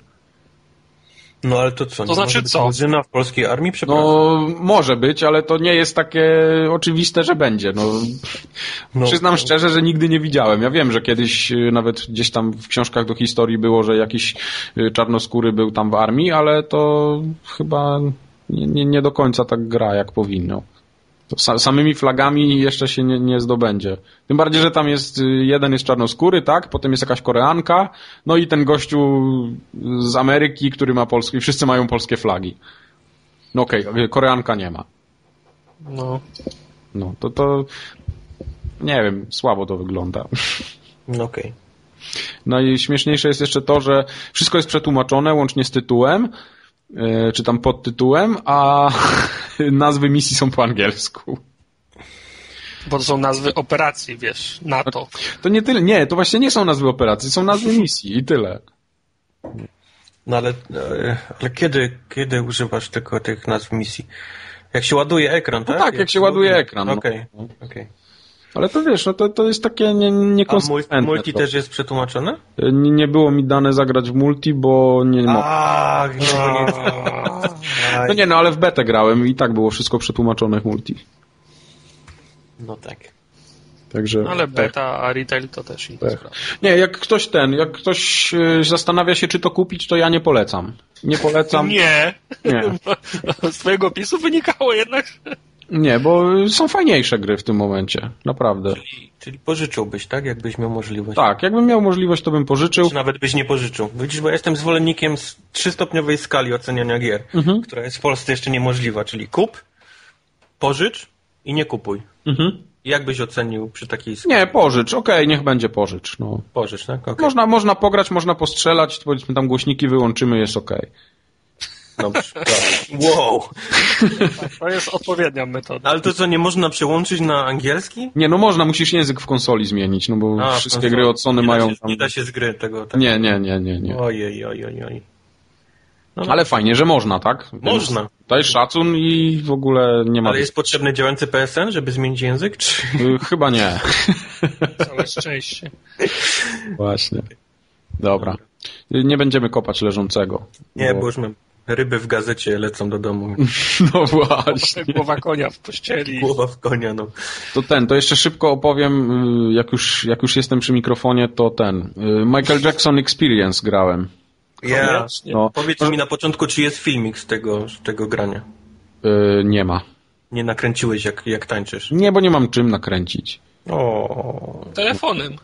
No ale to co? To znaczy co? Murzyna w polskiej armii? Przepraszam. No może być, ale to nie jest takie oczywiste, że będzie. No, no, przyznam szczerze, że nigdy nie widziałem. Ja wiem, że kiedyś nawet gdzieś tam w książkach do historii było, że jakiś czarnoskóry był tam w armii, ale to chyba nie, nie, nie do końca tak gra, jak powinno. To samymi flagami jeszcze się nie, nie zdobędzie. Tym bardziej, że tam jest, jeden jest czarnoskóry, tak? Potem jest jakaś Koreanka, no i ten gościu z Ameryki, który ma polskie, wszyscy mają polskie flagi. No okej, okay, Koreanka nie ma. No. No, to to nie wiem, słabo to wygląda. No okej. Okay. No i śmieszniejsze jest jeszcze to, że wszystko jest przetłumaczone łącznie z tytułem, czy tam pod tytułem, a nazwy misji są po angielsku. Bo to są nazwy operacji, wiesz, NATO. To nie tyle, nie, to właśnie nie są nazwy operacji, są nazwy misji i tyle. No ale, ale kiedy, kiedy używasz tylko tych nazw misji? Jak się ładuje ekran, tak? No tak, jak, jak się ładuje ekran. Okej, okay. okej. Okay. Ale to wiesz, no to, to jest takie nie, niekonsekwentne. A multi też jest przetłumaczone? Nie, nie było mi dane zagrać w multi, bo nie mogłem. A, no, nie. No nie, no ale w betę grałem i tak było wszystko przetłumaczone w multi. No tak. Także... Ale beta, a retail to też inna sprawa. Nie, jak ktoś ten, jak ktoś zastanawia się, czy to kupić, to ja nie polecam. Nie polecam. Nie. Nie. Z twojego opisu wynikało jednak. Nie, bo są fajniejsze gry w tym momencie. Naprawdę. Czyli, czyli pożyczyłbyś, tak? Jakbyś miał możliwość. Tak, jakbym miał możliwość, to bym pożyczył. Czy nawet byś nie pożyczył. Widzisz, bo ja jestem zwolennikiem trzystopniowej skali oceniania gier, Mhm. która jest w Polsce jeszcze niemożliwa, czyli kup, pożycz i nie kupuj. Mhm. Jak byś ocenił przy takiej skali? Nie, pożycz, okej, okay, niech będzie pożycz. No. Pożycz, tak? Okay. Można, można pograć, można postrzelać, powiedzmy tam głośniki wyłączymy, jest okej. Okay. Dobrze. Wow. To jest odpowiednia metoda. Ale to co, nie można przełączyć na angielski? Nie, no można, musisz język w konsoli zmienić, no bo A, wszystkie konsoli. gry od Sony nie mają się, tam... Nie da się z gry tego... tego. Nie, nie, nie, nie, nie. Ojej, ojej, ojej. No, ale fajnie, że można, tak? Można. Więc daj szacun i w ogóle nie ma... Ale jest potrzebny działający P S N, żeby zmienić język? Czy... Chyba nie. Całe szczęście. Właśnie. Dobra. Nie będziemy kopać leżącego. Nie, bo, bo już mam ryby w gazecie lecą do domu. No właśnie. Głowa konia w pościeli. Głowa w konia, no. To ten, to jeszcze szybko opowiem, jak już, jak już jestem przy mikrofonie, to ten. Michael Jackson Experience grałem. Ja. No. Powiedz mi na początku, czy jest filmik z tego, z tego grania? Yy, nie ma. Nie nakręciłeś, jak, jak tańczysz? Nie, bo nie mam czym nakręcić. O. Telefonem.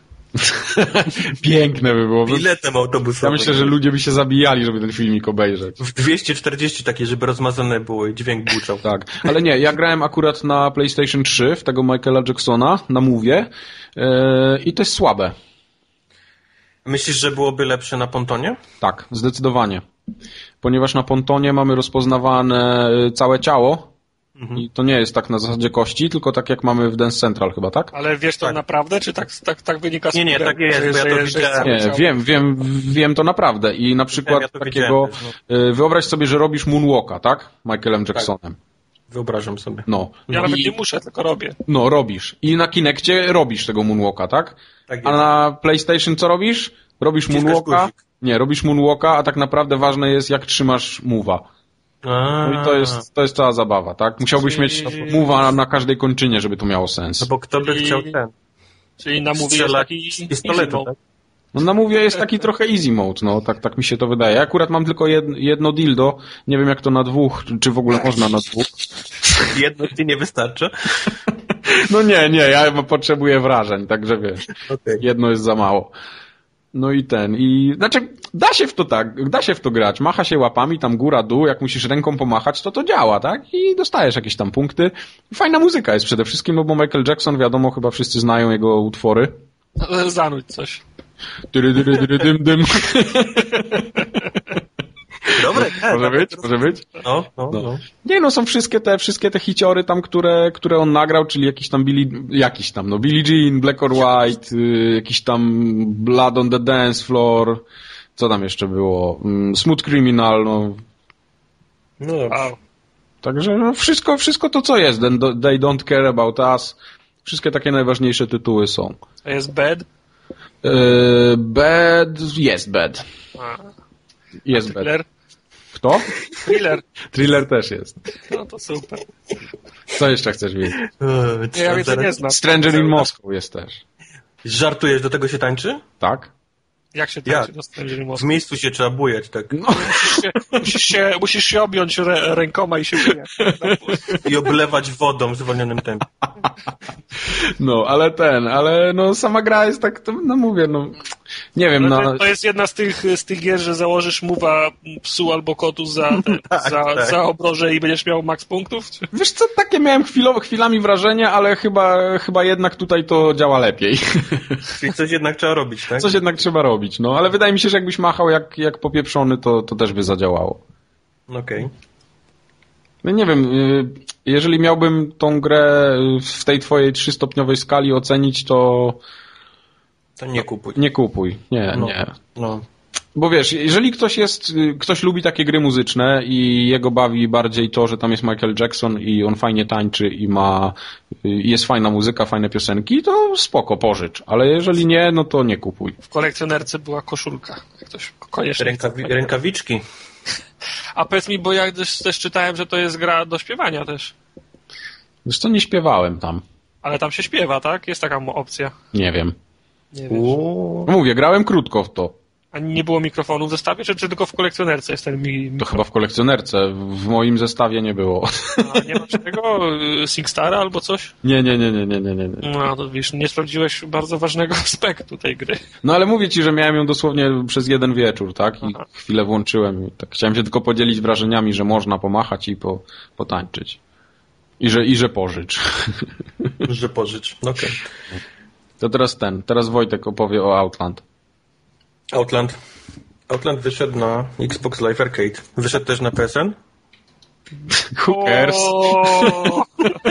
Piękne by było. Biletem autobusowym. Ja myślę, że ludzie by się zabijali, żeby ten filmik obejrzeć. W dwieście czterdzieści takie, żeby rozmazane było i dźwięk buczał. Tak, ale nie, ja grałem akurat na PlayStation trzy w tego Michaela Jacksona, na Move'ie yy, i to jest słabe. Myślisz, że byłoby lepsze na pontonie? Tak, zdecydowanie. Ponieważ na pontonie mamy rozpoznawane całe ciało mhm. i to nie jest tak na zasadzie kości, tylko tak jak mamy w Dance Central chyba, tak? Ale wiesz to tak. naprawdę, czy tak, tak, tak wynika z Nie, nie, tak jest, bo ja to widziałem. Nie, wiem, wiem, wiem to naprawdę i na przykład ja takiego, no. Wyobraź sobie, że robisz moonwalka, tak? Michaelem Jacksonem. Tak. Wyobrażam sobie. No. Ja nawet I, nie muszę, tylko robię. No, robisz. I na Kinectie robisz tego moonwalka, tak? Tak a na PlayStation co robisz? Robisz moonwalka? Nie, robisz moonwalka, a tak naprawdę ważne jest, jak trzymasz move'a. No i to jest, to jest cała zabawa, tak? Musiałbyś czyli... mieć move'a na, na każdej kończynie, żeby to miało sens. No bo kto by czyli... chciał ten? Czyli na Move'ie jest taki pistoletu, tak? No na Move'ie jest taki trochę easy mode, no tak, tak mi się to wydaje. Ja akurat mam tylko jedno, jedno dildo, nie wiem jak to na dwóch, czy w ogóle można na dwóch. Jedno ci nie wystarczy? No nie, nie, ja potrzebuję wrażeń, także wiesz, okay. Jedno jest za mało. No i ten, i znaczy da się w to tak, da się w to grać, macha się łapami, tam góra, dół, jak musisz ręką pomachać, to to działa, tak? I dostajesz jakieś tam punkty. Fajna muzyka jest przede wszystkim, no bo Michael Jackson, wiadomo, chyba wszyscy znają jego utwory. Zanuć coś. Dyry, dyry, dyry, dym, dym. Dobre, może być, może być. No, no, no. Nie, no są wszystkie te, wszystkie te hiciory tam, które, które on nagrał, czyli jakiś tam Billy, jakiś tam, no Billie Jean, Black or White, y, jakiś tam Blood on the Dance Floor, co tam jeszcze było, mm, Smooth Criminal, no. No wow. Także no, wszystko, wszystko to, co jest, They Don't Care About Us, wszystkie takie najważniejsze tytuły są. A jest Bad? Y, bad, jest Bad. A. Jest A thriller? Bad. Kto? Thriller. Thriller też jest. No to super. Co jeszcze chcesz wiedzieć? Nie, ja więcej nie znam. Stranger in Moscow jest też. Żartujesz, do tego się tańczy? Tak. Jak się tańczy do Stranger in Moscow? W miejscu się trzeba bujać, tak. No. Musisz, się, musisz, się, musisz się objąć rę, rękoma i się bujać. I oblewać wodą w zwolnionym tempie. No, ale ten, ale no sama gra jest tak, to, no mówię, no nie wiem, no. no. To jest jedna z tych, z tych gier, że założysz mowa psu albo kotu za, te, tak, za, tak. za obroże i będziesz miał max punktów? Wiesz co, takie miałem chwilo, chwilami wrażenie, ale chyba, chyba jednak tutaj to działa lepiej. Czyli coś jednak trzeba robić, tak? Coś jednak trzeba robić, no, ale wydaje mi się, że jakbyś machał jak, jak popieprzony, to, to też by zadziałało. Okej. Okay. No nie wiem, jeżeli miałbym tą grę w tej twojej trzystopniowej skali ocenić, to... To nie kupuj. Nie kupuj, nie, no, nie. No. Bo wiesz, jeżeli ktoś jest, ktoś lubi takie gry muzyczne i jego bawi bardziej to, że tam jest Michael Jackson i on fajnie tańczy i ma, jest fajna muzyka, fajne piosenki, to spoko, pożycz. Ale jeżeli nie, no to nie kupuj. W kolekcjonerce była koszulka. Jak ktoś koniecznie Rękawi- rękawiczki. A powiedz mi, bo ja też, też czytałem, że to jest gra do śpiewania też. Wiesz co, nie śpiewałem tam. Ale tam się śpiewa, tak? Jest taka opcja. Nie wiem. Nie wiesz. Uuu. No mówię, grałem krótko w to. A nie było mikrofonu w zestawie, czy, czy tylko w kolekcjonerce jest ten mi- To chyba w kolekcjonerce. W moim zestawie nie było. A nie ma czego? SingStara albo coś? Nie, nie, nie, nie, nie, nie, nie. No to wiesz, nie sprawdziłeś bardzo ważnego aspektu tej gry. No ale mówię ci, że miałem ją dosłownie przez jeden wieczór, tak? I Aha. chwilę włączyłem. I tak chciałem się tylko podzielić wrażeniami, że można pomachać i po, potańczyć. I że, i że pożycz. Że pożycz. Okej. Okay. To teraz ten. Teraz Wojtek opowie o Outland. Outland. Outland wyszedł na Xbox Live Arcade. Wyszedł też na P S N? Who cares? O!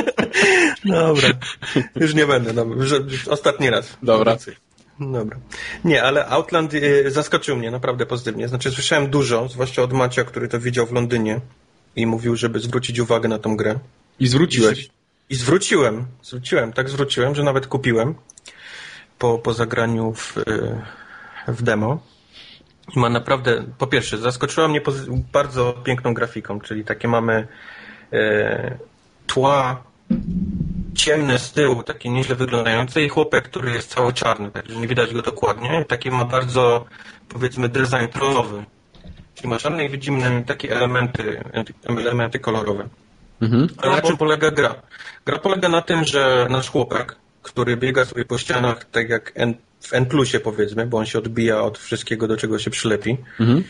Dobra. Już nie będę. Dobra. Już ostatni raz. Dobra. Dobra. Nie, ale Outland y, zaskoczył mnie naprawdę pozytywnie. Znaczy słyszałem dużo, zwłaszcza od Macia, który to widział w Londynie i mówił, żeby zwrócić uwagę na tą grę. I zwróciłeś. I, i zwróciłem. Zwróciłem. Tak zwróciłem, że nawet kupiłem po, po zagraniu w, y, w demo. I ma naprawdę, po pierwsze, zaskoczyła mnie pozy- bardzo piękną grafiką, czyli takie mamy e, tła ciemne z tyłu, takie nieźle wyglądające i chłopek, który jest cały czarny, także nie widać go dokładnie. Taki ma bardzo, powiedzmy, design trollowy. Czyli ma czarne i widzimy takie elementy, elementy kolorowe. Mhm. Ale na czym polega gra? Gra polega na tym, że nasz chłopak, który biega sobie po ścianach, tak jak N, w N plusie powiedzmy, bo on się odbija od wszystkiego, do czego się przylepi, Mhm.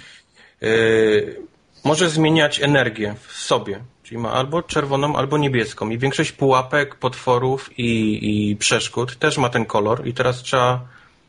yy, może zmieniać energię w sobie. Czyli ma albo czerwoną, albo niebieską. I większość pułapek, potworów i, i przeszkód też ma ten kolor. I teraz trzeba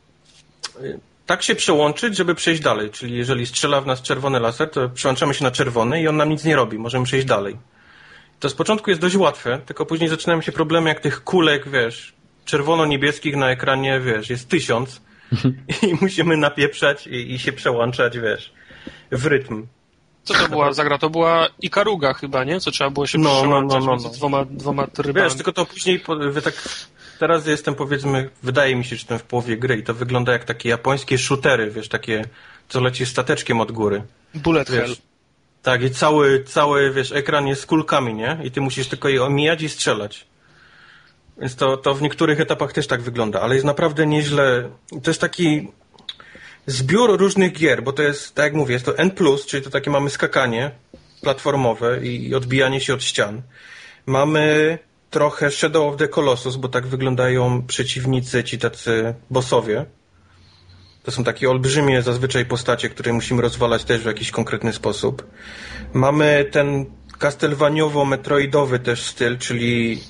yy, tak się przełączyć, żeby przejść dalej. Czyli jeżeli strzela w nas czerwony laser, to przełączamy się na czerwony i on nam nic nie robi. Możemy przejść dalej. To z początku jest dość łatwe, tylko później zaczynają się problemy, jak tych kulek, wiesz, czerwono-niebieskich na ekranie, wiesz, jest tysiąc i musimy napieprzać i, i się przełączać, wiesz, w rytm. Co to była za gra? To była Ikaruga chyba, nie? Co trzeba było się No, no, przełączać no, no, między no. dwoma, dwoma trybami. Wiesz, tylko to później, po- wy tak, teraz jestem, powiedzmy, wydaje mi się, że jestem w połowie gry i to wygląda jak takie japońskie shootery, wiesz, takie, co leci stateczkiem od góry. Bullet Wiesz. Hell. Tak, i cały, cały, wiesz, ekran jest z kulkami, nie? I ty musisz tylko je omijać i strzelać. Więc to, to w niektórych etapach też tak wygląda, ale jest naprawdę nieźle. To jest taki zbiór różnych gier, bo to jest, tak jak mówię, jest to N plus, czyli to takie mamy skakanie platformowe i odbijanie się od ścian. Mamy trochę Shadow of the Colossus, bo tak wyglądają przeciwnicy, ci tacy bossowie. To są takie olbrzymie zazwyczaj postacie, które musimy rozwalać też w jakiś konkretny sposób. Mamy ten castlevania-metroidowy też styl, czyli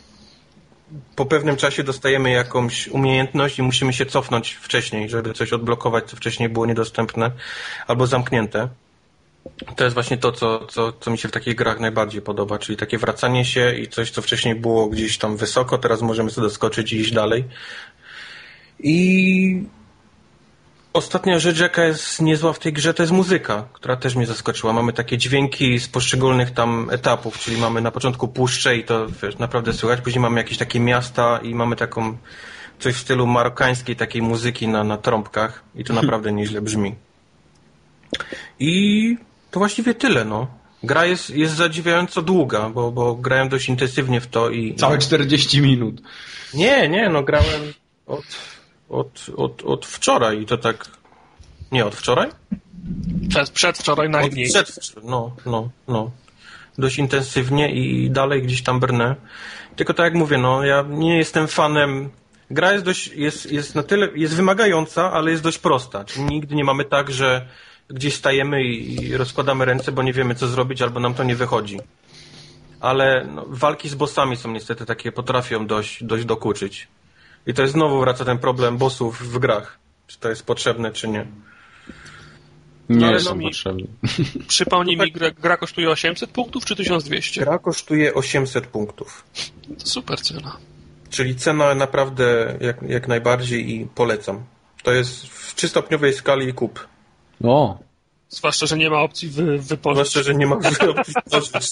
po pewnym czasie dostajemy jakąś umiejętność i musimy się cofnąć wcześniej, żeby coś odblokować, co wcześniej było niedostępne albo zamknięte. To jest właśnie to, co, co, co mi się w takich grach najbardziej podoba, czyli takie wracanie się i coś, co wcześniej było gdzieś tam wysoko, teraz możemy sobie doskoczyć i iść dalej. I ostatnia rzecz, jaka jest niezła w tej grze, to jest muzyka, która też mnie zaskoczyła. Mamy takie dźwięki z poszczególnych tam etapów, czyli mamy na początku puszczę i to, wiesz, naprawdę słychać, później mamy jakieś takie miasta i mamy taką coś w stylu marokańskiej takiej muzyki na, na trąbkach i to naprawdę nieźle brzmi. I to właściwie tyle, no. Gra jest, jest zadziwiająco długa, bo, bo grałem dość intensywnie w to i... Całe czterdzieści minut. Nie, nie, no grałem od, od, od, od wczoraj i to tak... Nie, od wczoraj? Przed, przedwczoraj najmniej. Od przedwczoraj, no, no, no. Dość intensywnie i dalej gdzieś tam brnę. Tylko tak jak mówię, no, ja nie jestem fanem... Gra jest dość, jest, jest na tyle, jest wymagająca, ale jest dość prosta. Czyli nigdy nie mamy tak, że gdzieś stajemy i rozkładamy ręce, bo nie wiemy, co zrobić, albo nam to nie wychodzi. Ale no, walki z bossami są niestety takie, potrafią dość, dość dokuczyć. I to jest znowu wraca ten problem bossów w grach. Czy to jest potrzebne, czy nie. Nie ale są no mi- potrzebne. Przypomnij No tak. mi, gra, gra kosztuje osiemset punktów czy tysiąc dwieście? Gra kosztuje osiemset punktów. To super cena. Czyli cena naprawdę jak, jak najbardziej i polecam. To jest w trzystopniowej skali kup. O. Zwłaszcza, że nie ma opcji wy, wypożyczyć. Zwłaszcza, że nie ma opcji wypożyczyć.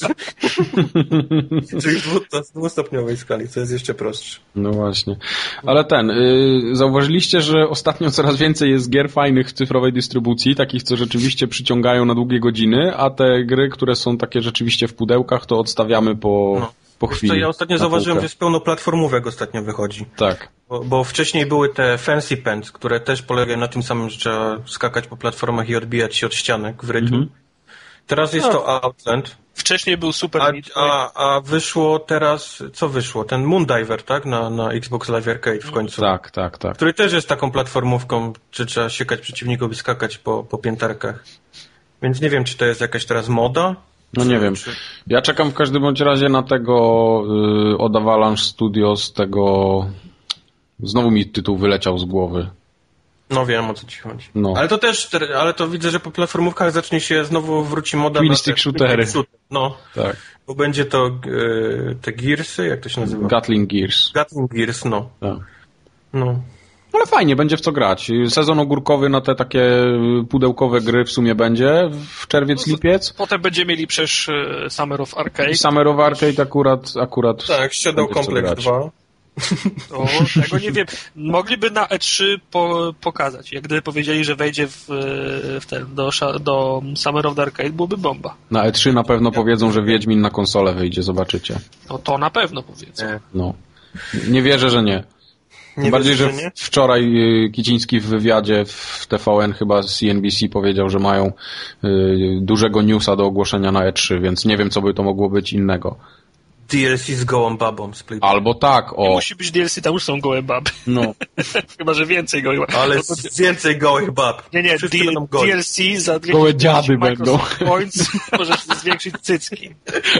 Czyli w dwustopniowej skali, co jest jeszcze prostsze. No właśnie. Ale ten, yy, zauważyliście, że ostatnio coraz więcej jest gier fajnych w cyfrowej dystrybucji, takich, co rzeczywiście przyciągają na długie godziny, a te gry, które są takie rzeczywiście w pudełkach, to odstawiamy po... No. Po chwili. To ja ostatnio zauważyłem, że jest pełno platformówek ostatnio wychodzi. Tak. Bo, bo wcześniej były te Fancy Pants, które też polegają na tym samym, że trzeba skakać po platformach i odbijać się od ścianek w rytm. Mhm. Teraz jest no. to Outland. Wcześniej był Super a, a, a wyszło teraz, co wyszło? Ten Moondiver, tak? Na, na Xbox Live Arcade w końcu. Tak, tak, tak. Który też jest taką platformówką, czy trzeba siekać przeciwników i skakać po, po pięterkach. Więc nie wiem, czy to jest jakaś teraz moda. No nie wiem. Ja czekam w każdym bądź razie na tego yy, od Avalanche Studios, tego... Znowu mi tytuł wyleciał z głowy. No wiem, o co ci chodzi. No. Ale to też, ale to widzę, że po platformówkach zacznie się, znowu wróci moda Twin stick shootery. No. Tak. Bo będzie to yy, te Gearsy, jak to się nazywa? Gatling Gears. Gatling Gears, no. Tak. No. Ale fajnie, będzie w co grać. Sezon ogórkowy na te takie pudełkowe gry w sumie będzie w czerwiec, lipiec. Potem będziemy mieli przecież Summer of Arcade. Summer of Arcade akurat... akurat tak, Shadow Complex dwa. O, tego nie wiem. Mogliby na E trzy po, pokazać. Jak gdyby powiedzieli, że wejdzie w, w ten, do, do Summer of the Arcade, byłoby bomba. Na E trzy na pewno powiedzą, że Wiedźmin na konsolę wyjdzie, zobaczycie. No to na pewno powiedzą. No. Nie wierzę, że nie. Nie Bardziej, wierzę, że że nie? wczoraj Kiciński w wywiadzie w T V N chyba z C N B C powiedział, że mają y, dużego newsa do ogłoszenia na E trzy, więc nie wiem, co by to mogło być innego. D L C z gołą babą. Split. Albo tak, o. Nie musi być D L C, tam już są gołe baby. No. Chyba, że więcej gołych bab. Ale to... więcej gołych bab. Nie, nie, D L C za gołe dziady będą. Points możesz zwiększyć cycki.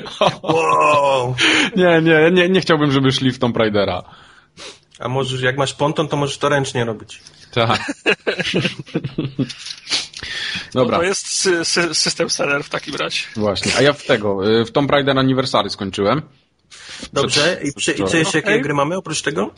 Wow. Nie, nie, nie, nie chciałbym, żeby szli w Tomb Raidera. A możesz, jak masz ponton, to możesz to ręcznie robić. Tak. Dobra. No to jest sy- sy- system seller w takim razie. Właśnie. A ja w tego, w Tomb Raider Anniversary skończyłem. Dobrze. I, przy, i co jeszcze, okay. Jakie gry mamy oprócz tego?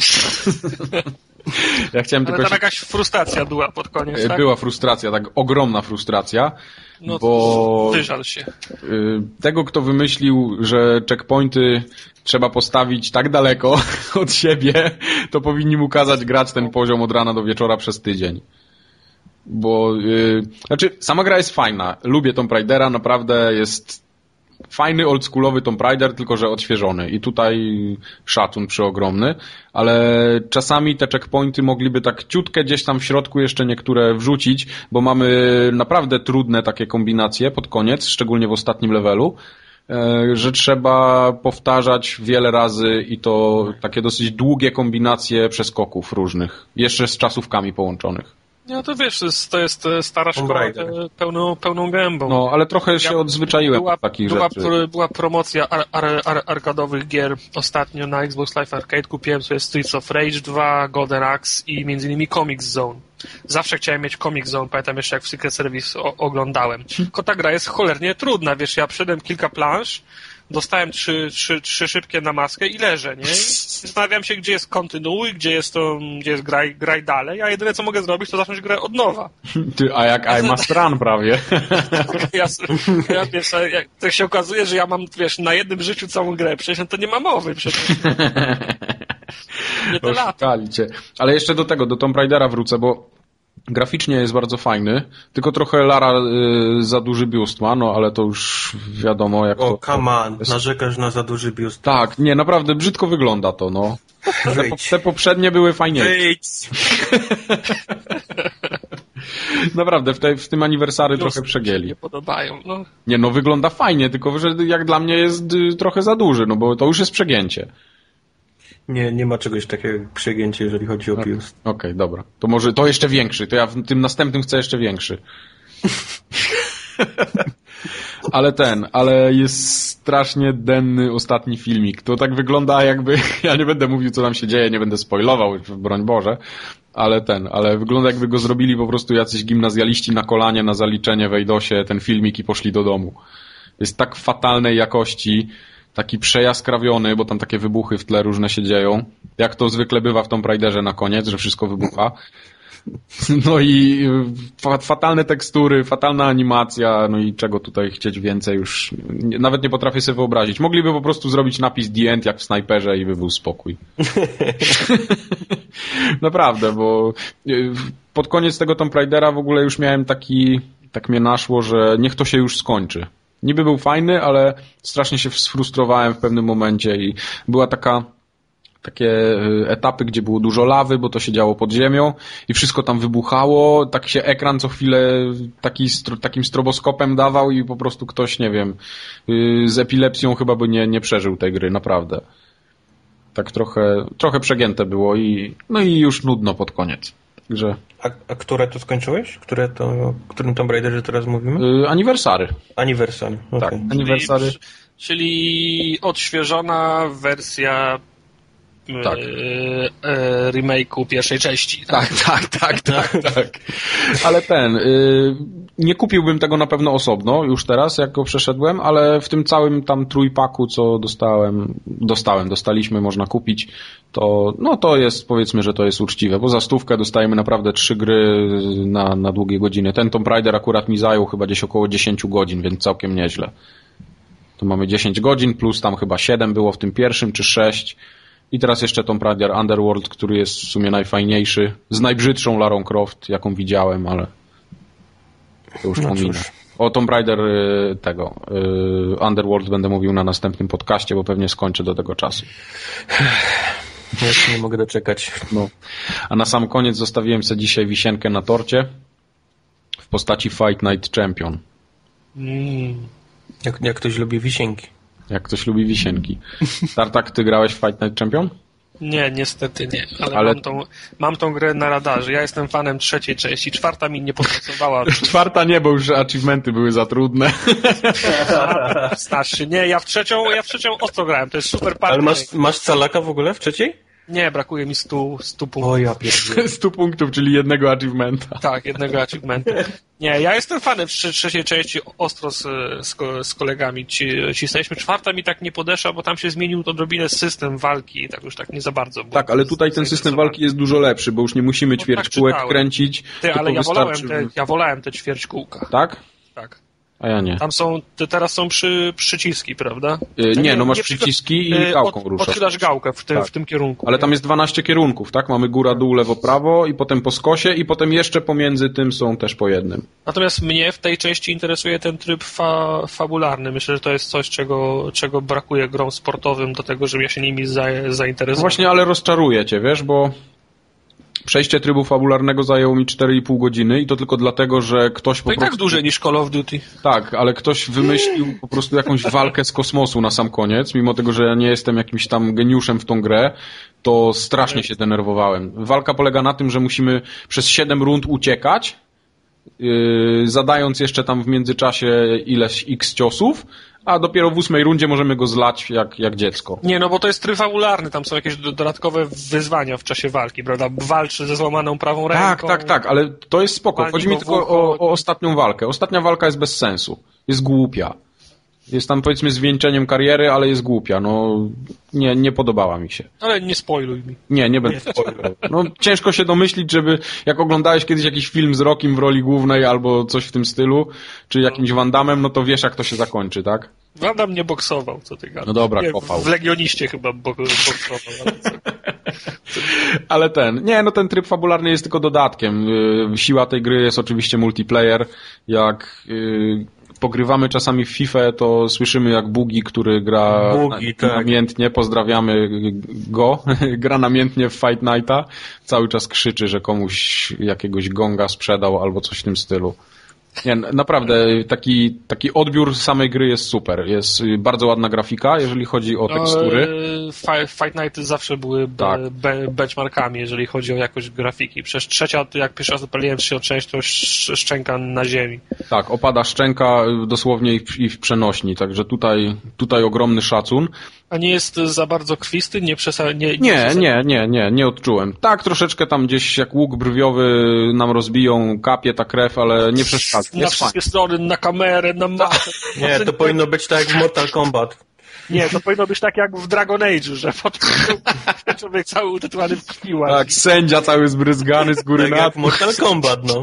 Ja chciałem Ale tylko tam się... jakaś frustracja była pod koniec, tak? Była frustracja, tak ogromna frustracja. No bo wyżal się. Tego, kto wymyślił, że checkpointy trzeba postawić tak daleko od siebie, to powinni mu kazać grać ten poziom od rana do wieczora przez tydzień. Bo, yy, znaczy, sama gra jest fajna. Lubię Tomb Raidera, naprawdę jest fajny, oldschoolowy Tomb Raider, tylko że odświeżony. I tutaj szacun przeogromny, ale czasami te checkpointy mogliby tak ciutkę gdzieś tam w środku jeszcze niektóre wrzucić, bo mamy naprawdę trudne takie kombinacje pod koniec, szczególnie w ostatnim levelu, że trzeba powtarzać wiele razy i to takie dosyć długie kombinacje przeskoków różnych, jeszcze z czasówkami połączonych. No to wiesz, to jest, to jest stara szkoła pełną, pełną gębą. No, ale trochę się ja, odzwyczaiłem była, od takich była, rzeczy. Była promocja ar, ar, ar, arkadowych gier ostatnio na Xbox Live Arcade. Kupiłem sobie Streets of Rage dwa, Golden Axe i między innymi Comic Zone. Zawsze chciałem mieć Comic Zone, pamiętam jeszcze jak w Secret Service o, oglądałem. Tylko ta gra jest cholernie trudna, wiesz, ja przyszedłem kilka planż, dostałem trzy, trzy, trzy szybkie na maskę i leżę, nie? I zastanawiam się, gdzie jest kontynuuj, gdzie jest to, gdzie jest graj, graj dalej, a jedyne co mogę zrobić, to zacząć grę od nowa. Ty, a jak I Must Run prawie. ja, ja, wiesz, jak to się okazuje, że ja mam, wiesz, na jednym życiu całą grę, przecież to nie ma mowy przecież. Nie te lata. Ale jeszcze do tego, do Tomb Raidera wrócę, bo graficznie jest bardzo fajny, tylko trochę Lara y, za duży biust ma, no ale to już wiadomo jak o, to... O, come on, jest... narzekasz na za duży biust. Tak, nie, naprawdę brzydko wygląda to, no. Te, te poprzednie były fajniejsze. Naprawdę, w, te, w tym aniversary trochę przegięli. Nie podobają, no. Nie, no wygląda fajnie, tylko że jak dla mnie jest y, trochę za duży, no bo to już jest przegięcie. Nie, nie ma czegoś takiego jak przegięcie, jeżeli chodzi o biust. Okej, okay, dobra. To może to jeszcze większy. To ja w tym następnym chcę jeszcze większy. Ale ten, ale jest strasznie denny ostatni filmik. To tak wygląda jakby, ja nie będę mówił co tam się dzieje, nie będę spoilował, broń Boże, ale ten, ale wygląda jakby go zrobili po prostu jacyś gimnazjaliści na kolanie, na zaliczenie w Eidosie ten filmik i poszli do domu. Jest tak fatalnej jakości, taki przejaskrawiony, bo tam takie wybuchy w tle różne się dzieją. Jak to zwykle bywa w Tomb Raiderze na koniec, że wszystko wybucha. No i fatalne tekstury, fatalna animacja, no i czego tutaj chcieć więcej już, nawet nie potrafię sobie wyobrazić. Mogliby po prostu zrobić napis The End jak w Snajperze i by był spokój. Naprawdę, bo pod koniec tego Tomb Raidera w ogóle już miałem taki, tak mnie naszło, że niech to się już skończy. Niby był fajny, ale strasznie się sfrustrowałem w pewnym momencie i była taka takie etapy, gdzie było dużo lawy, bo to się działo pod ziemią i wszystko tam wybuchało, tak się ekran co chwilę taki, takim stroboskopem dawał i po prostu ktoś, nie wiem, z epilepsją chyba by nie, nie przeżył tej gry, naprawdę. Tak trochę, trochę przegięte było i no i już nudno pod koniec. Także... A, a które to skończyłeś? Które to, o którym Tomb Raiderze teraz mówimy? Yy, aniversary. Aniversary, okay. Tak, aniversary. Czyli, czyli odświeżona wersja tak. e, remake'u pierwszej części. Tak, tak, tak, tak, tak. tak. Ale ten, y, nie kupiłbym tego na pewno osobno już teraz, jak go przeszedłem, ale w tym całym tam trójpaku, co dostałem, dostałem, dostaliśmy, można kupić, to no to jest, powiedzmy, że to jest uczciwe, bo za stówkę dostajemy naprawdę trzy gry na, na długie godziny. Ten Tomb Raider akurat mi zajął chyba gdzieś około dziesięć godzin, więc całkiem nieźle. To mamy dziesięć godzin, plus tam chyba siedem było w tym pierwszym, czy sześć. I teraz jeszcze Tomb Raider Underworld, który jest w sumie najfajniejszy, z najbrzydszą Larą Croft, jaką widziałem, ale to już no pominę. O Tomb Raider tego Underworld będę mówił na następnym podcaście, bo pewnie skończę do tego czasu. Ja się nie mogę doczekać. No. A na sam koniec zostawiłem sobie dzisiaj wisienkę na torcie w postaci Fight Night Champion. Mm. Jak, jak ktoś lubi wisienki. Jak ktoś lubi wisienki. Tartak, ty grałeś w Fight Night Champion? Nie, niestety nie, ale, ale... Mam, tą, mam tą grę na radarze. Ja jestem fanem trzeciej części, czwarta mi nie podpracowała. Czwarta nie, bo już achievementy były za trudne. Starszy, nie, ja w trzecią, ja w trzecią ostro grałem, to jest super party. Ale masz, masz calaka w ogóle w trzeciej? Nie, brakuje mi stu, stu punktów. O ja pierdolę. stu punktów, czyli jednego achievementa. Tak, jednego achievementa. Nie, ja jestem fanem w trzeciej części ostro z, z, z kolegami ci, cisnęliśmy. Czwarta mi tak nie podeszła, bo tam się zmienił odrobinę system walki i tak już tak nie za bardzo. Tak, ale tutaj ten system walki jest dużo lepszy, bo już nie musimy no, ćwierć tak kółek czytałem. kręcić. Ty, ale ja wystarczy... wolałem, te, ja wolałem te ćwierć kółka. Tak? Tak. A ja nie. Tam są, te, teraz są przy, przyciski, prawda? Yy, nie, nie, no masz nie, przyciski i gałką od, ruszasz. Odchylasz gałkę w, ty, tak. w tym kierunku. Ale tam jest dwanaście kierunków, tak? Mamy góra, dół, lewo, prawo i potem po skosie i potem jeszcze pomiędzy tym są też po jednym. Natomiast mnie w tej części interesuje ten tryb fa, fabularny. Myślę, że to jest coś, czego, czego brakuje grom sportowym do tego, żeby ja się nimi za, zainteresował. No właśnie, ale rozczaruje cię, wiesz, bo przejście trybu fabularnego zajęło mi cztery i pół godziny i to tylko dlatego, że ktoś po to prostu... i tak dłużej niż Call of Duty. Tak, ale ktoś wymyślił po prostu jakąś walkę z kosmosu na sam koniec, mimo tego, że ja nie jestem jakimś tam geniuszem w tą grę, to strasznie się denerwowałem. Walka polega na tym, że musimy przez siedem rund uciekać, yy, zadając jeszcze tam w międzyczasie ileś x ciosów, a dopiero w ósmej rundzie możemy go zlać jak, jak dziecko. Nie, no bo to jest tryb fabularny, tam są jakieś dodatkowe wyzwania w czasie walki, prawda? Walczy ze złamaną prawą ręką. Tak, tak, tak, ale to jest spoko. Chodzi mi tylko o, o ostatnią walkę. Ostatnia walka jest bez sensu. Jest głupia. Jest tam powiedzmy zwieńczeniem kariery, ale jest głupia. No, nie, nie podobała mi się. Ale nie spoiluj mi. Nie, nie będę spoilował. No, ciężko się domyślić, żeby jak oglądałeś kiedyś jakiś film z Rockiem w roli głównej albo coś w tym stylu, czy jakimś Van Dammem, no to wiesz, jak to się zakończy, tak? Van Damme nie boksował, co ty gadasz. No dobra, nie, kopał. W Legioniście chyba boksował. Ale, ale ten, nie, no ten tryb fabularny jest tylko dodatkiem. Siła tej gry jest oczywiście multiplayer. Jak pogrywamy czasami w FIFA, to słyszymy jak Bugi, który gra Bugi, tak. namiętnie, pozdrawiamy go, gra namiętnie w Fight Nighta, cały czas krzyczy, że komuś jakiegoś gonga sprzedał albo coś w tym stylu. Nie, naprawdę taki, taki odbiór samej gry jest super. Jest bardzo ładna grafika, jeżeli chodzi o tekstury. No, Fight Nighty zawsze były tak. be, benchmarkami, jeżeli chodzi o jakość grafiki. Przecież trzecia, jak pierwszy raz odpaliłem trzecią część, to szczęka na ziemi. Tak, opada szczęka dosłownie i w, i w przenośni, także tutaj, tutaj ogromny szacun. A nie jest za bardzo kwisty? Nie, przesa- nie, nie, nie, nie, nie, nie, nie odczułem. Tak, troszeczkę tam gdzieś jak łuk brwiowy nam rozbiją, kapie ta krew, ale nie przeszkadza. Na wszystkie strony, na kamerę, na mapę. Nie, to powinno być tak jak w Mortal Kombat. Nie, to powinno być tak jak w Dragon Age'u, że potem człowiek cały utytułowany w krwi łazi. Tak, sędzia cały zbryzgany z góry tak na jak Mortal Kombat, no.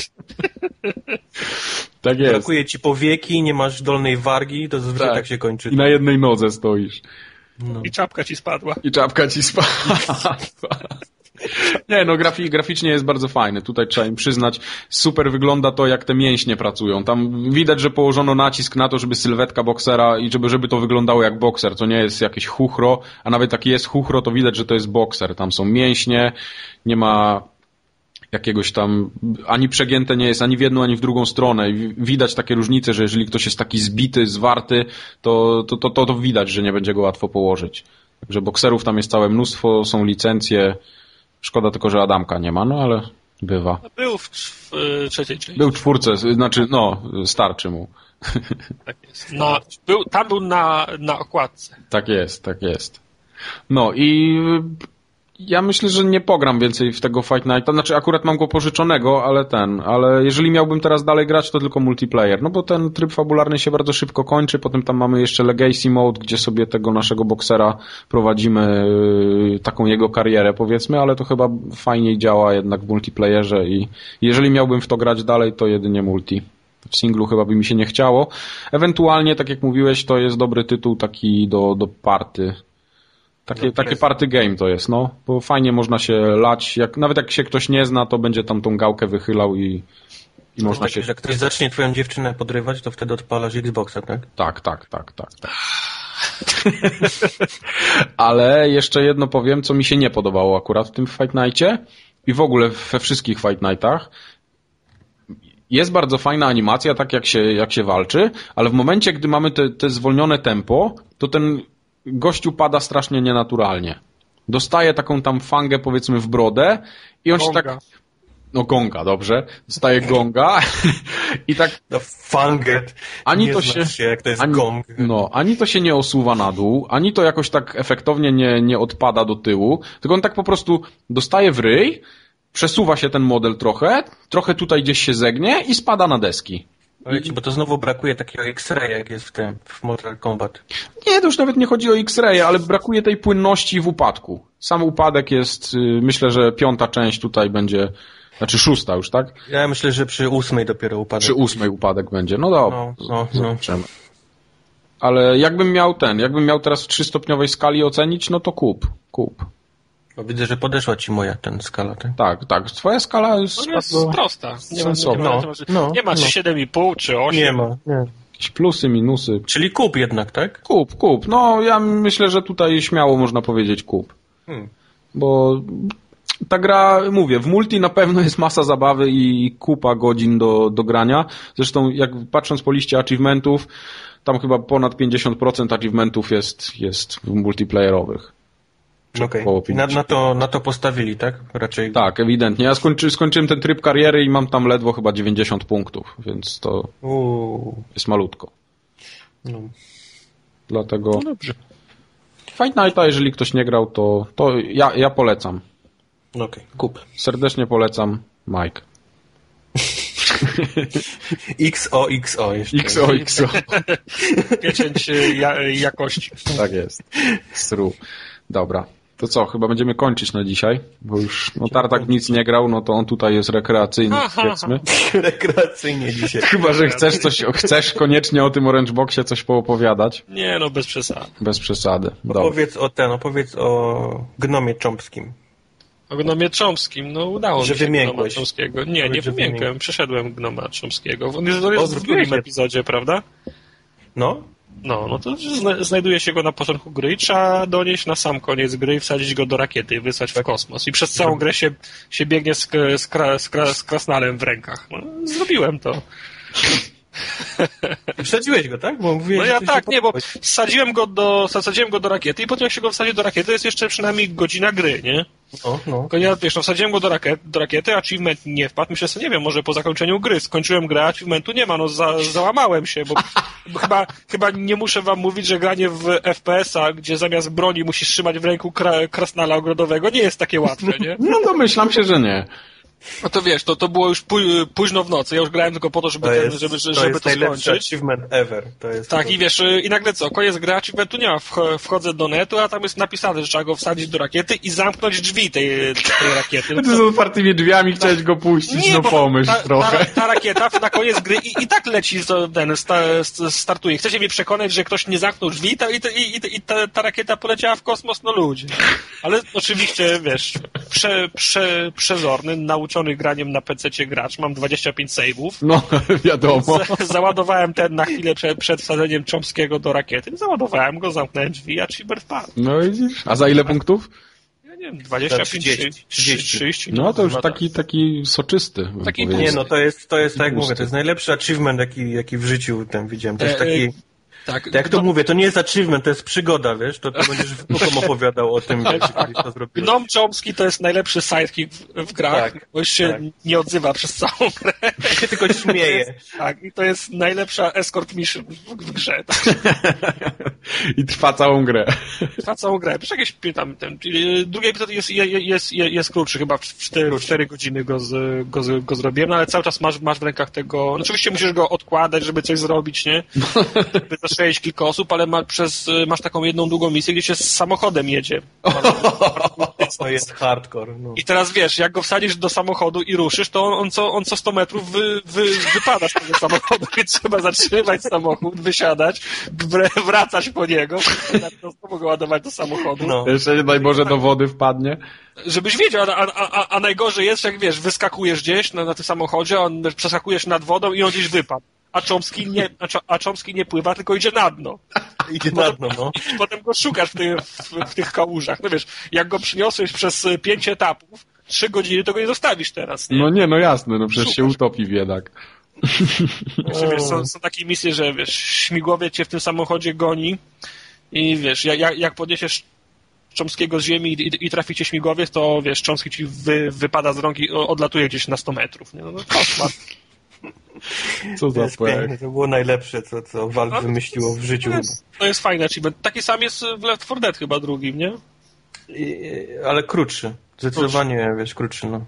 Tak jest. Brakuje ci powieki, nie masz dolnej wargi, to zazwyczaj tak, tak się kończy. I na jednej nodze stoisz. No. I czapka ci spadła. I czapka ci spadła. Nie, no grafi- graficznie jest bardzo fajny. Tutaj trzeba im przyznać, super wygląda to, jak te mięśnie pracują. Tam widać, że położono nacisk na to, żeby sylwetka boksera i żeby, żeby to wyglądało jak bokser. To nie jest jakieś chuchro, a nawet jak jest chuchro, to widać, że to jest bokser. Tam są mięśnie, nie ma jakiegoś tam, ani przegięte nie jest, ani w jedną, ani w drugą stronę. Widać takie różnice, że jeżeli ktoś jest taki zbity, zwarty, to, to, to, to, to widać, że nie będzie go łatwo położyć. Także bokserów tam jest całe mnóstwo, są licencje. Szkoda tylko, że Adamka nie ma, no ale bywa. Był w, w trzeciej części. Był w czwórce, znaczy, no, starczy mu. Tak jest. No, był, tam był na, na okładce. Tak jest, tak jest. No i ja myślę, że nie pogram więcej w tego Fight Nighta. Znaczy, akurat mam go pożyczonego, ale ten, ale jeżeli miałbym teraz dalej grać, to tylko multiplayer. No bo ten tryb fabularny się bardzo szybko kończy, potem tam mamy jeszcze Legacy Mode, gdzie sobie tego naszego boksera prowadzimy, yy, taką jego karierę, powiedzmy, ale to chyba fajniej działa jednak w multiplayerze i jeżeli miałbym w to grać dalej, to jedynie multi. W singlu chyba by mi się nie chciało. Ewentualnie, tak jak mówiłeś, to jest dobry tytuł taki do, do party. Takie, takie party game to jest, no, bo fajnie można się lać, jak, nawet jak się ktoś nie zna, to będzie tam tą gałkę wychylał i, i to można tak, się... Jak ktoś zacznie twoją dziewczynę podrywać, to wtedy odpalasz Xboxa, tak? Tak, tak, tak, tak, tak. Ale jeszcze jedno powiem, co mi się nie podobało akurat w tym Fight Nightie i w ogóle we wszystkich Fight Nightach. Jest bardzo fajna animacja, tak jak się, jak się walczy, ale w momencie, gdy mamy te, te zwolnione tempo, to ten gościu pada strasznie nienaturalnie. Dostaje taką tam fangę, powiedzmy, w brodę i on gonga. się tak... No gonga, dobrze. Dostaje gonga i tak... No fangę. Ani nie to się, się, jak to jest ani, gong. No, ani to się nie osuwa na dół, ani to jakoś tak efektownie nie, nie odpada do tyłu, tylko on tak po prostu dostaje w ryj, przesuwa się ten model trochę, trochę tutaj gdzieś się zegnie i spada na deski. Wiecie, bo to znowu brakuje takiego X-ray, jak jest w tym, w Mortal Kombat. Nie, to już nawet nie chodzi o X-ray, ale brakuje tej płynności w upadku. Sam upadek jest, myślę, że piąta część tutaj będzie, znaczy szósta już, tak? Ja myślę, że przy ósmej dopiero upadek. Przy ósmej upadek będzie, no dobra. No, no, no. Ale jakbym miał ten, jakbym miał teraz w trzystopniowej skali ocenić, no to kup, kup. Bo widzę, że podeszła ci moja ten skala, tak? Tak, tak. Twoja skala jest, no jest bardzo prosta. Nie ma, sensowna. nie ma, No, nie ma, no, nie ma no. siedem i pół czy osiem. Nie ma. Nie. Jakieś plusy, minusy. Czyli kup jednak, tak? Kup, kup. No ja myślę, że tutaj śmiało można powiedzieć kup. Hmm. Bo ta gra, mówię, w multi na pewno jest masa zabawy i kupa godzin do, do grania. Zresztą jak patrząc po liście achievementów, tam chyba ponad pięćdziesiąt procent achievementów jest, jest multiplayerowych. Okej, okay. na, na, to, na to postawili, tak? Raczej. Tak, ewidentnie. Ja skończy, skończyłem ten tryb kariery i mam tam ledwo chyba dziewięćdziesiąt punktów, więc to Uuu. jest malutko. No. Dlatego No dobrze. Fight Nighta, jeżeli ktoś nie grał, to, to ja, ja polecam. Okej, okay. Kup. Serdecznie polecam, Mike. X O X O jeszcze. X O X O. Pieczęć ja, jakości. Tak jest. Stru. Dobra. To co, chyba będziemy kończyć na dzisiaj, bo już no Tartak nic nie grał, no to on tutaj jest rekreacyjny, powiedzmy. Rekreacyjnie dzisiaj. Chyba, że chcesz coś, chcesz koniecznie o tym Orange Boxie coś poopowiadać. Nie, no bez przesady. Bez przesady. Dobra. Opowiedz o ten, opowiedz o gnomie cząpskim. O gnomie cząpskim, no udało że mi się wymiękłeś. gnoma cząpskiego. Nie, Powiedz, nie że wymiękłem, wymiękłeś. przeszedłem gnoma cząpskiego. On jest, on jest w drugim się. epizodzie, prawda? No? No, no to zna znajduje się go na początku gry i trzeba donieść na sam koniec gry i wsadzić go do rakiety i wysłać w kosmos. I przez całą grę się, się biegnie z, z, kra, z, kra, z krasnalem w rękach. No, zrobiłem to. Wsadziłeś go, tak? Bo mówiłeś, No że ja ty tak, się nie, bo podpałeś. wsadziłem go do, wsadziłem go do rakiety i potem jak się go wsadzi do rakiety, to jest jeszcze przynajmniej godzina gry, nie? No, no. Tylko ja, wiesz, no, wsadziłem go do, rakiet, do rakiety, achievement nie wpadł. Myślę sobie, nie wiem, może po zakończeniu gry skończyłem grę, achievementu nie ma, no za, załamałem się, bo, bo chyba, chyba nie muszę wam mówić, że granie w F P S-a, gdzie zamiast broni musisz trzymać w ręku kra, krasnala ogrodowego, nie jest takie łatwe, nie? No domyślam się, że nie. No to wiesz, to, to było już pój- późno w nocy, ja już grałem tylko po to, żeby to, jest, ten, żeby, żeby to, to, jest to skończyć. achievement ever. To jest tak, to... i wiesz, i nagle co, koniec gry, achievementu nie ma, wchodzę do netu, a tam jest napisane, że trzeba go wsadzić do rakiety i zamknąć drzwi tej, tej rakiety. No ty z otwartymi drzwiami ta... chciałeś go puścić, nie, no pomyśl ta, trochę. Ta, ta rakieta na koniec gry i, i tak leci, to, ten, sta, startuje. Chcecie mnie przekonać, że ktoś nie zamknął drzwi ta, i, i, i, i ta, ta rakieta poleciała w kosmos, no ludzie. Ale oczywiście, wiesz, prze, prze, przezorny, nauczony graniem na pececie gracz, mam dwadzieścia pięć save'ów. No, wiadomo. Z, załadowałem ten na chwilę przed, przed wsadzeniem Chomskiego do rakiety. Załadowałem go, zamknąłem drzwi, a Chiber wpadł. No widzisz. A za ile punktów? Ja nie wiem, dwadzieścia pięć, trzydzieści, trzydzieści. No to już taki, taki soczysty. Taki nie, no to jest, to jest tak jak mówię, to jest najlepszy achievement, jaki, jaki w życiu ten widziałem. To jest taki... Tak, tak jak to no, mówię, to nie jest achievement, to jest przygoda, wiesz, to, to będziesz wnukom opowiadał o tym, wiesz, kiedyś to zrobiłeś. Gnome Chomsky to jest najlepszy sidekick w, w grach, tak, bo już się tak. nie odzywa przez całą grę. I się tylko śmieje. Tak, i to jest najlepsza escort mission w, w grze. Tak. I trwa całą grę. Trwa całą grę. Przecież jakieś tam, ten, drugi epizod jest, jest, jest, jest krótszy, chyba w cztery godziny go, z, go, go zrobiłem, no ale cały czas masz, masz w rękach tego, no oczywiście musisz go odkładać, żeby coś zrobić, nie? Żeby zastrzelić kilka osób, ale ma, przez, masz taką jedną długą misję, gdzie się z samochodem jedzie. To jest hardcore. No. I teraz wiesz, jak go wsadzisz do samochodu i ruszysz, to on, on, co, on co sto metrów wy, wy, wypada z tego samochodu, więc trzeba zatrzymać samochód, wysiadać, wracać po niego, znowu go ładować do samochodu. No. Jeszcze nie daj Boże do wody wpadnie. Żebyś wiedział, a, a, a, a najgorzej jest, jak wiesz, wyskakujesz gdzieś na, na tym samochodzie, on przeskakujesz nad wodą i on gdzieś wypadł. A Chomsky nie, a Chomsky nie pływa, tylko idzie na dno. Idzie na dno, no. I potem go szukasz w, ty, w, w tych kałużach. No wiesz, jak go przyniosłeś przez pięć etapów, trzy godziny, to go nie zostawisz teraz, nie? No nie, no jasne, no przecież Szukasz. się utopi biedak. Znaczy, wiesz, są, są takie misje, że wiesz, śmigłowiec cię w tym samochodzie goni i wiesz, jak, jak podniesiesz Chomskiego z ziemi i, i, i traficie śmigłowiec, to wiesz, Chomsky ci wy, wypada z rąk i odlatuje gdzieś na sto metrów, nie? No, no kosmos. Co za piękne, to było najlepsze, co, co Valve no, wymyśliło w życiu. To jest, to jest fajne achievement. Taki sam jest w Left four Dead chyba drugim, nie? I, ale krótszy. Zdecydowanie, krótszy. wiesz, krótszy, no.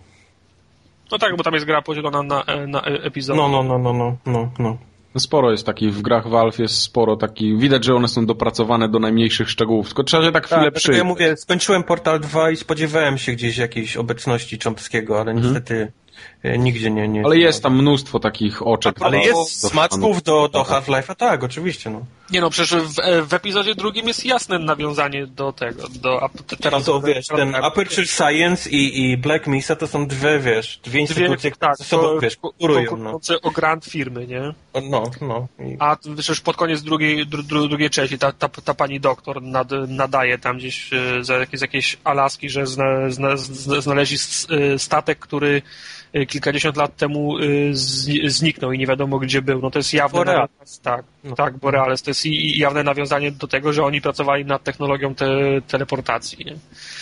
No tak, bo tam jest gra podzielona na, na epizody. No, no, no, no, no, no, no. Sporo jest takich, w grach Valve jest sporo takich, widać, że one są dopracowane do najmniejszych szczegółów, tylko trzeba się tak chwilę tak, przyjść. Ja mówię, skończyłem Portal dwa i spodziewałem się gdzieś jakiejś obecności Chomskiego, ale mhm. niestety nigdzie nie, nie. Ale jest tam mnóstwo takich oczek. Ale jest smaczków do, do Half-Life'a, tak, oczywiście, no. Nie no, przecież w, w epizodzie drugim jest jasne nawiązanie do tego, do... Teraz to wiesz, ten Aperture Science i, i Black Mesa to są dwie, wiesz, dwie instytucje, które tak, ze sobą, wiesz, konkurują, no. o grant firmy, nie? No, no. I... A przecież pod koniec drugiej, dru, dru, drugiej części ta, ta, ta pani doktor nad, nadaje tam gdzieś za jakieś, jakieś Alaski, że zna, zna, znaleźli statek, który kilkadziesiąt lat temu zniknął i nie wiadomo gdzie był. No to jest jawne Boreal. tak, no. tak, Boreales. To jest i, i jawne nawiązanie do tego, że oni pracowali nad technologią te, teleportacji. Nie?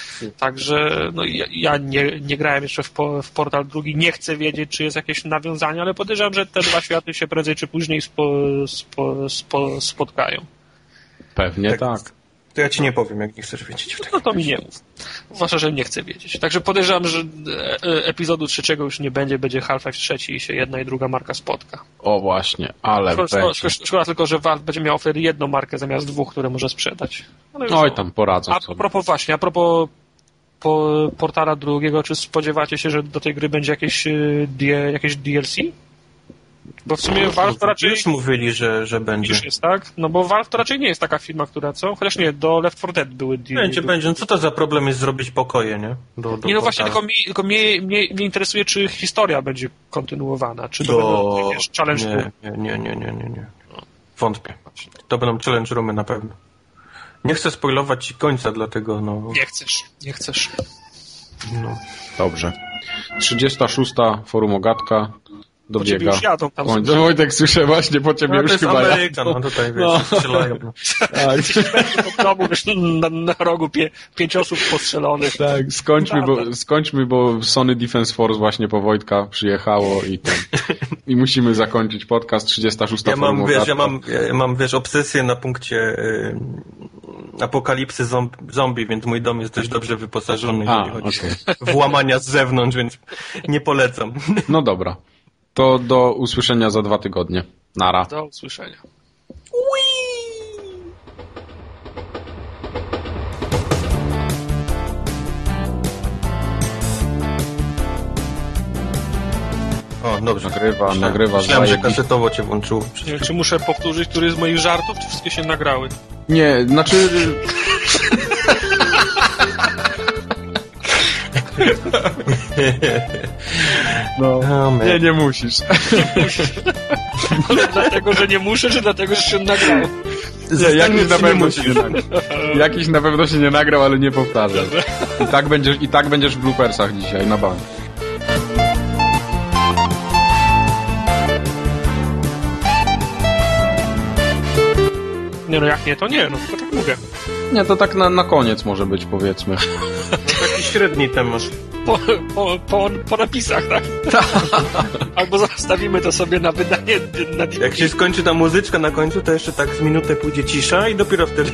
Także no, ja, ja nie, nie grałem jeszcze w, po, w Portal drugi. Nie chcę wiedzieć, czy jest jakieś nawiązanie, ale podejrzewam, że te dwa światy się prędzej czy później spo, spo, spo, spotkają. Pewnie tak. tak. To ja ci nie powiem, jak nie chcesz wiedzieć. No to mi nie mów. Zwłaszcza, że nie chcę wiedzieć. Także podejrzewam, że epizodu trzeciego już nie będzie, będzie Half-Life trzeci i się jedna i druga marka spotka. O właśnie, ale szkoda, szkoda, szkoda tylko, że Valve będzie miał wtedy jedną markę zamiast dwóch, które może sprzedać. Oj, tam poradzą a, sobie. A propos właśnie, a propos po Portala drugiego, czy spodziewacie się, że do tej gry będzie jakieś, jakieś D L C? Bo w sumie Valve to raczej... Już mówili, że, że będzie. Już jest, tak? No bo Valve to raczej nie jest taka firma, która co? Chociaż nie, do Left four Dead były... Będzie, do... będzie. No co to za problem jest zrobić pokoje, nie? Do, do nie, no właśnie, tylko, mi, tylko mnie, mnie, mnie interesuje, czy historia będzie kontynuowana, czy to do... będą jakieś challenge nie, nie, nie, nie, nie, nie. Wątpię. To będą challenge roomy na pewno. Nie chcę spoilować ci końca, dlatego no... Nie chcesz, nie chcesz. No. Dobrze. trzydziesta szósta Forum Ogatka. Dobiega. Już jadą tam. Koń, Wojtek, słyszę właśnie po ciebie no, już to jest chyba Ameryka, no tutaj wiesz, no. strzelają. No. Tak. W domu, wiesz, na, na rogu pie, pięć osób postrzelonych. Tak, skończmy bo, skończmy, bo Sony Defense Force właśnie po Wojtka przyjechało i ten, i musimy zakończyć podcast trzydziesta szósta ja mam, wiesz, ja mam, ja mam, wiesz, obsesję na punkcie yy, apokalipsy zomb- zombie, więc mój dom jest dość dobrze wyposażony, A, jeżeli chodzi okay. o włamania z zewnątrz, więc nie polecam. No dobra. To do usłyszenia za dwa tygodnie. Nara. Do usłyszenia. O, dobrze. Nagrywa, Myślałem, nagrywa. Myślałem, że zajebiście. kasetowo cię włączyło. Nie wiem, czy muszę powtórzyć któryś z moich żartów, czy wszystkie się nagrały? Nie, znaczy... No, nie, nie musisz. Ale dlatego, że nie muszę, czy dlatego, że się nagrało? Nie, jakiś na pewno się nie nagrał. Jakiś na pewno się nie nagrał, ale nie powtarzaj. I tak będziesz, i tak będziesz w bloopersach dzisiaj, na bank. Nie no, jak nie, to nie, no tylko tak mówię. Nie, to tak na, na koniec może być, powiedzmy. Taki średni temat. Po, po, po, po napisach, tak? Albo zostawimy to sobie na wydanie na D V D. Jak się skończy ta muzyczka na końcu, to jeszcze tak z minutę pójdzie cisza i dopiero wtedy...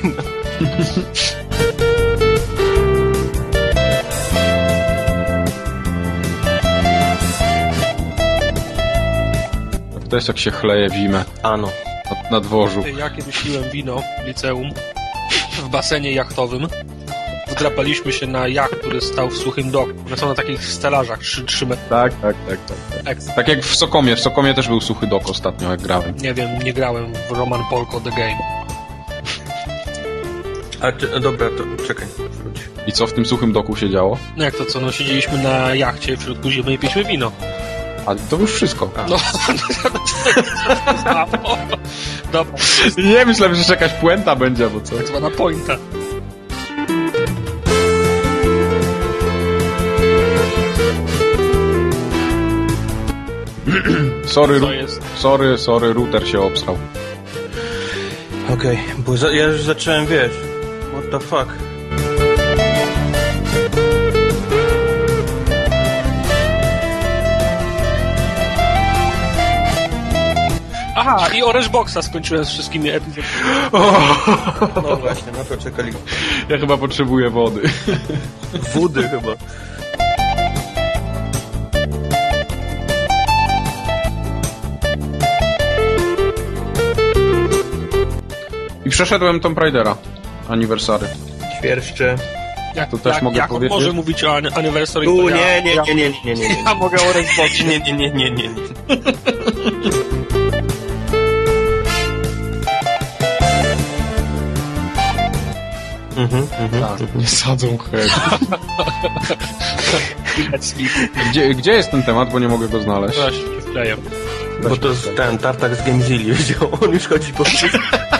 To jest jak się chleje w zimę Ano. na, na dworzu. Ja kiedyś piłem wino w liceum w basenie jachtowym. Wdrapaliśmy się na jacht, który stał w suchym doku. One są na takich stelażach trzy metry. Tak, tak, tak, tak. Tak, tak jak w Sokomie. W Sokomie też był suchy dok ostatnio, jak grałem. Nie wiem, nie grałem w Roman Polko The Game. A ty, dobra, to czekaj. Wróć. I co w tym suchym doku się działo? No jak to co, no siedzieliśmy na jachcie w środku zimy i piliśmy wino. A to już wszystko. No, no, dobra, Nie, myślałem, że jeszcze jakaś puenta będzie, bo co? tak zwana pointa. Sorry, Co ru- jest? sorry, sorry, router się obstał. Okej, okay, bo za, ja już zacząłem, wiesz, what the fuck. Aha, i Orange Boxa skończyłem z wszystkimi epizodami. No właśnie, na to czekali. Ja chyba potrzebuję wody. Wody chyba. I przeszedłem Tomb Raidera. Anniversary. Świerszcze. Jak, To też jak, mogę jak powiedzieć? on może mówić o an- anniversary? U, to ja- nie, nie, ja, nie, nie, nie, nie, nie. Ja mogę o Orange Boxie. Nie, nie, nie, nie, nie, nie. Mhm, mhm. Tak, nie sadzą chleb. Gdzie, gdzie jest ten temat, bo nie mogę go znaleźć? Zaraz się wkleję. Bo to jest ten tartak z Gamezilli, wiedział, on już chodzi po wszystko.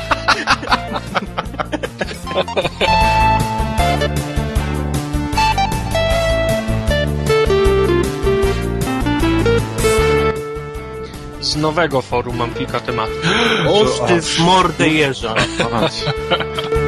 Z nowego forum mam kilka tematów. Oż ty z mordę jeża. Mać.